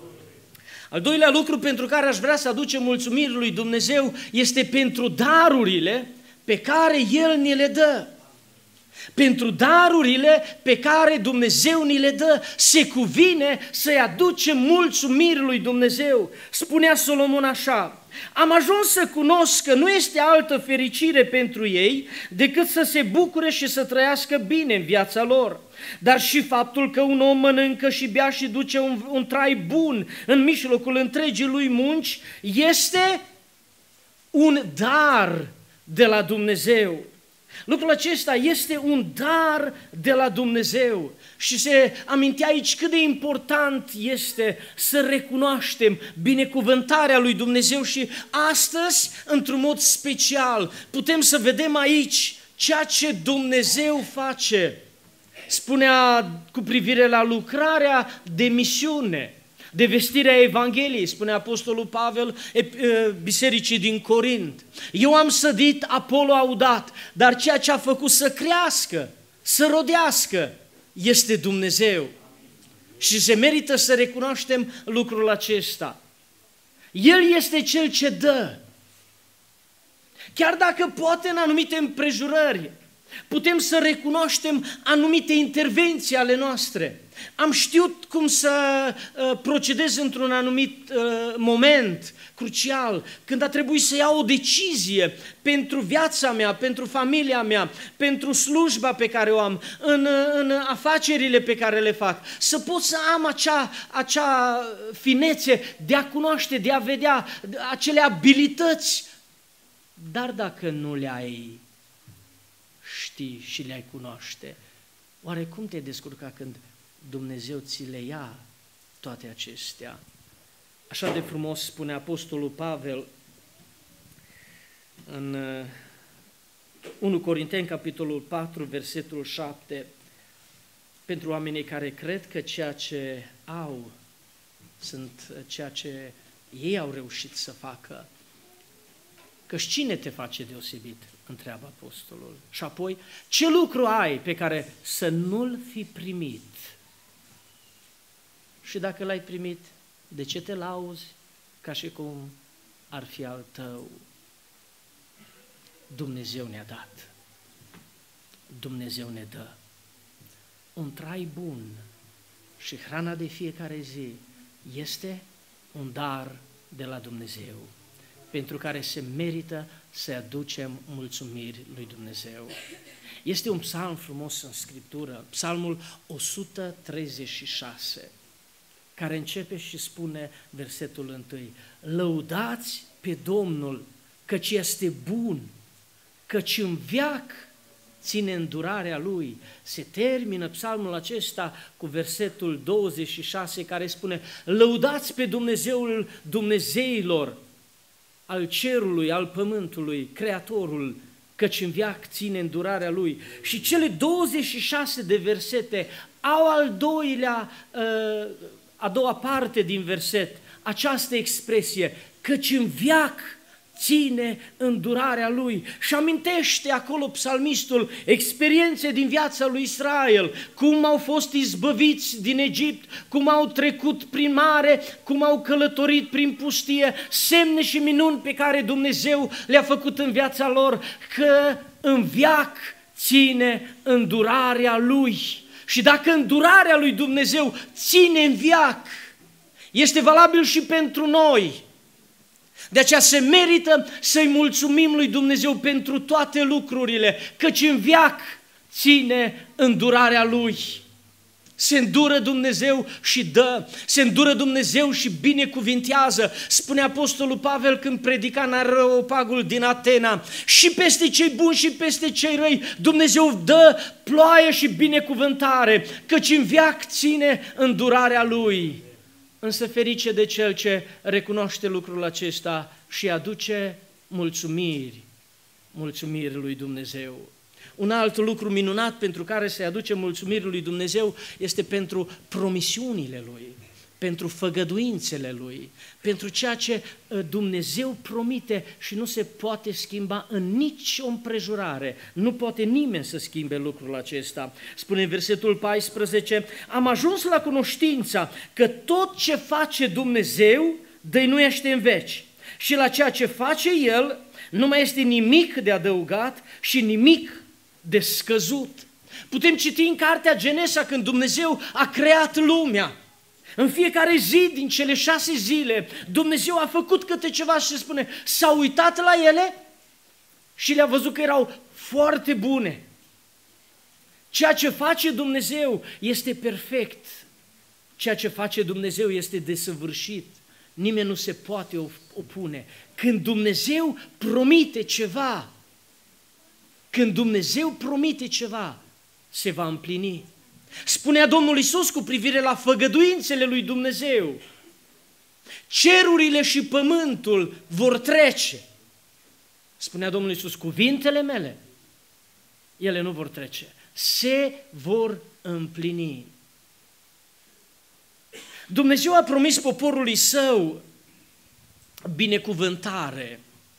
Al doilea lucru pentru care aș vrea să aducem mulțumire lui Dumnezeu este pentru darurile pe care El ni le dă. Pentru darurile pe care Dumnezeu ni le dă, se cuvine să-i aducem mulțumiri lui Dumnezeu. Spunea Solomon așa, am ajuns să cunosc că nu este altă fericire pentru ei decât să se bucure și să trăiască bine în viața lor. Dar și faptul că un om mănâncă și bea și duce un, un trai bun în mijlocul întregii lui munci este un dar de la Dumnezeu. Lucrul acesta este un dar de la Dumnezeu și se amintea aici cât de important este să recunoaștem binecuvântarea lui Dumnezeu și astăzi, într-un mod special, putem să vedem aici ceea ce Dumnezeu face. Spunea cu privire la lucrarea de misiune, de vestirea Evangheliei, spune Apostolul Pavel bisericii din Corint. Eu am sădit, Apolo a udat, dar ceea ce a făcut să crească, să rodească, este Dumnezeu. Și se merită să recunoaștem lucrul acesta. El este Cel ce dă. Chiar dacă poate în anumite împrejurări Putem să recunoaștem anumite intervenții ale noastre. Am știut cum să uh, procedez într-un anumit uh, moment crucial, când a trebuit să iau o decizie pentru viața mea, pentru familia mea, pentru slujba pe care o am, în, în afacerile pe care le fac. Să pot să am acea, acea finețe de a cunoaște, de a vedea, acele abilități. Dar dacă nu le-ai ști și le-ai cunoaște, oare cum te descurca când Dumnezeu ți le ia toate acestea? Așa de frumos spune Apostolul Pavel în unu Corinteni, capitolul patru, versetul șapte, pentru oamenii care cred că ceea ce au sunt ceea ce ei au reușit să facă. Căci cine te face deosebit? Întreabă apostolul. Și apoi, ce lucru ai pe care să nu-l fi primit? Și dacă l-ai primit, de ce te lauzi ca și cum ar fi al tău? Dumnezeu ne-a dat. Dumnezeu ne dă. Un trai bun și hrana de fiecare zi este un dar de la Dumnezeu, pentru care se merită să aducem mulțumiri lui Dumnezeu. Este un psalm frumos în Scriptură, psalmul o sută treizeci și șase, care începe și spune versetul întâi: lăudați pe Domnul, căci este bun, căci în veac ține îndurarea Lui. Se termină psalmul acesta cu versetul douăzeci și șase, care spune: lăudați pe Dumnezeul Dumnezeilor, al cerului, al pământului, Creatorul, căci în veac ține îndurarea Lui. Și cele douăzeci și șase de versete au al doilea, a doua parte din verset, această expresie, căci în veac ține îndurarea Lui. Și amintește acolo psalmistul experiențe din viața lui Israel, cum au fost izbăviți din Egipt, cum au trecut prin mare, cum au călătorit prin pustie, semne și minuni pe care Dumnezeu le-a făcut în viața lor, că în veac ține îndurarea Lui. Și dacă îndurarea lui Dumnezeu ține în veac, este valabil și pentru noi. De aceea se merită să-i mulțumim lui Dumnezeu pentru toate lucrurile, căci în veac ține îndurarea Lui. Se îndură Dumnezeu și dă, se îndură Dumnezeu și binecuvintează. Spune Apostolul Pavel când predica în Areopagul din Atena: și peste cei buni și peste cei răi Dumnezeu dă ploaie și binecuvântare, căci în veac ține îndurarea Lui. Însă ferice de cel ce recunoaște lucrul acesta și aduce mulțumiri, mulțumiri lui Dumnezeu. Un alt lucru minunat pentru care se aduce mulțumiri lui Dumnezeu este pentru promisiunile Lui, pentru făgăduințele Lui, pentru ceea ce Dumnezeu promite și nu se poate schimba în nicio împrejurare. Nu poate nimeni să schimbe lucrul acesta. Spune în versetul paisprezece: am ajuns la cunoștința că tot ce face Dumnezeu dăinuiește în veci și la ceea ce face El nu mai este nimic de adăugat și nimic de scăzut. Putem citi în cartea Genesa când Dumnezeu a creat lumea. În fiecare zi din cele șase zile Dumnezeu a făcut câte ceva și se spune, s-a uitat la ele și le-a văzut că erau foarte bune. Ceea ce face Dumnezeu este perfect. Ceea ce face Dumnezeu este desăvârșit. Nimeni nu se poate opune. Când Dumnezeu promite ceva, când Dumnezeu promite ceva, se va împlini. Spunea Domnul Iisus cu privire la făgăduințele lui Dumnezeu: cerurile și pământul vor trece. Spunea Domnul Iisus: cuvintele mele, ele nu vor trece, se vor împlini. Dumnezeu a promis poporului său binecuvântare.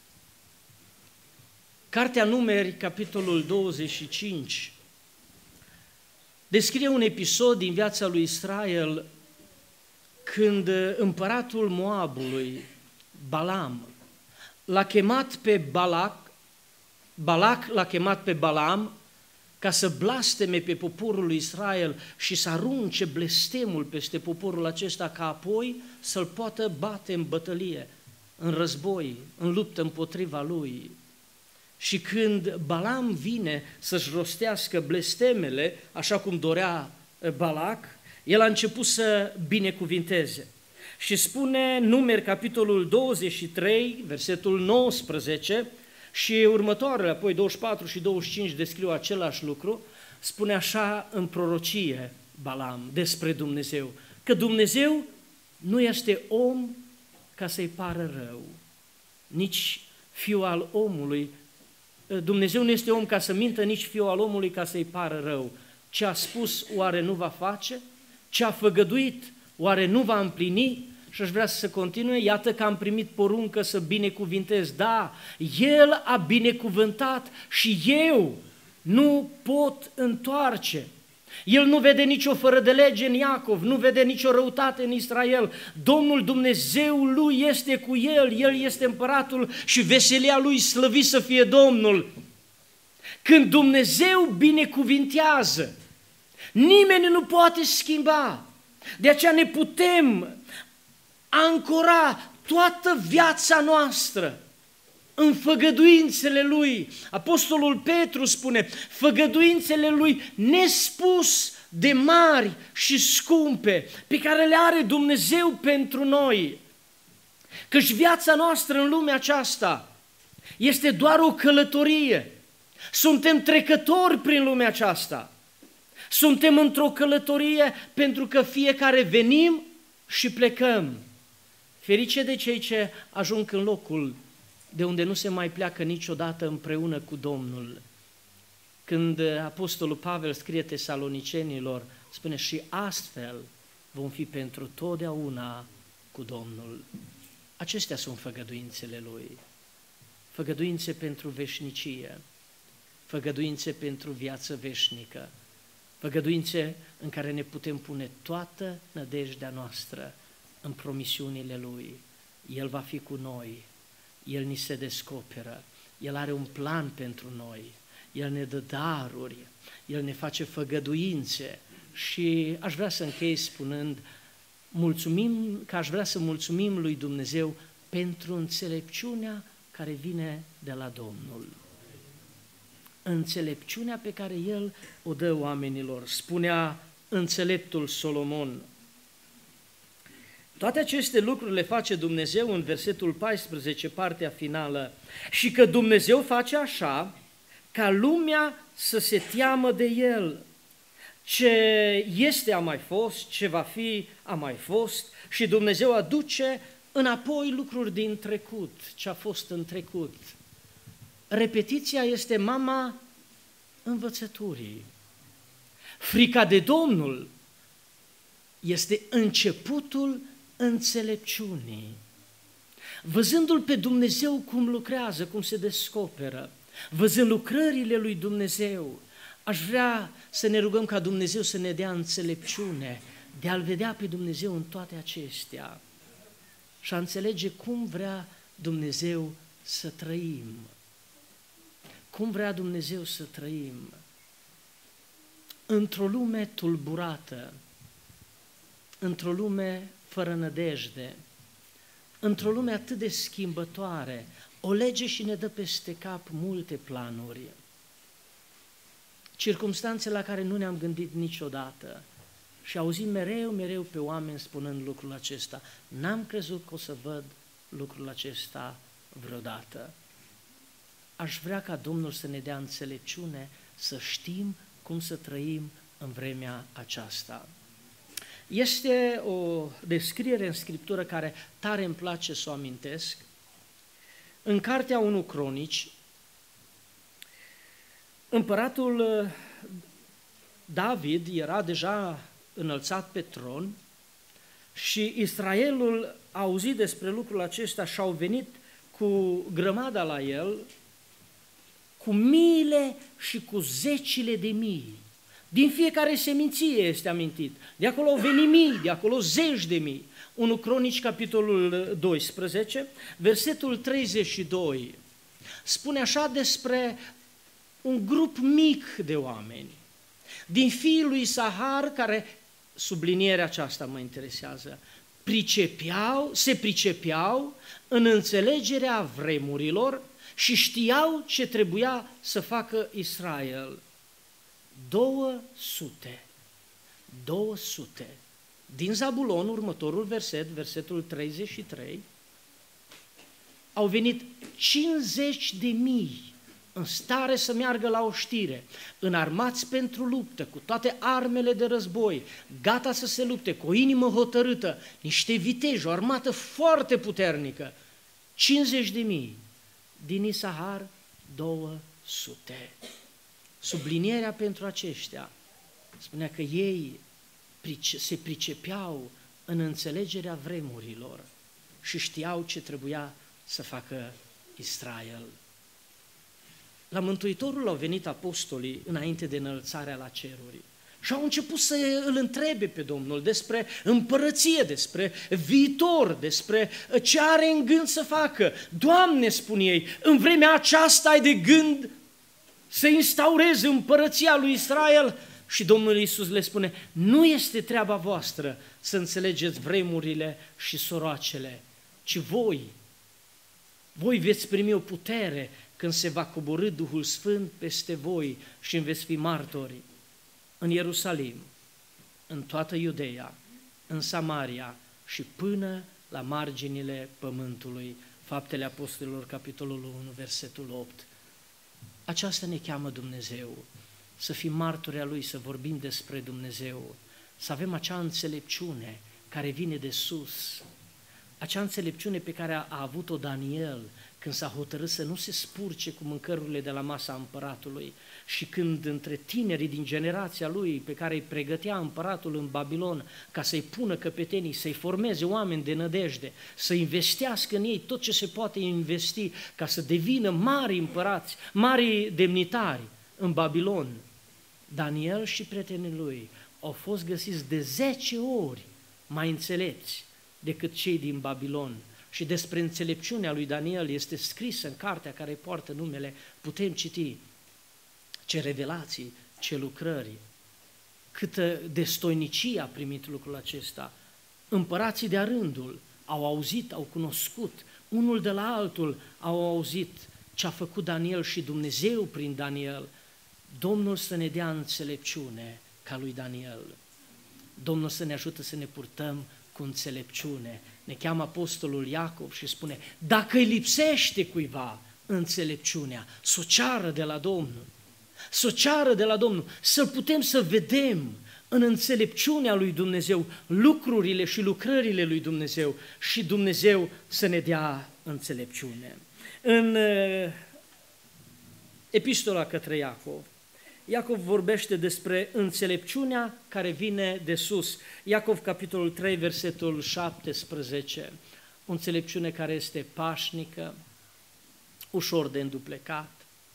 Cartea Numeri, capitolul douăzeci și cinci, descrie un episod din viața lui Israel când împăratul Moabului, Balam, l-a chemat pe Balac, Balac l-a chemat pe Balam ca să blasteme pe poporul lui Israel și să arunce blestemul peste poporul acesta, ca apoi să-l poată bate în bătălie, în război, în luptă împotriva lui. Și când Balaam vine să-și rostească blestemele, așa cum dorea Balac, el a început să binecuvinteze. Și spune Numeri, capitolul douăzeci și trei, versetul nouăsprezece, și următoarele, apoi douăzeci și patru și douăzeci și cinci, descriu același lucru, spune așa în prorocie Balaam despre Dumnezeu, că Dumnezeu nu este om ca să-i pară rău, nici fiul al omului. Dumnezeu nu este om ca să mintă, nici fiul al omului ca să-i pară rău. Ce a spus, oare nu va face? Ce a făgăduit, oare nu va împlini? Și aș vrea să se continue, iată că am primit poruncă să binecuvintez. Da, El a binecuvântat și eu nu pot întoarce. El nu vede nicio fără de lege în Iacov, nu vede nicio răutate în Israel. Domnul Dumnezeu lui este cu el, el este împăratul și veselia lui, slăvit să fie Domnul. Când Dumnezeu binecuvintează, nimeni nu poate schimba. De aceea ne putem ancora toată viața noastră în făgăduințele Lui. Apostolul Petru spune, făgăduințele Lui nespus de mari și scumpe, pe care le are Dumnezeu pentru noi. Căci viața noastră în lumea aceasta este doar o călătorie. Suntem trecători prin lumea aceasta. Suntem într-o călătorie pentru că fiecare venim și plecăm. Ferice de cei ce ajung în locul de unde nu se mai pleacă niciodată împreună cu Domnul. Când Apostolul Pavel scrie tesalonicenilor, spune și astfel vom fi pentru totdeauna cu Domnul. Acestea sunt făgăduințele Lui. Făgăduințe pentru veșnicie, făgăduințe pentru viață veșnică, făgăduințe în care ne putem pune toată nădejdea noastră în promisiunile Lui. El va fi cu noi, El ni se descoperă, El are un plan pentru noi, El ne dă daruri, El ne face făgăduințe și aș vrea să închei spunând, mulțumim, că aș vrea să mulțumim lui Dumnezeu pentru înțelepciunea care vine de la Domnul. Înțelepciunea pe care El o dă oamenilor, spunea înțeleptul Solomon. Toate aceste lucruri le face Dumnezeu în versetul paisprezece, partea finală, și că Dumnezeu face așa ca lumea să se teamă de El. Ce este a mai fost, ce va fi a mai fost și Dumnezeu aduce înapoi lucruri din trecut, ce a fost în trecut. Repetiția este mama învățăturii. Frica de Domnul este începutul înțelepciunii. Văzându-L pe Dumnezeu cum lucrează, cum se descoperă, văzând lucrările lui Dumnezeu, aș vrea să ne rugăm ca Dumnezeu să ne dea înțelepciune de a-L vedea pe Dumnezeu în toate acestea și a înțelege cum vrea Dumnezeu să trăim. Cum vrea Dumnezeu să trăim? Într-o lume tulburată, într-o lume fără nădejde, într-o lume atât de schimbătoare, o lege și ne dă peste cap multe planuri, circumstanțe la care nu ne-am gândit niciodată și auzim mereu, mereu pe oameni spunând lucrul acesta. N-am crezut că o să văd lucrul acesta vreodată. Aș vrea ca Domnul să ne dea înțelepciune, să știm cum să trăim în vremea aceasta. Este o descriere în Scriptură care tare îmi place să o amintesc. În cartea unu Cronici, împăratul David era deja înălțat pe tron și Israelul a auzit despre lucrul acesta și au venit cu grămada la el, cu miile și cu zecile de mii. Din fiecare seminție este amintit. De acolo au venit mii, de acolo zeci de mii. unu Cronici, capitolul doisprezece, versetul treizeci și doi, spune așa despre un grup mic de oameni, din fiii lui Isahar, care, sublinierea aceasta mă interesează, pricepeau, se pricepeau în înțelegerea vremurilor și știau ce trebuia să facă Israel. două sute. două sute. Din Zabulon, următorul verset, versetul treizeci și trei, au venit cincizeci de mii în stare să meargă la oștire, înarmați pentru luptă, cu toate armele de război, gata să se lupte, cu o inimă hotărâtă, niște viteji, o armată foarte puternică. cincizeci de mii. Din Isahar, două sute. Sublinierea pentru aceștia spunea că ei se pricepeau în înțelegerea vremurilor și știau ce trebuia să facă Israel. La Mântuitorul au venit apostolii înainte de înălțarea la ceruri și au început să îl întrebe pe Domnul despre împărăție, despre viitor, despre ce are în gând să facă. Doamne, spun ei, în vremea aceasta ai de gând să instaurezi împărăția lui Israel? Și Domnul Iisus le spune, nu este treaba voastră să înțelegeți vremurile și soroacele, ci voi, voi veți primi o putere când se va coborî Duhul Sfânt peste voi și îmi veți fi martori în Ierusalim, în toată Iudeea, în Samaria și până la marginile pământului. Faptele Apostolilor, capitolul unu, versetul opt. Aceasta ne cheamă Dumnezeu, să fim martori a Lui, să vorbim despre Dumnezeu, să avem acea înțelepciune care vine de sus, acea înțelepciune pe care a, a avut-o Daniel când s-a hotărât să nu se spurce cu mâncărurile de la masa împăratului și când între tinerii din generația lui pe care îi pregătea împăratul în Babilon ca să-i pună căpetenii, să-i formeze oameni de nădejde, să investească în ei tot ce se poate investi ca să devină mari împărați, mari demnitari în Babilon, Daniel și prietenii lui au fost găsiți de zece ori mai înțelepți decât cei din Babilon. Și despre înțelepciunea lui Daniel este scrisă în cartea care poartă numele, putem citi ce revelații, ce lucrări, câtă destoinicie a primit lucrul acesta. Împărații de-a rândul au auzit, au cunoscut, unul de la altul au auzit ce a făcut Daniel și Dumnezeu prin Daniel. Domnul să ne dea înțelepciune ca lui Daniel. Domnul să ne ajute să ne purtăm cu înțelepciune. Ne cheamă apostolul Iacov și spune, dacă îi lipsește cuiva înțelepciunea, să o ceară de la Domnul, să o ceară de la Domnul, să putem să vedem în înțelepciunea lui Dumnezeu lucrurile și lucrările lui Dumnezeu și Dumnezeu să ne dea înțelepciune. În epistola către Iacov, Iacov vorbește despre înțelepciunea care vine de sus. Iacov, capitolul trei, versetul șaptesprezece, o înțelepciune care este pașnică, ușor de înduplecat,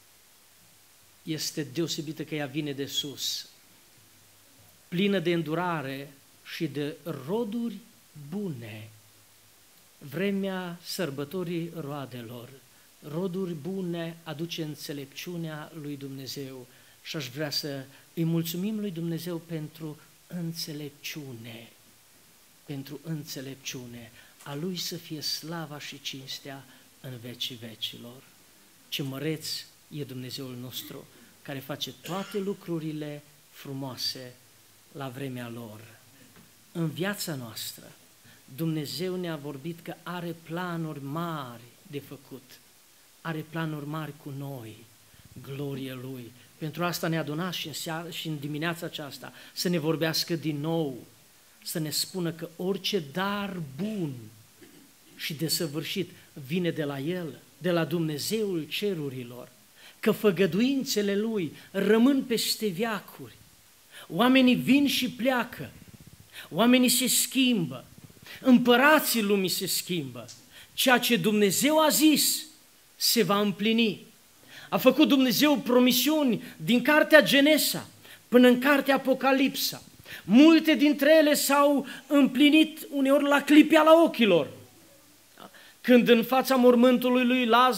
este deosebită că ea vine de sus, plină de îndurare și de roduri bune. Vremea sărbătorii roadelor, roduri bune aduce înțelepciunea lui Dumnezeu. Și aș vrea să îi mulțumim lui Dumnezeu pentru înțelepciune, pentru înțelepciune. A Lui să fie slava și cinstea în vecii vecilor. Ce măreț e Dumnezeul nostru, care face toate lucrurile frumoase la vremea lor. În viața noastră, Dumnezeu ne-a vorbit că are planuri mari de făcut, are planuri mari cu noi, glorie Lui. Pentru asta ne-a adunat și în, seara, și în dimineața aceasta să ne vorbească din nou, să ne spună că orice dar bun și desăvârșit vine de la El, de la Dumnezeul cerurilor, că făgăduințele Lui rămân peste veacuri. Oamenii vin și pleacă, oamenii se schimbă, împărații lumii se schimbă. Ceea ce Dumnezeu a zis se va împlini. A făcut Dumnezeu promisiuni din cartea Genesa până în cartea Apocalipsa. Multe dintre ele s-au împlinit uneori la clipeala ochilor. Când în fața mormântului lui Lazar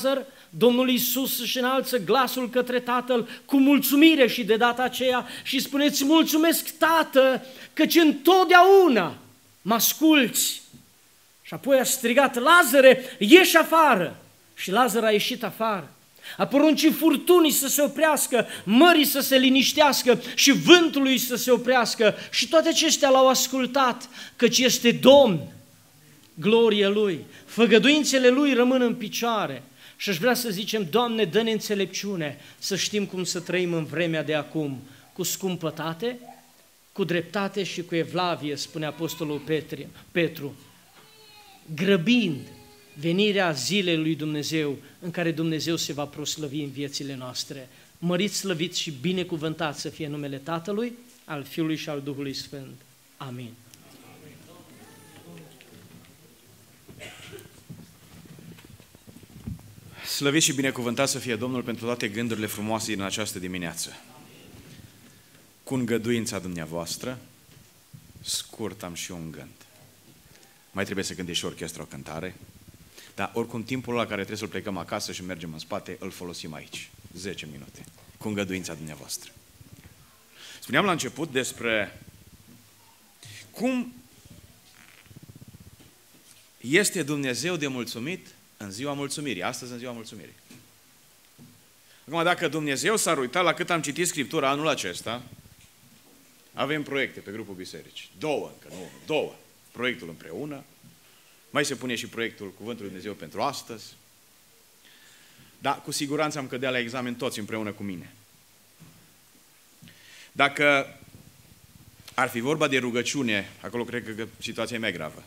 Domnul Iisus își înalță glasul către Tatăl cu mulțumire și de data aceea și spuneți: mulțumesc, Tată, căci întotdeauna mă asculți. Și apoi a strigat: Lazare, ieși afară! Și Lazar a ieșit afară. A poruncit furtunii să se oprească, mării să se liniștească și vântului să se oprească. Și toate acestea l-au ascultat, căci este Domn. Glorie Lui, făgăduințele Lui rămân în picioare. Și aș vrea să zicem: Doamne, dă-ne înțelepciune să știm cum să trăim în vremea de acum, cu scumpătate, cu dreptate și cu evlavie, spune Apostolul Petru, grăbind venirea zilei lui Dumnezeu, în care Dumnezeu se va proslăvi în viețile noastre. Mărit, slăvit și binecuvântat să fie numele Tatălui, al Fiului și al Duhului Sfânt. Amin. Slăvit și binecuvântat să fie Domnul pentru toate gândurile frumoase din această dimineață. Cu îngăduința dumneavoastră, scurt am și un gând. Mai trebuie să gândești și orchestra o cântare, dar oricum timpul la care trebuie să-l plecăm acasă și mergem în spate, îl folosim aici. zece minute. Cu îngăduința dumneavoastră. Spuneam la început despre cum este Dumnezeu de mulțumit în ziua mulțumirii, astăzi în ziua mulțumirii. Acum, dacă Dumnezeu s-ar uita la cât am citit Scriptura anul acesta, avem proiecte pe grupul bisericii. Două încă, nu, două. Proiectul împreună, mai se pune și proiectul Cuvântului Dumnezeu pentru astăzi. Dar cu siguranță am cădea la examen toți împreună cu mine. Dacă ar fi vorba de rugăciune, acolo cred că situația e mai gravă.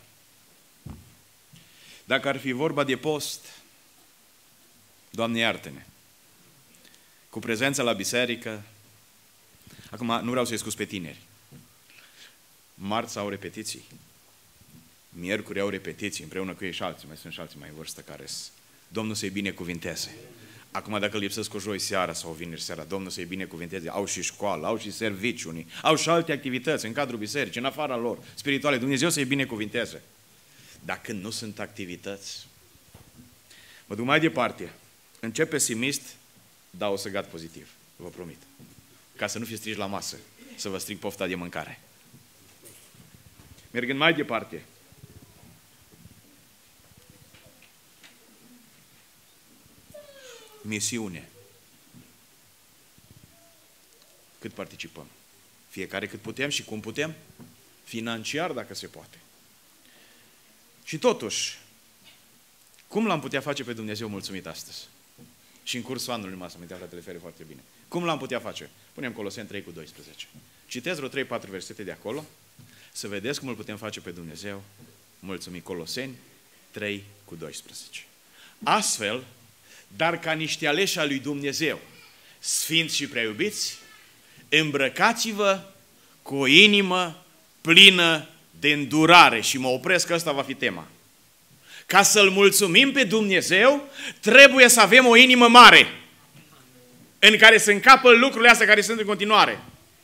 Dacă ar fi vorba de post, Doamne iartă-ne, cu prezența la biserică, acum nu vreau să-i scuz pe tineri, marți au repetiții, miercuri au repetiții, împreună cu ei și alții, mai sunt și alții mai în vârstă care sunt. Domnul să-i binecuvinteze. Acum dacă lipsesc o joi seara sau o vineri seara, Domnul să-i binecuvinteze. Au și școală, au și servicii unii, au și alte activități în cadrul bisericii, în afara lor, spirituale. Dumnezeu să-i binecuvinteze. Dar când nu sunt activități, mă duc mai departe. Încep pesimist, dau o să gad pozitiv, vă promit. Ca să nu fiți striși la masă, să vă stric pofta de mâncare. Mergând mai departe, misiune. Cât participăm? Fiecare cât putem și cum putem? Financiar, dacă se poate. Și totuși, cum l-am putea face pe Dumnezeu mulțumit astăzi? Și în cursul anului m-a să mă fratele Fere foarte bine. Cum l-am putea face? Punem Coloseni trei cu doisprezece. Citez vreo trei patru versete de acolo, să vedeți cum îl putem face pe Dumnezeu mulțumit. Coloseni trei cu doisprezece. Astfel, dar ca niște aleși al lui Dumnezeu, sfinți și prea iubiți, îmbrăcați-vă cu o inimă plină de îndurare. Și mă opresc, că ăsta va fi tema. Ca să-L mulțumim pe Dumnezeu, trebuie să avem o inimă mare, în care să încapă lucrurile astea care sunt în continuare.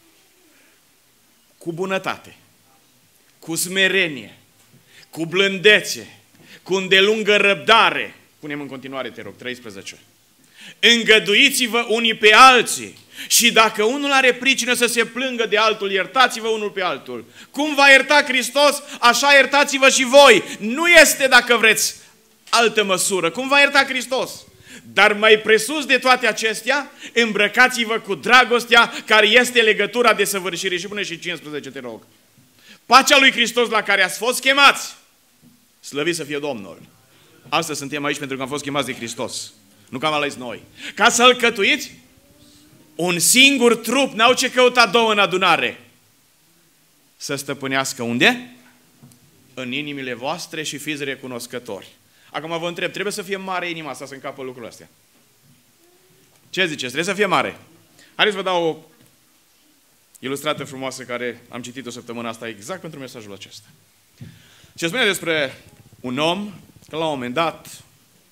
Cu bunătate, cu smerenie, cu blândețe, cu îndelungă răbdare. Punem în continuare, te rog, treisprezece. Îngăduiți-vă unii pe alții și dacă unul are pricină să se plângă de altul, iertați-vă unul pe altul. Cum va ierta Hristos, așa iertați-vă și voi. Nu este, dacă vreți, altă măsură. Cum va ierta Hristos? Dar mai presus de toate acestea, îmbrăcați-vă cu dragostea care este legătura de săvârșire. Și pune și cincisprezece, te rog. Pacea lui Hristos la care ați fost chemați, slăvit să fie Domnul. Astăzi suntem aici pentru că am fost chemați de Hristos. Nu că am ales noi. Ca să alcătuiți un singur trup, n-au ce căuta două în adunare. Să stăpânească unde? În inimile voastre și fiți recunoscători. Acum vă întreb, trebuie să fie mare inima asta să încapă lucrurile astea? Ce ziceți? Trebuie să fie mare. Haideți să vă dau o ilustrată frumoasă care am citit-o săptămâna asta exact pentru mesajul acesta. Ce spune despre un om că la un moment dat,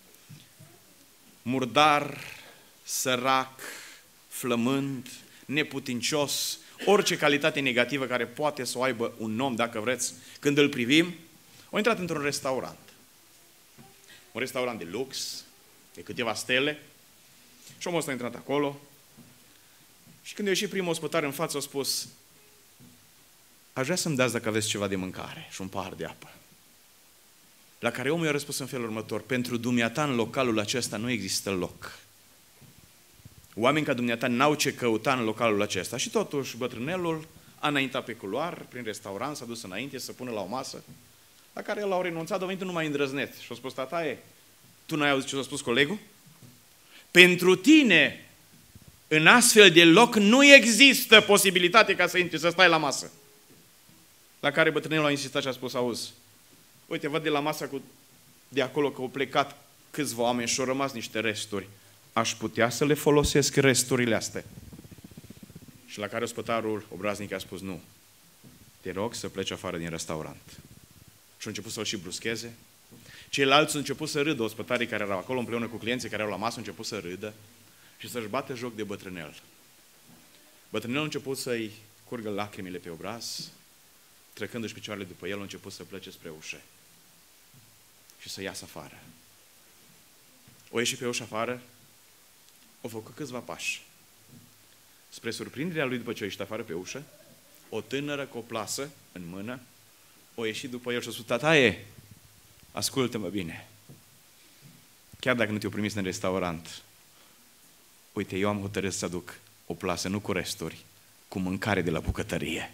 murdar, sărac, flămând, neputincios, orice calitate negativă care poate să o aibă un om, dacă vreți, când îl privim, a intrat într-un restaurant. Un restaurant de lux, de câteva stele. Și omul ăsta a intrat acolo. Și când a ieșit primul ospătar în față, a spus: aș vrea să-mi dați dacă aveți ceva de mâncare și un pahar de apă. La care omul i-a răspuns în felul următor: pentru dumneata în localul acesta nu există loc. Oameni ca dumneata n-au ce căuta în localul acesta. Și totuși bătrânelul a înaintat pe culoar, prin restaurant, s-a dus înainte să pună la o masă, la care el a renunțat, a venit numai îndrăzneț. Și a spus: tataie, tu n-ai auzit ce a spus colegul? Pentru tine, în astfel de loc, nu există posibilitate ca să intri, să stai la masă. La care bătrânelul a insistat și a spus: auzi, uite, văd de la masa cu, de acolo că au plecat câțiva oameni și au rămas niște resturi. Aș putea să le folosesc resturile astea. Și la care ospătarul obraznic a spus: nu, te rog să pleci afară din restaurant. Și au început să-l și bruscheze. Ceilalți au început să râdă, ospătarii care erau acolo împreună cu clienții care erau la masă au început să râdă și să-și bată joc de bătrânel. Bătrânelul a început să-i curgă lacrimile pe obraz, trecându-și picioarele după el, a început să plece spre ușă și să iasă afară. O ieși pe ușă afară, o făcut câțiva pași. Spre surprinderea lui, după ce a ieșit afară pe ușă, o tânără cu o plasă în mână o ieșit după el și a spus: tataie, ascultă-mă bine. Chiar dacă nu te-o primis în restaurant, uite, eu am hotărât să aduc o plasă, nu cu resturi, cu mâncare de la bucătărie.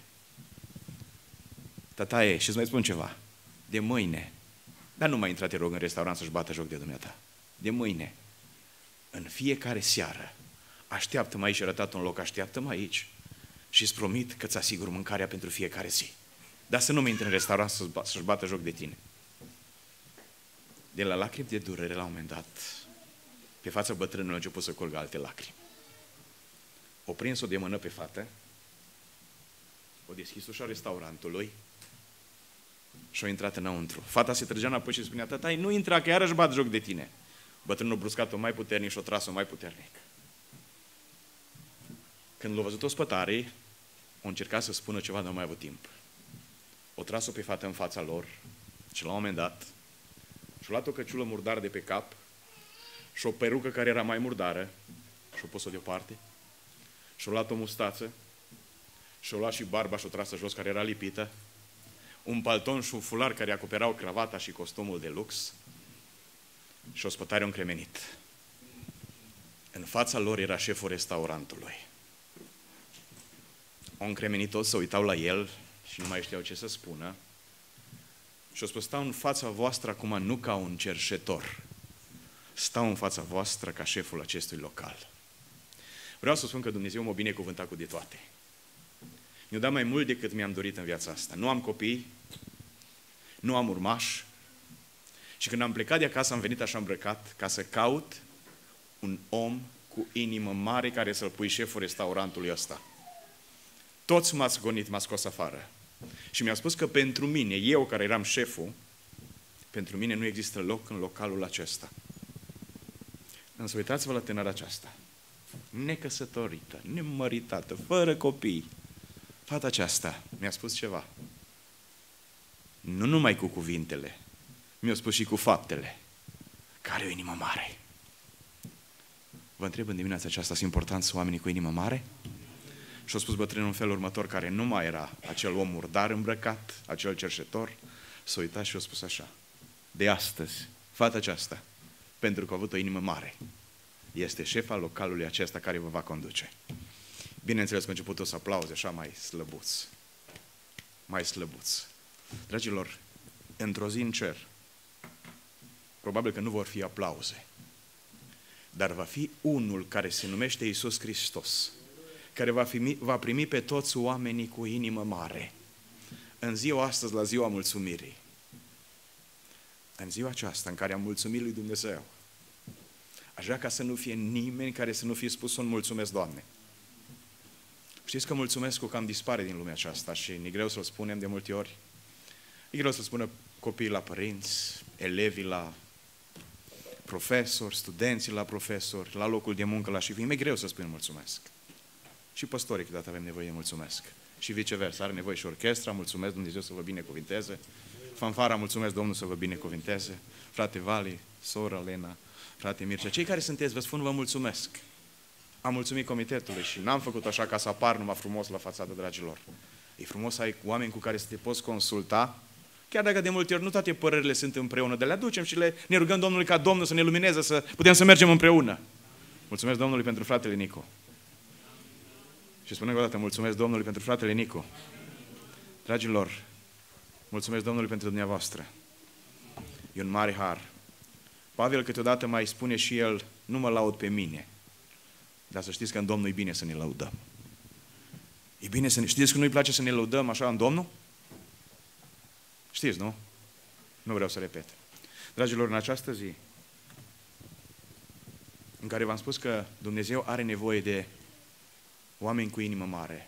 Tataie, și îți mai spun ceva, de mâine, dar nu mai intra, te rog, în restaurant să-și bată joc de dumneata. De mâine, în fiecare seară, așteaptă-mă aici, arătat un loc, așteaptă-mă aici și îți promit că îți asigur mâncarea pentru fiecare zi. Dar să nu mai intri în restaurant să-și bată joc de tine. De la lacrimi de durere, la un moment dat, pe fața bătrânului a început să curgă alte lacrimi. O prins-o de mână pe fată, o deschis ușa restaurantului și a intrat înăuntru. Fata se trăgea înapoi și spunea: tătai, nu intra, că iarăși bat joc de tine. Bătrânul a bruscat-o mai puternic și o tras-o mai puternic. Când l-a văzut ospătarii, au încercat să spună ceva, dar nu mai avut timp. O tras-o pe fată în fața lor și la un moment dat și-a luat o căciulă murdară de pe cap și o perucă care era mai murdară și-a pus-o deoparte și-a luat o mustață și-a luat și barba și-o trasă jos care era lipită, un palton și un fular care acoperau cravata și costumul de lux și ospătarea a încremenit. În fața lor era șeful restaurantului. Au încremenit toți, se uitau la el și nu mai știau ce să spună. Și-o spus: stau în fața voastră acum nu ca un cerșetor, stau în fața voastră ca șeful acestui local. Vreau să spun că Dumnezeu m-a binecuvântat cu de toate. Mi-a dat mai mult decât mi-am dorit în viața asta. Nu am copii, nu am urmași și când am plecat de acasă am venit așa îmbrăcat ca să caut un om cu inimă mare care să-l pui șeful restaurantului ăsta. Toți m-ați gonit, m-ați scos afară. Și mi-a spus că pentru mine, eu care eram șeful, pentru mine nu există loc în localul acesta. Însă uitați-vă la tânăra aceasta, necăsătorită, nemăritată, fără copii. Fata aceasta mi-a spus ceva. Nu numai cu cuvintele, mi-a spus și cu faptele, că are o inimă mare. Vă întreb în dimineața aceasta, sunt importanți oamenii cu inimă mare? Și-a spus bătrânul în felul următor, care nu mai era acel om murdar îmbrăcat, acel cerșetor, s-a uitat și a spus așa: de astăzi, fata aceasta, pentru că a avut o inimă mare, este șefa localului acesta care vă va conduce. Bineînțeles că a început o să aplauze așa mai slăbuț, mai slăbuț. Dragilor, într-o zi în cer, probabil că nu vor fi aplauze, dar va fi unul care se numește Iisus Hristos, care va, fi, va primi pe toți oamenii cu inimă mare. În ziua astăzi, la ziua mulțumirii, în ziua aceasta în care am mulțumit lui Dumnezeu, aș vrea ca să nu fie nimeni care să nu fie spus un mulțumesc, Doamne. Știți că mulțumesc cu cam dispare din lumea aceasta și e greu să-l spunem de multe ori. E greu să spună copiii la părinți, elevii la profesori, studenții la profesori, la locul de muncă la șefii. E greu să spunem mulțumesc. Și păstorii câteodată avem nevoie de mulțumesc. Și viceversa, are nevoie și orchestra, mulțumesc, Dumnezeu să vă binecuvinteze. fanfara, mulțumesc Domnul să vă binecuvinteze. Frate Vali, sora Lena, frate Mircea, cei care sunteți, vă spun, vă mulțumesc. Am mulțumit comitetului și n-am făcut așa ca să apar numai frumos la fațadă, dragilor. E frumos să ai oameni cu care să te poți consulta, chiar dacă de multe ori nu toate părerile sunt împreună, de le aducem și le, ne rugăm Domnului ca Domnul să ne lumineze, să putem să mergem împreună. Mulțumesc Domnului pentru fratele Nicu. Și spun încă o dată, mulțumesc Domnului pentru fratele Nicu. Dragilor, mulțumesc Domnului pentru dumneavoastră. E un mare har. Pavel câteodată mai spune și el, nu mă laud pe mine, dar să știți că în Domnul e bine să ne lăudăm. E bine să ne... Știți că nu-i place să ne lăudăm așa în Domnul? Știți, nu? Nu vreau să repet. Dragilor, în această zi, în care v-am spus că Dumnezeu are nevoie de oameni cu inimă mare.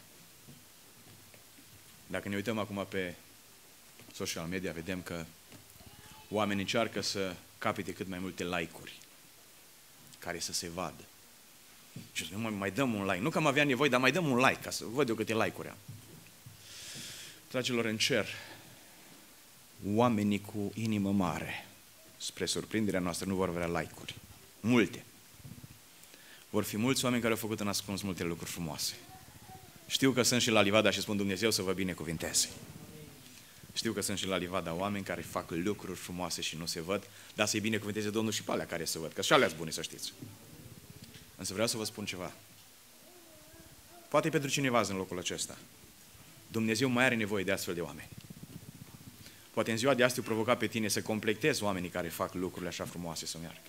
Dacă ne uităm acum pe social media, vedem că oamenii încearcă să capete cât mai multe like-uri care să se vadă. Și mai, mai dăm un like. Nu că am avea nevoie, dar mai dăm un like, ca să văd eu câte like-uri am. Dragilor, în cer, oamenii cu inimă mare, spre surprinderea noastră, nu vor avea like-uri. Multe. Vor fi mulți oameni care au făcut în ascuns multe lucruri frumoase. Știu că sunt și la Livada și spun Dumnezeu să vă binecuvinteze. Știu că sunt și la Livada oameni care fac lucruri frumoase și nu se văd, dar să-i binecuvinteze Domnul și pe alea care se văd, că și alea sunt bune, să știți. Însă vreau să vă spun ceva. Poate pentru cineva în locul acesta. Dumnezeu mai are nevoie de astfel de oameni. Poate în ziua de astăzi provoca pe tine să completezi oamenii care fac lucrurile așa frumoase să meargă.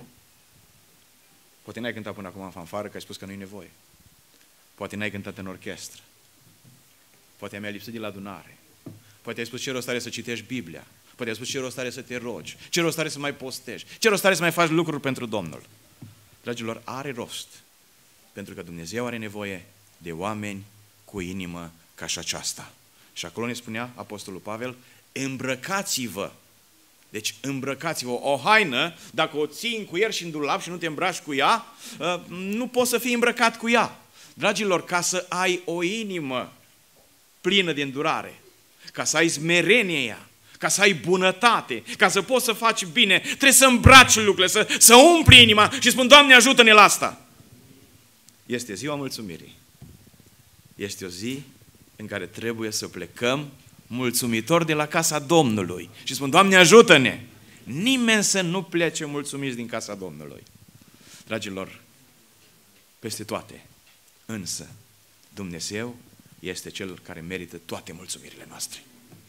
Poate n-ai cântat până acum în fanfară, că ai spus că nu-i nevoie. Poate n-ai cântat în orchestră. Poate mi-a lipsit de la adunare. Poate ai spus ce rost are să citești Biblia. Poate ai spus ce rost are să te rogi. Ce rost are să mai postești. Ce rost are să mai faci lucruri pentru Domnul. Dragilor, are rost. Pentru că Dumnezeu are nevoie de oameni cu inimă ca și aceasta. Și acolo ne spunea Apostolul Pavel, îmbrăcați-vă. Deci îmbrăcați-vă. O haină, dacă o ții în cuier și în dulap și nu te îmbraci cu ea, nu poți să fii îmbrăcat cu ea. Dragilor, ca să ai o inimă plină de îndurare, ca să ai smerenie ea, ca să ai bunătate, ca să poți să faci bine, trebuie să îmbraci lucrurile, să, să umpli inima și spun, Doamne, ajută-ne la asta. Este ziua mulțumirii. Este o zi în care trebuie să plecăm mulțumitori de la casa Domnului. Și spun, Doamne, ajută-ne! Nimeni să nu plece mulțumiți din casa Domnului. Dragilor, peste toate, însă, Dumnezeu este Cel care merită toate mulțumirile noastre.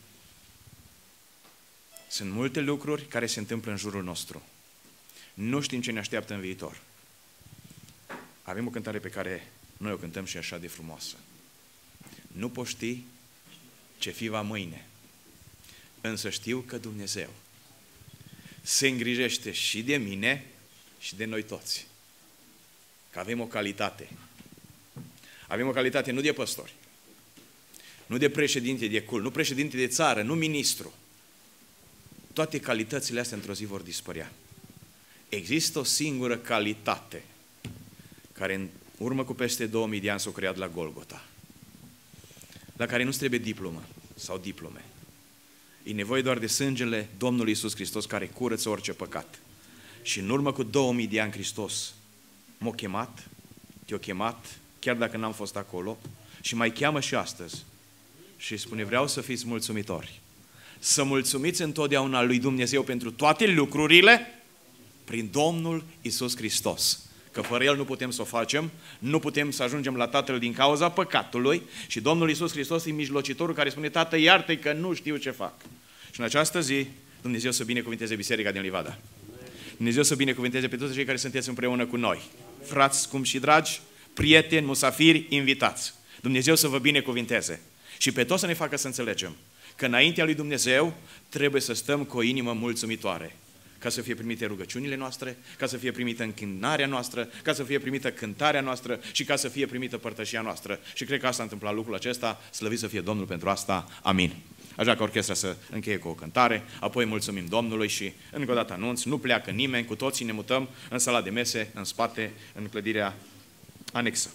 Sunt multe lucruri care se întâmplă în jurul nostru. Nu știm ce ne așteaptă în viitor. Avem o cântare pe care noi o cântăm și așa de frumoasă. Nu poți ști ce fi va mâine, însă știu că Dumnezeu se îngrijește și de mine și de noi toți. Că avem o calitate. Avem o calitate nu de păstori, nu de președinte de cult, nu președinte de țară, nu ministru. Toate calitățile astea într-o zi vor dispărea. Există o singură calitate care în urmă cu peste două mii de ani s-a creat la Golgota, la care nu trebuie diplomă sau diplome. E nevoie doar de sângele Domnului Iisus Hristos care curăță orice păcat. Și în urmă cu două mii de ani Hristos m-a chemat, te-a chemat, chiar dacă n-am fost acolo, și mai cheamă și astăzi. Și spune, vreau să fiți mulțumitori. Să mulțumiți întotdeauna lui Dumnezeu pentru toate lucrurile prin Domnul Iisus Hristos. Că fără El nu putem să o facem, nu putem să ajungem la Tatăl din cauza păcatului și Domnul Iisus Hristos e mijlocitorul care spune, Tată, iartă-i că nu știu ce fac. Și în această zi, Dumnezeu să binecuvinteze Biserica din Livada. Dumnezeu să binecuvinteze pe toți cei care sunteți împreună cu noi. Frați, scumpi și dragi, prieteni, musafiri, invitați. Dumnezeu să vă binecuvinteze. Și pe toți să ne facă să înțelegem că înaintea lui Dumnezeu trebuie să stăm cu o inimă mulțumitoare. Ca să fie primite rugăciunile noastre, ca să fie primită închinarea noastră, ca să fie primită cântarea noastră și ca să fie primită părtășia noastră. Și cred că asta a întâmplat lucrul acesta, slăvit să fie Domnul pentru asta. Amin. Aș vrea ca orchestra să încheie cu o cântare, apoi mulțumim Domnului și încă o dată anunț, nu pleacă nimeni, cu toții ne mutăm în sala de mese, în spate, în clădirea anexă.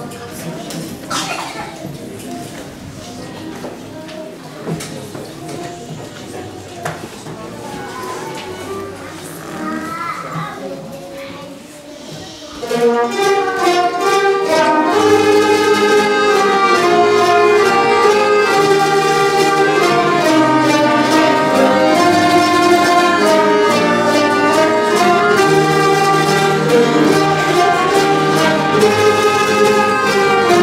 Thank you.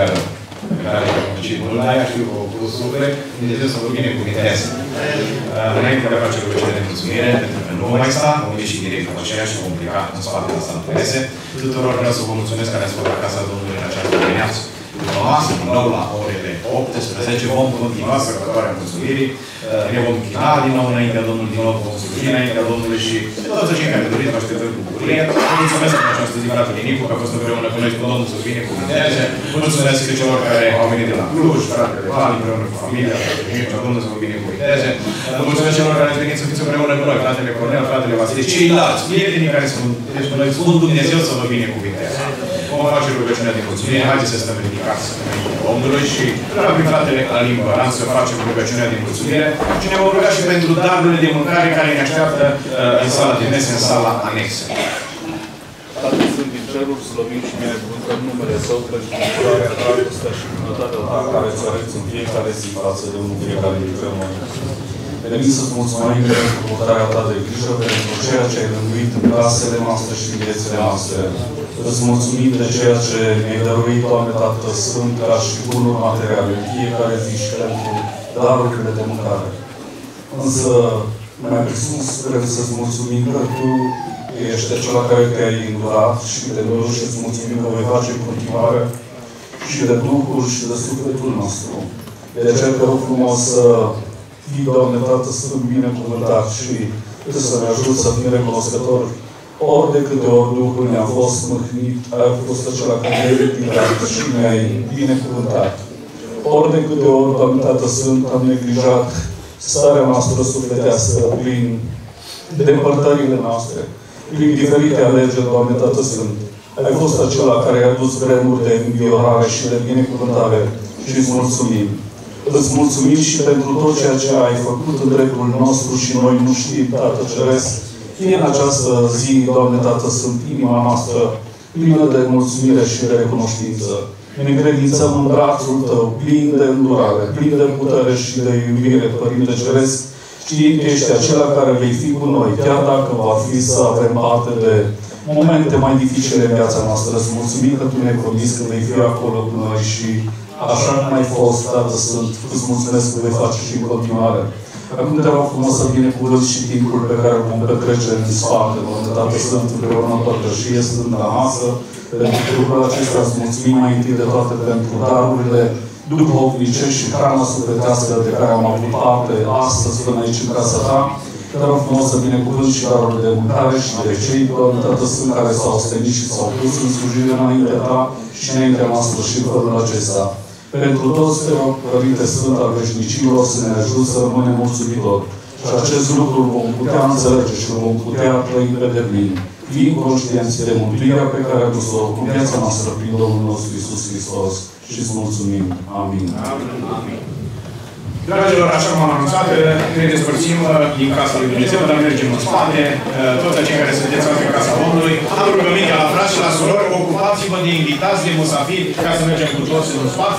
care a muncit mult la ea și cu suflet, Dumnezeu să vă binecuvinteze. Înainte de a face rugăciune de mulțumire, pentru că nu mai sta, vom ieși direct după aceea și vom pleca în spatele Sfântul Mese. Tuturor vreau să vă mulțumesc că ne-ați făcut la Casa Domnului în această dimineață. După masă, din nou la orele optsprezece, vom continua sărbătoarea mulțumirii. Ne vom închina din nou înaintea Domnului, din nou vom sluji înaintea Domnului și toți cei care doriți vă așteptăm cu bucurie. Vă mulțumesc pentru această zi, fratele Nicu, că a fost împreună cu noi și cu Domnul să binecuvinteze. Mulțumesc și celor care au venit de la Cluj, fratele Vali, împreună cu familia, fratele Nicu, Domnul să vă binecuvinteze. Mulțumesc celor care ați venit să fiți împreună cu noi, fratele Cornel, fratele Vasile, ceilalți prietenii care sunt cu noi, spun Dumnezeu să vă binecuvinteze. Vom face rugăciunea de mulțumire. Haideți să stăm ridicați înaintea Domnului și la prin fratele Alim Băran să facem rugăciunea de mulțumire și ne vom ruga și pentru darurile de mâncare care ne așteaptă uh, în sala de mese, în sala anexă. Tatăl Sfânt din cerul, slăvim și binecuvântăm numele Său pentru bucurarea, dragostea și bunătatea Ta care ți-o arăți în fiecare zi față de unul fiecare dintre noi. Venim să-ți mulțumim pentru purtarea Ta de grijă, pentru ceea ce ai rânduit în casele noastre și în viețile noastre. Îți mulțumim de ceea ce ne-ai dăruit, Doamne Tată Sfânt, ca și bunuri materiale în fiecare zi și pentru darurile de mâncare. Însă, mai presus, vrem să-ți mulțumim că Tu ești acela care te-ai îndurat și de noi și îți mulțumim că vei face în continuare și de Duhul și de sufletul nostru. De aceea te rog frumos să fii, Doamne Tată Sfânt, binecuvântat și să ne ajut să fim recunoscători. Ori de câte ori Duhul ne-a fost mâhnit, ai fost acela care ne-ai ridicat și ne-ai binecuvântat. Ori de câte ori, Doamne Tată Sfânt, am neglijat starea noastră sufletească prin depărtările noastre, prin diferite alegeri, Doamne Tată Sfânt. Ai fost acela care a adus vremuri de înviorare și de binecuvântare și îți mulțumim. Îți mulțumim și pentru tot ceea ce ai făcut în dreptul nostru și noi nu știm, Tată Ceresc. Fie în această zi, Doamne Tată Sfânt, inima noastră plină de mulțumire și de recunoștință. Ne încredințăm în brațul Tău, plin de îndurare, plin de putere și de iubire, Părinte Ceresc, știind că ești acela care vei fi cu noi, chiar dacă va fi să avem parte de momente mai dificile în viața noastră. Îți mulțumim că Tu ne-ai promis că vei fi acolo cu noi și așa cum ai fost, Tată Sfânt, îți mulțumesc că vei face și în continuare. Acum te rog frumos să binecuvânți și timpul pe care îl vom petrece în spate, Doamne Tată Sfânt, împreună în părtășie, stând la masă. Pentru lucrul acesta îți mulțumim mai întâi de toate pentru darurile duhovnicești și hrana sufletească de care am avut parte astăzi până aici în casa Ta. Te rog frumos să binecuvânți și darurile de mâncare și de cei, Doamne Tată Sfânt, care s-au ostenit și s-au pus în slujire înaintea Ta și înaintea noastră și în felul acesta. Pentru toți, te rog, Părinte Sfânt al veșnicilor, să ne ajut să rămânem mulțumitori. Și acest lucru vom putea înțelege și vom putea trăi pe deplin, fiind conștienți de mântuirea pe care a dus-o în viața noastră prin Domnul nostru Iisus Hristos. Și îți mulțumim. Amin. Amin. Dragilor, așa cum am anunțat, ne despărțim din Casa lui Dumnezeu, dar mergem în spate. Toți acei care sunteți în Casa Domnului, am rugămintea la frați și la surori, ocupați-vă de invitați, de musafiri, ca să mergem cu toți în spate.